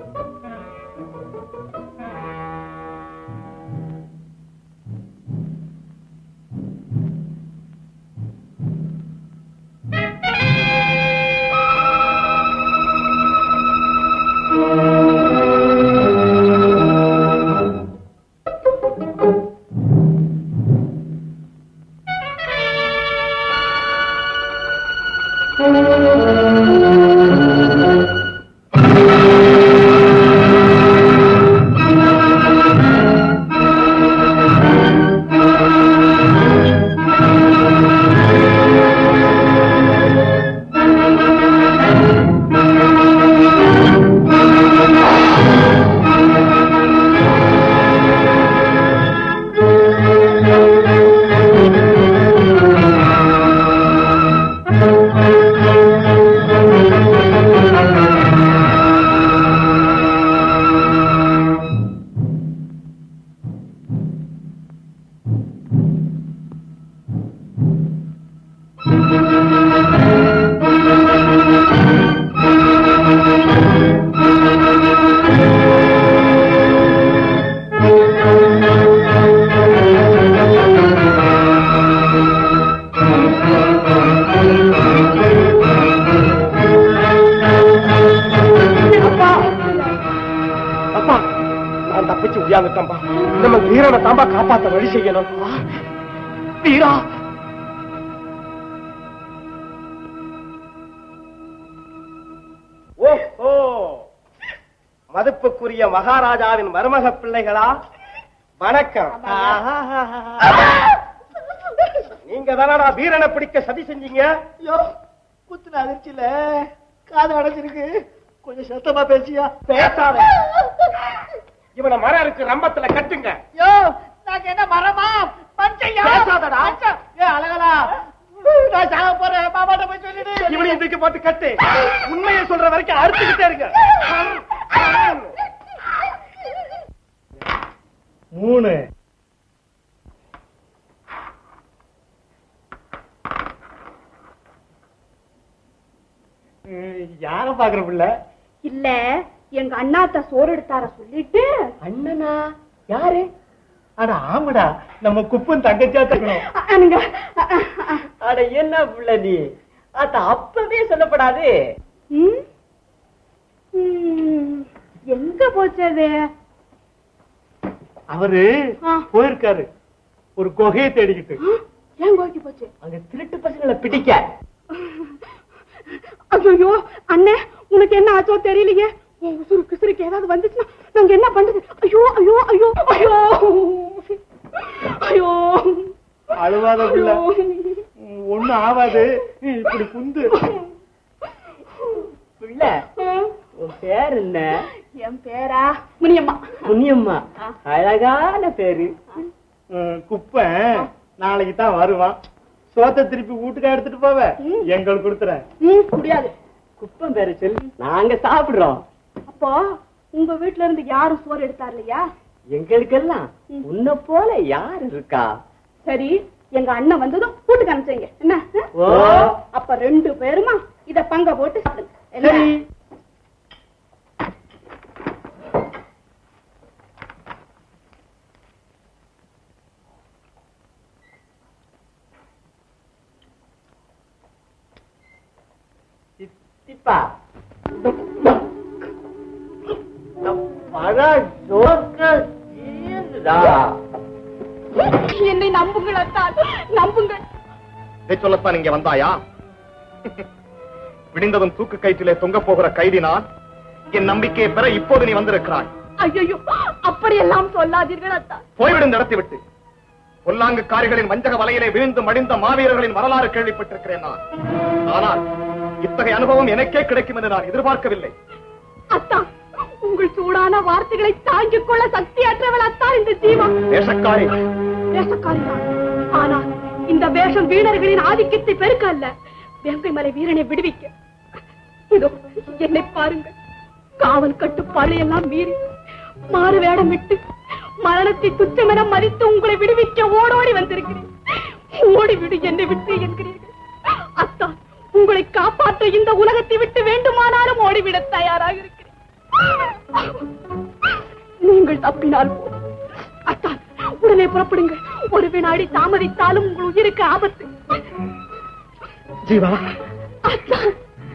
J: நம்ம வீரனை தாம்பா காப்பாத்த வழி செய்யணும். வீரா, ஓஹோ, மதிப்புக்குரிய மகாராஜாவின் மருமக பிள்ளைகளா, வணக்கம். நீங்க தானடா வீரனை பிடிக்க சதி செஞ்சீங்க?
G: ஐயோ, குத்துன அதிர்ச்சியில காது அடைஞ்சிருக்கு. கொஞ்சம் சத்தமா பேசியா?
J: பேசாத. இவனை மரம் இருக்கு, ரம்பத்துல கட்டுங்க.
G: யோ, நாங்க என்ன மரமா? பஞ்சையா?
J: பேசாதடா.
G: ஏ அழகலா, நான் சாக போறேன். மாமாட்ட போய் சொல்லிடு.
J: இவனையும் தூக்கி போட்டு கட்டு. உண்மையை சொல்ற வரைக்கும் அறுத்துக்கிட்டே இருங்க. 3 யார பாக்குற பிள்ளை?
C: இல்ல, எங்க அண்ணாத்த சோறு எடுத்தார சொல்லிட்டு.
J: அண்ணனா? யாரு? அட ஆமாடா, நம்ம குப்பன் தங்கச்சியா தக்கணும். அட என்ன பிள்ளை நீ? அத அப்பவே சொல்லப்படாது.
C: எங்க போச்சது?
J: அவரு போயிருக்காரு ஒரு குகையை தேடிக்கிட்டு.
C: ஏன் கோக்கி போச்சு?
J: அங்க திருட்டு பசங்களை பிடிக்க.
C: ஐயோ அண்ணே, உனக்கு என்ன ஆச்சோ தெரியலையே. உசுறு கிசுருக்கு ஏதாவது வந்துச்சுன்னா நாங்க என்ன பண்றது? ஐயோ ஐயோ ஐயோ ஐயோ ஐயோ.
J: அழுவாத பிள்ளை, ஒண்ணும் ஆவாது. இப்படி குந்து. பிள்ளை, உன் பேர் என்ன?
C: என் பேரா முனியம்மா.
J: முனியம்மா, அழகான பேரு. குப்பை நாளைக்கு தான் வருவான். சோத்தை திருப்பி வீட்டுக்கா எடுத்துட்டு போவ, எங்களுக்கு கொடுத்துறேன்.
C: முடியாது.
J: குப்பம் பேரு சொல்லி நாங்க சாப்பிடுறோம்.
C: அப்போ உங்க வீட்டுல இருந்து யாரும் சோறு எடுத்தார் இல்லையா?
J: எங்களுக்கெல்லாம் உன்ன போல யார் இருக்கா?
C: சரி, எங்க அண்ணன் வந்ததும் வீட்டுக்கு அனுப்பிச்சீங்க என்ன? அப்ப 2 பேருமா இத பங்க போட்டு சாப்பிடுங்க. என்னை நம்புங்கள் அத்தான், நம்புங்கள்.
E: இதை சொல்லத்தான் இங்கே வந்தாயா? விடிந்ததும் தூக்கு கயிற்றிலே தொங்க போகிற கைதி நான். என் நம்பிக்கையை பெற இப்போது நீ வந்திருக்கிறாய்.
C: ஐயோ, அப்படியெல்லாம் சொல்லாதீர்கள் அத்தான்.
E: போய்விடும் நடத்தி விட்டு. பொல்லாங்குக்காரிகளின் வஞ்சக வலையிலே வீழ்ந்து மடிந்த மாவீரர்களின் வரலாறு கேள்விப்பட்டிருக்கிறேன் நான். ஆனால் இத்தகைய அனுபவம் எனக்கே கிடைக்கும் என்று நான் எதிர்பார்க்கவில்லை.
C: அத்தான், உங்கள் சூடான வார்த்தைகளை தாங்கிக் கொள்ள சக்தியற்றவள் அத்தான் இந்த ஜீவா.
E: வேஷக்காரி.
C: வேஷக்காரிதான். ஆனால் இந்த வேஷம் வீரர்களின் ஆதிக்கத்தை பெருக்க அல்ல, வேங்கை மலை வீரனை விடுவிக்க. இதோ என்னை பாருங்கள். காவல் கட்டுப்பாடு எல்லாம் மீறி மாறு வேடம் விட்டு மரணத்தை துச்சமென மதித்து உங்களை விடுவிக்க ஓடோடி வந்திருக்கிறேன். ஓடிவிடு, என்னை விட்டு என்கிறீர்கள். அத்தான், உங்களை காப்பாற்ற இந்த உலகத்தை விட்டு வேண்டுமானாலும் ஓடிவிட தயாராக இருக்கிறேன். நீங்கள் தப்பினால் போதும். அத்தான், உடனே புறப்படுங்கள். ஒரு வினாடி தாமதித்தாலும் உங்கள் உயிருக்கு ஆபத்து.
J: ஜீவா,
C: அத்தான்,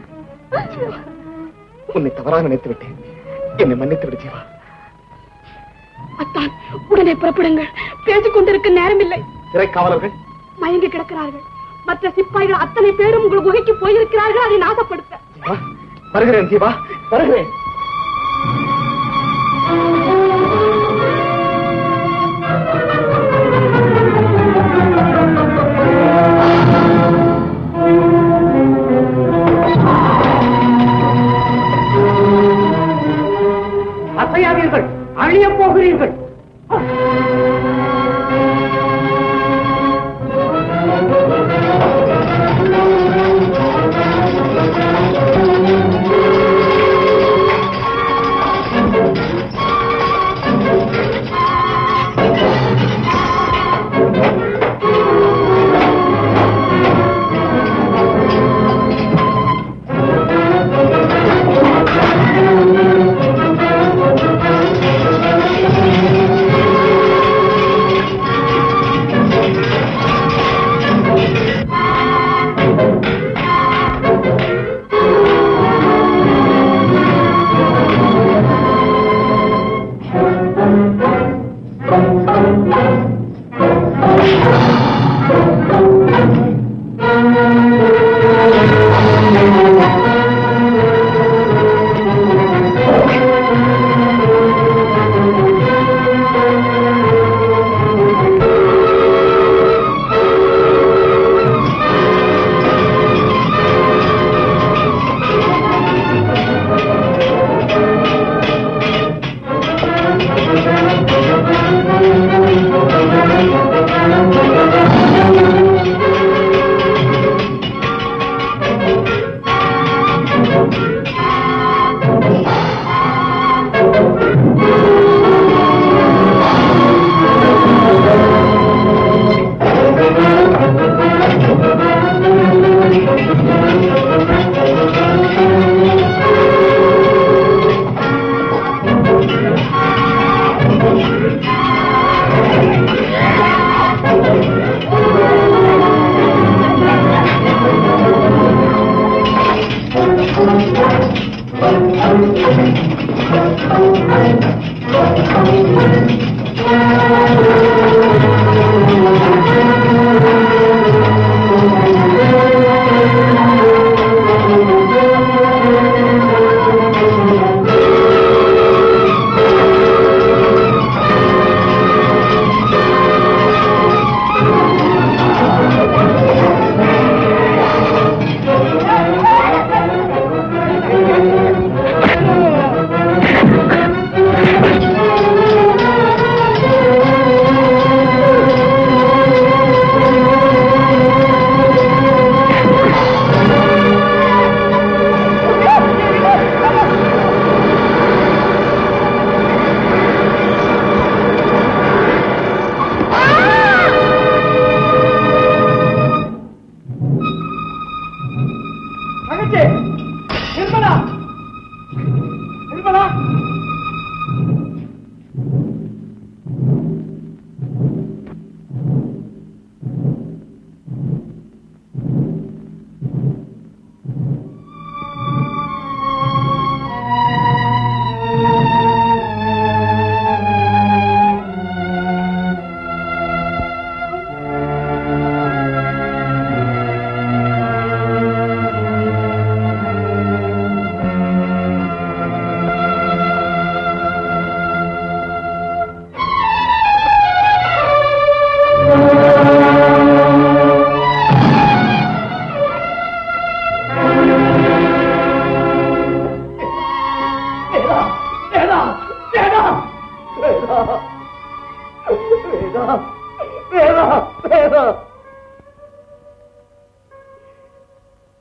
J: உன்னை தவறாக நினைத்து விட்டேன். என்னை மன்னித்து விடு ஜீவா.
C: அத்தான், உடனே புறப்படுங்கள். பேசிக் கொண்டிருக்க நேரமில்லை.
J: சிறை காவலர்கள்
C: மயங்கி கிடக்கிறார்கள். மற்ற சிப்பாய்கள் அத்தனை பேரும் உங்கள் குகைக்கு போயிருக்கிறார்கள். அதை நாசப்படுத்த.
J: வருகிறேன் ஜீவா, வருகிறேன்.
B: அசையாதீர்கள், அழிய போகிறீர்கள்.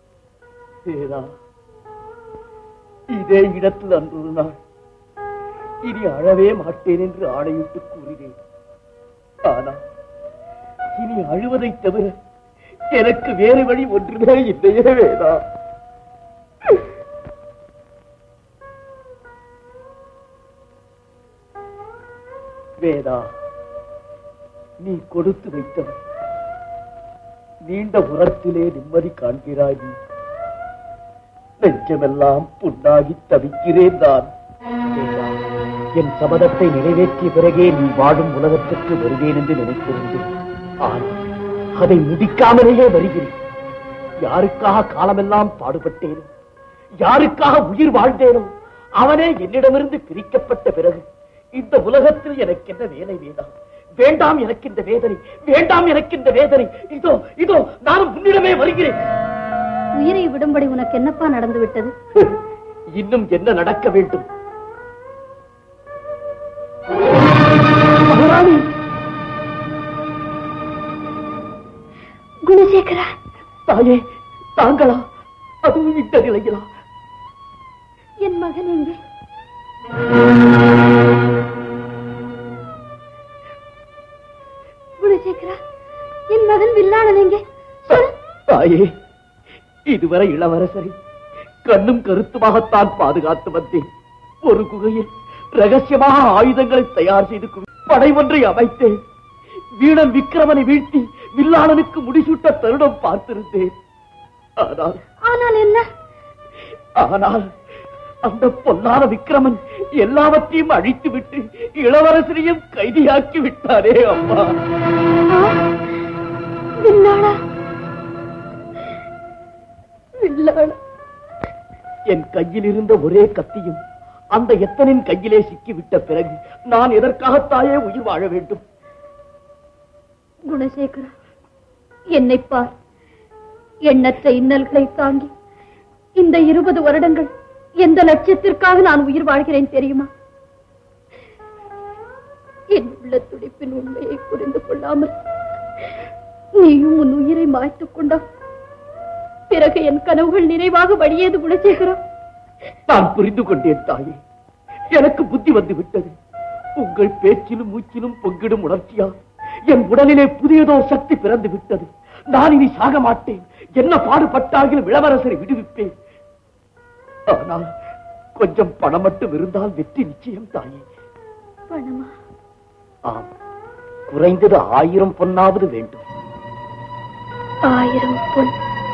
B: இதே இடத்தில் அன்று ஒரு நாள்
A: இனி அழவே மாட்டேன் என்று ஆணையிட்டு கூறினேன். ஆனால் இனி அழுவதை தவிர எனக்கு வேறு வழி ஒன்றுமே இல்லையே வேதா. வேதா, நீ கொடுத்து வைத்தவன். நீண்ட புறத்திலே நிம்மதி காண்கிறாய். நெஞ்சமெல்லாம் புண்ணாகி தவிக்கிறேன் நான். என் சபதத்தை நிறைவேற்றிய பிறகே நீ வாழும் உலகத்திற்கு வருவேன் என்று நினைத்திருந்தேன். ஆனால் அதை முடிக்காமலேயே வருகிறேன். யாருக்காக காலமெல்லாம் பாடுபட்டேனோ, யாருக்காக உயிர் வாழ்ந்தேனோ அவனே என்னிடமிருந்து பிரிக்கப்பட்ட பிறகு இந்த உலகத்தில் எனக்கு என்ன வேலை வேண்டாம். வேண்டாம் எனக்கு இந்த வேதனை, வேண்டாம் எனக்கு இந்த வேதனை. இதோ இதோ நானும் உன்னிடமே வருகிறேன்.
D: உயிரை விடும்படி உனக்கு என்னப்பா நடந்து விட்டது?
A: இன்னும் என்ன நடக்க வேண்டும்?
D: குணசேகரா,
A: தாயே, தாங்களா? அதுவும் இந்த நிலையிலா?
D: என் மகன் எங்கே? குணசேகரா, என் மகன் வில்லாளன் எங்கே?
A: தாயே, இதுவரை இளவரசரை கண்ணும் கருத்துமாகத்தான் பாதுகாத்து வந்தேன். ஒரு குகையில் ரகசியமாக ஆயுதங்களை தயார் செய்து படை ஒன்றை அமைத்தேன். வீணன் விக்கிரமனை வீழ்த்தி வில்லாளனுக்கு முடிசூட்ட தருணம் பார்த்திருந்தேன்.
D: ஆனால் என்ன?
A: ஆனால் அந்த பொல்லாத விக்கிரமன் எல்லாவற்றையும் அழித்து விட்டு இளவரசரையும் கைதியாக்கி விட்டாரே அம்மா.
D: வில்லாளா, வில்லாளா.
A: என் கையில் இருந்த ஒரே கத்தியும் அந்த எத்தனின் கையிலே சிக்கிவிட்ட பிறகு நான் எதற்காகத்தாயே உயிர் வாழ வேண்டும்?
D: குணசேகரா, என்னை பார். எண்ணற்ற இன்னல்களை தாங்கி இந்த 20 வருடங்கள் எந்த லட்சியத்திற்காக நான் உயிர் வாழ்கிறேன் தெரியுமா? என் உள்ள துடிப்பின் உண்மையை புரிந்து கொள்ளாமல் நீயும் உன் உயிரை மாய்த்துக் கொண்டால் பிறகு என் கனவுகள் நிறைவாக வழியேது குணசேகரா.
A: நான் புரிந்து கொண்டேன் தாயே. எனக்கு புத்தி வந்து விட்டது. உங்கள் பேச்சிலும் மூச்சிலும் பொங்கிடும் உணர்ச்சியால் என் உடலிலே புதியதோ சக்தி பிறந்து விட்டது. நான் இனி சாக மாட்டேன். என்ன பாடுபட்டாகிலும் இளவரசரை விடுவிப்பேன். ஆனால் கொஞ்சம் பணம் மட்டும் இருந்தால் வெற்றி நிச்சயம் தாயே.
D: பணமா?
A: ஆம், குறைந்தது 1000 பொன்னாவது வேண்டும்.
D: 1000 பொன்?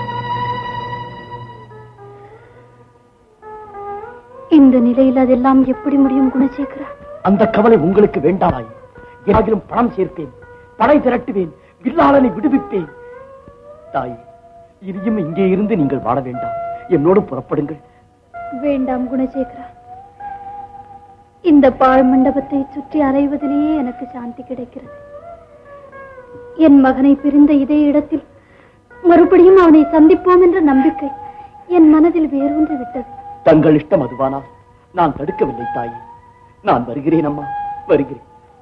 D: இந்த நிலையில் அதெல்லாம் எப்படி முடியும் குணசேகரா?
A: அந்த கவலை உங்களுக்கு வேண்டாமாய். என்னாகிலும் பணம் சேர்ப்பேன், படை திரட்டுவேன், வில்லாளனை விடுவிப்பேன். தாய், இனியும் இங்கே இருந்து நீங்கள் வாழ வேண்டாம். என்னோடு புறப்படுங்கள்.
D: வேண்டாம் குணசேகரா. இந்த பாழ் மண்டபத்தை சுற்றி அலைவதிலேயே எனக்கு சாந்தி கிடைக்கிறது. என் மகனை பிரிந்த இதே இடத்தில் மறுபடியும் அவனை சந்திப்போம் என்ற நம்பிக்கை என் மனதில் வேரூன்றி விட்டது.
A: தங்கள் இஷ்டம் அதுவானால் நான் தடுக்கவில்லை தாயே. நான் வருகிறேன் அம்மா, வருகிறேன்.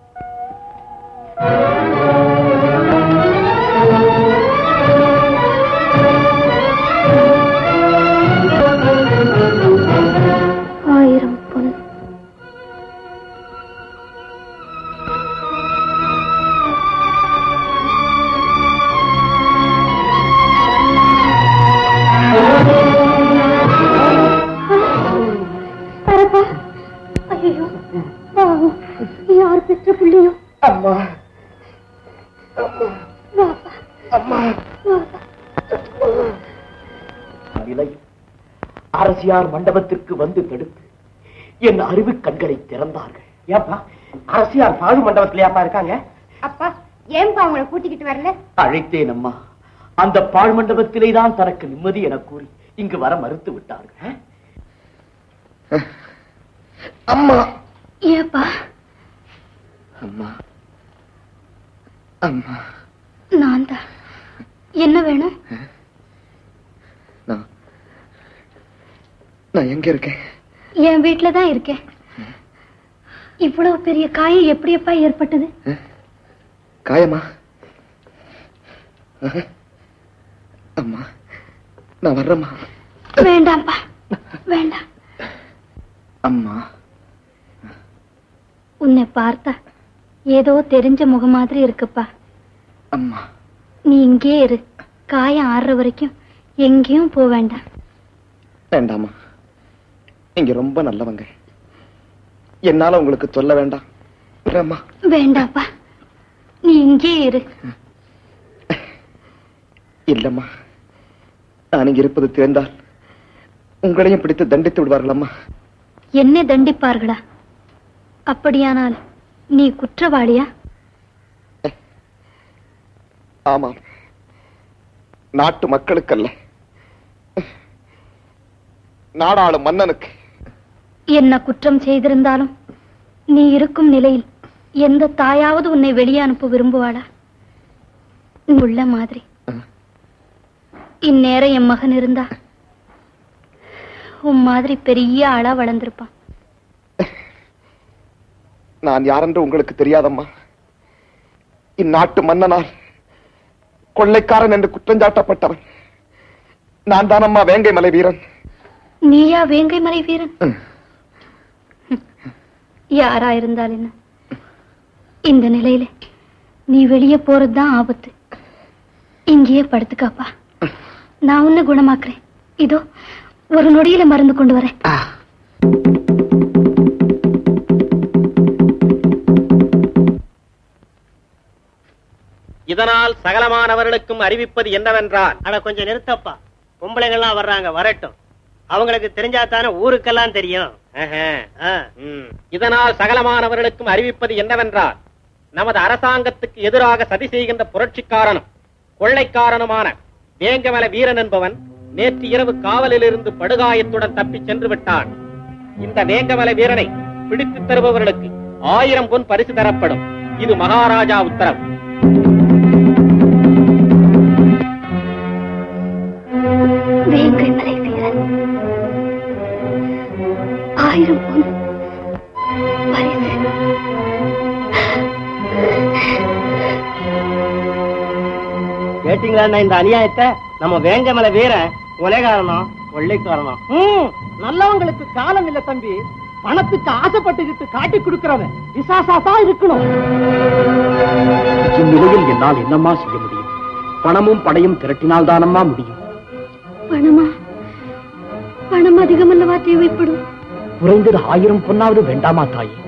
D: யார் பெற்ற பிள்ளையோ?
E: அம்மா,
A: அரசியார் மண்டபத்திற்கு வந்து தடுத்து என் அறிவு கண்களை திறந்தார்கள்.
B: ஏப்பா, அரசியார் பாழு மண்டபத்திலேயாப்பா இருக்காங்க?
K: அப்பா, ஏன்பா அவங்களை கூட்டிக்கிட்டு வரல?
A: அழைத்தேன் அம்மா. அந்த பாழ் மண்டபத்திலே தான் தனக்கு நிம்மதி என கூறி இங்கு வர மறுத்து விட்டார்கள்.
E: அம்மா.
D: ஏப்பா?
E: அம்மா, அம்மா.
D: நான் தான். என்ன வேணும்?
E: நான் எங்க இருக்கேன்?
D: என் வீட்டுல தான் இருக்கேன். இவ்வளவு பெரிய காயம் எப்படியப்பா ஏற்பட்டது?
E: காயமா? அம்மா, நான் வர்றேம்மா.
D: வேண்டாம்ப்பா, வேண்டாம்.
E: அம்மா,
D: பார்த்தா ஏதோ தெரிஞ்ச முகம் மாதிரி இருக்குப்பா.
E: அம்மா,
D: நீ இங்கே இரு. காயம் ஆறுற வரைக்கும் எங்கேயும் போக வேண்டாம்.
E: வேண்டாமா, நீங்க ரொம்ப நல்லவங்க. என்னால உங்களுக்கு சொல்ல வேண்டாம்.
D: வேண்டாப்பா, நீ இங்கே இரு.
E: இல்லம்மா, நான் இங்க இருப்பது தெரிந்தால் உங்களையும் பிடித்து தண்டித்து விடுவார்கள். அம்மா,
D: என்ன தண்டிப்பார்களா? அப்படியானால் நீ குற்றவாளியா?
E: ஆமாம், நாட்டு மக்களுக்கல்ல, நாடாளும் மன்னனுக்கு.
D: என்ன குற்றம் செய்திருந்தாலும் நீ இருக்கும் நிலையில் எந்த தாயாவது உன்னை வெளியே அனுப்ப விரும்புவாளா? உள்ள மாதிரி இந்நேரம் என் மகன் இருந்தா உன் மாதிரி பெரிய ஆளா வளர்ந்திருப்பான்.
E: நான் யாரென்று உங்களுக்கு தெரியாதம்மா. இந்நாட்டு மன்னனால் கொள்ளைக்காரன் என்று குற்றஞ்சாட்டப்பட்டவன் நான் தானம்மா, வேங்கை மலை வீரன்.
D: நீயா வேங்கை மலை வீரன்? யாரா இருந்தால் என்ன, இந்த நிலையில நீ வெளியே போறதுதான் ஆபத்து. இங்கேயே படுத்துக்காப்பா, நான் உன்னை குணமாக்குறேன். இதோ ஒரு நொடியில மருந்து கொண்டு வரேன்.
J: இதனால் சகலமானவர்களுக்கும் அறிவிப்பது என்னவென்றால், அட கொஞ்சம் நிறுத்தப்பா, பொம்பளைகள்லாம் வர்றாங்க, வரட்டும். அவங்களுக்கு தெரிஞ்சாத்தானே ஊருக்கெல்லாம் தெரியும். இதனால் சகலமானவர்களுக்கும் அறிவிப்பது என்னவென்றால், நமது அரசாங்கத்துக்கு எதிராக சதி செய்கின்ற புரட்சிக்காரனும் கொள்ளைக்காரனுமான வேங்கமல வீரன் என்பவன் நேற்று இரவு காவலில் இருந்து படுகாயத்துடன் தப்பி சென்று விட்டான். இந்த வேங்கமல வீரனை பிடித்து தருபவர்களுக்கு 1000 பொன் பரிசு தரப்படும். இது மகாராஜா உத்தரவு.
D: வேங்கை மலை வீரன் 1000 பொன் பரிசு.
J: கேட்டீங்களா இந்த அநியாயத்தை? நம்ம வேங்கமல வீரன் கொலைகாரனும் கொள்ளைக்காரனும்.
B: நல்லவங்களுக்கு காலம் இல்ல தம்பி. பணத்துக்கு ஆசைப்பட்டுக்கிட்டு காட்டி கொடுக்கிறவன் விசாசாசா இருக்கணும்.
A: இந்நிலையில் என்னால் என்னம்மா செய்ய முடியும்? பணமும் படையும் திரட்டினால் தானம்மா முடியும்.
D: பணமா? பணம் அதிகமல்லவா தேவைப்படும்?
A: குறைந்தது 1000 பொன்னாவது வேண்டாமா தாயே?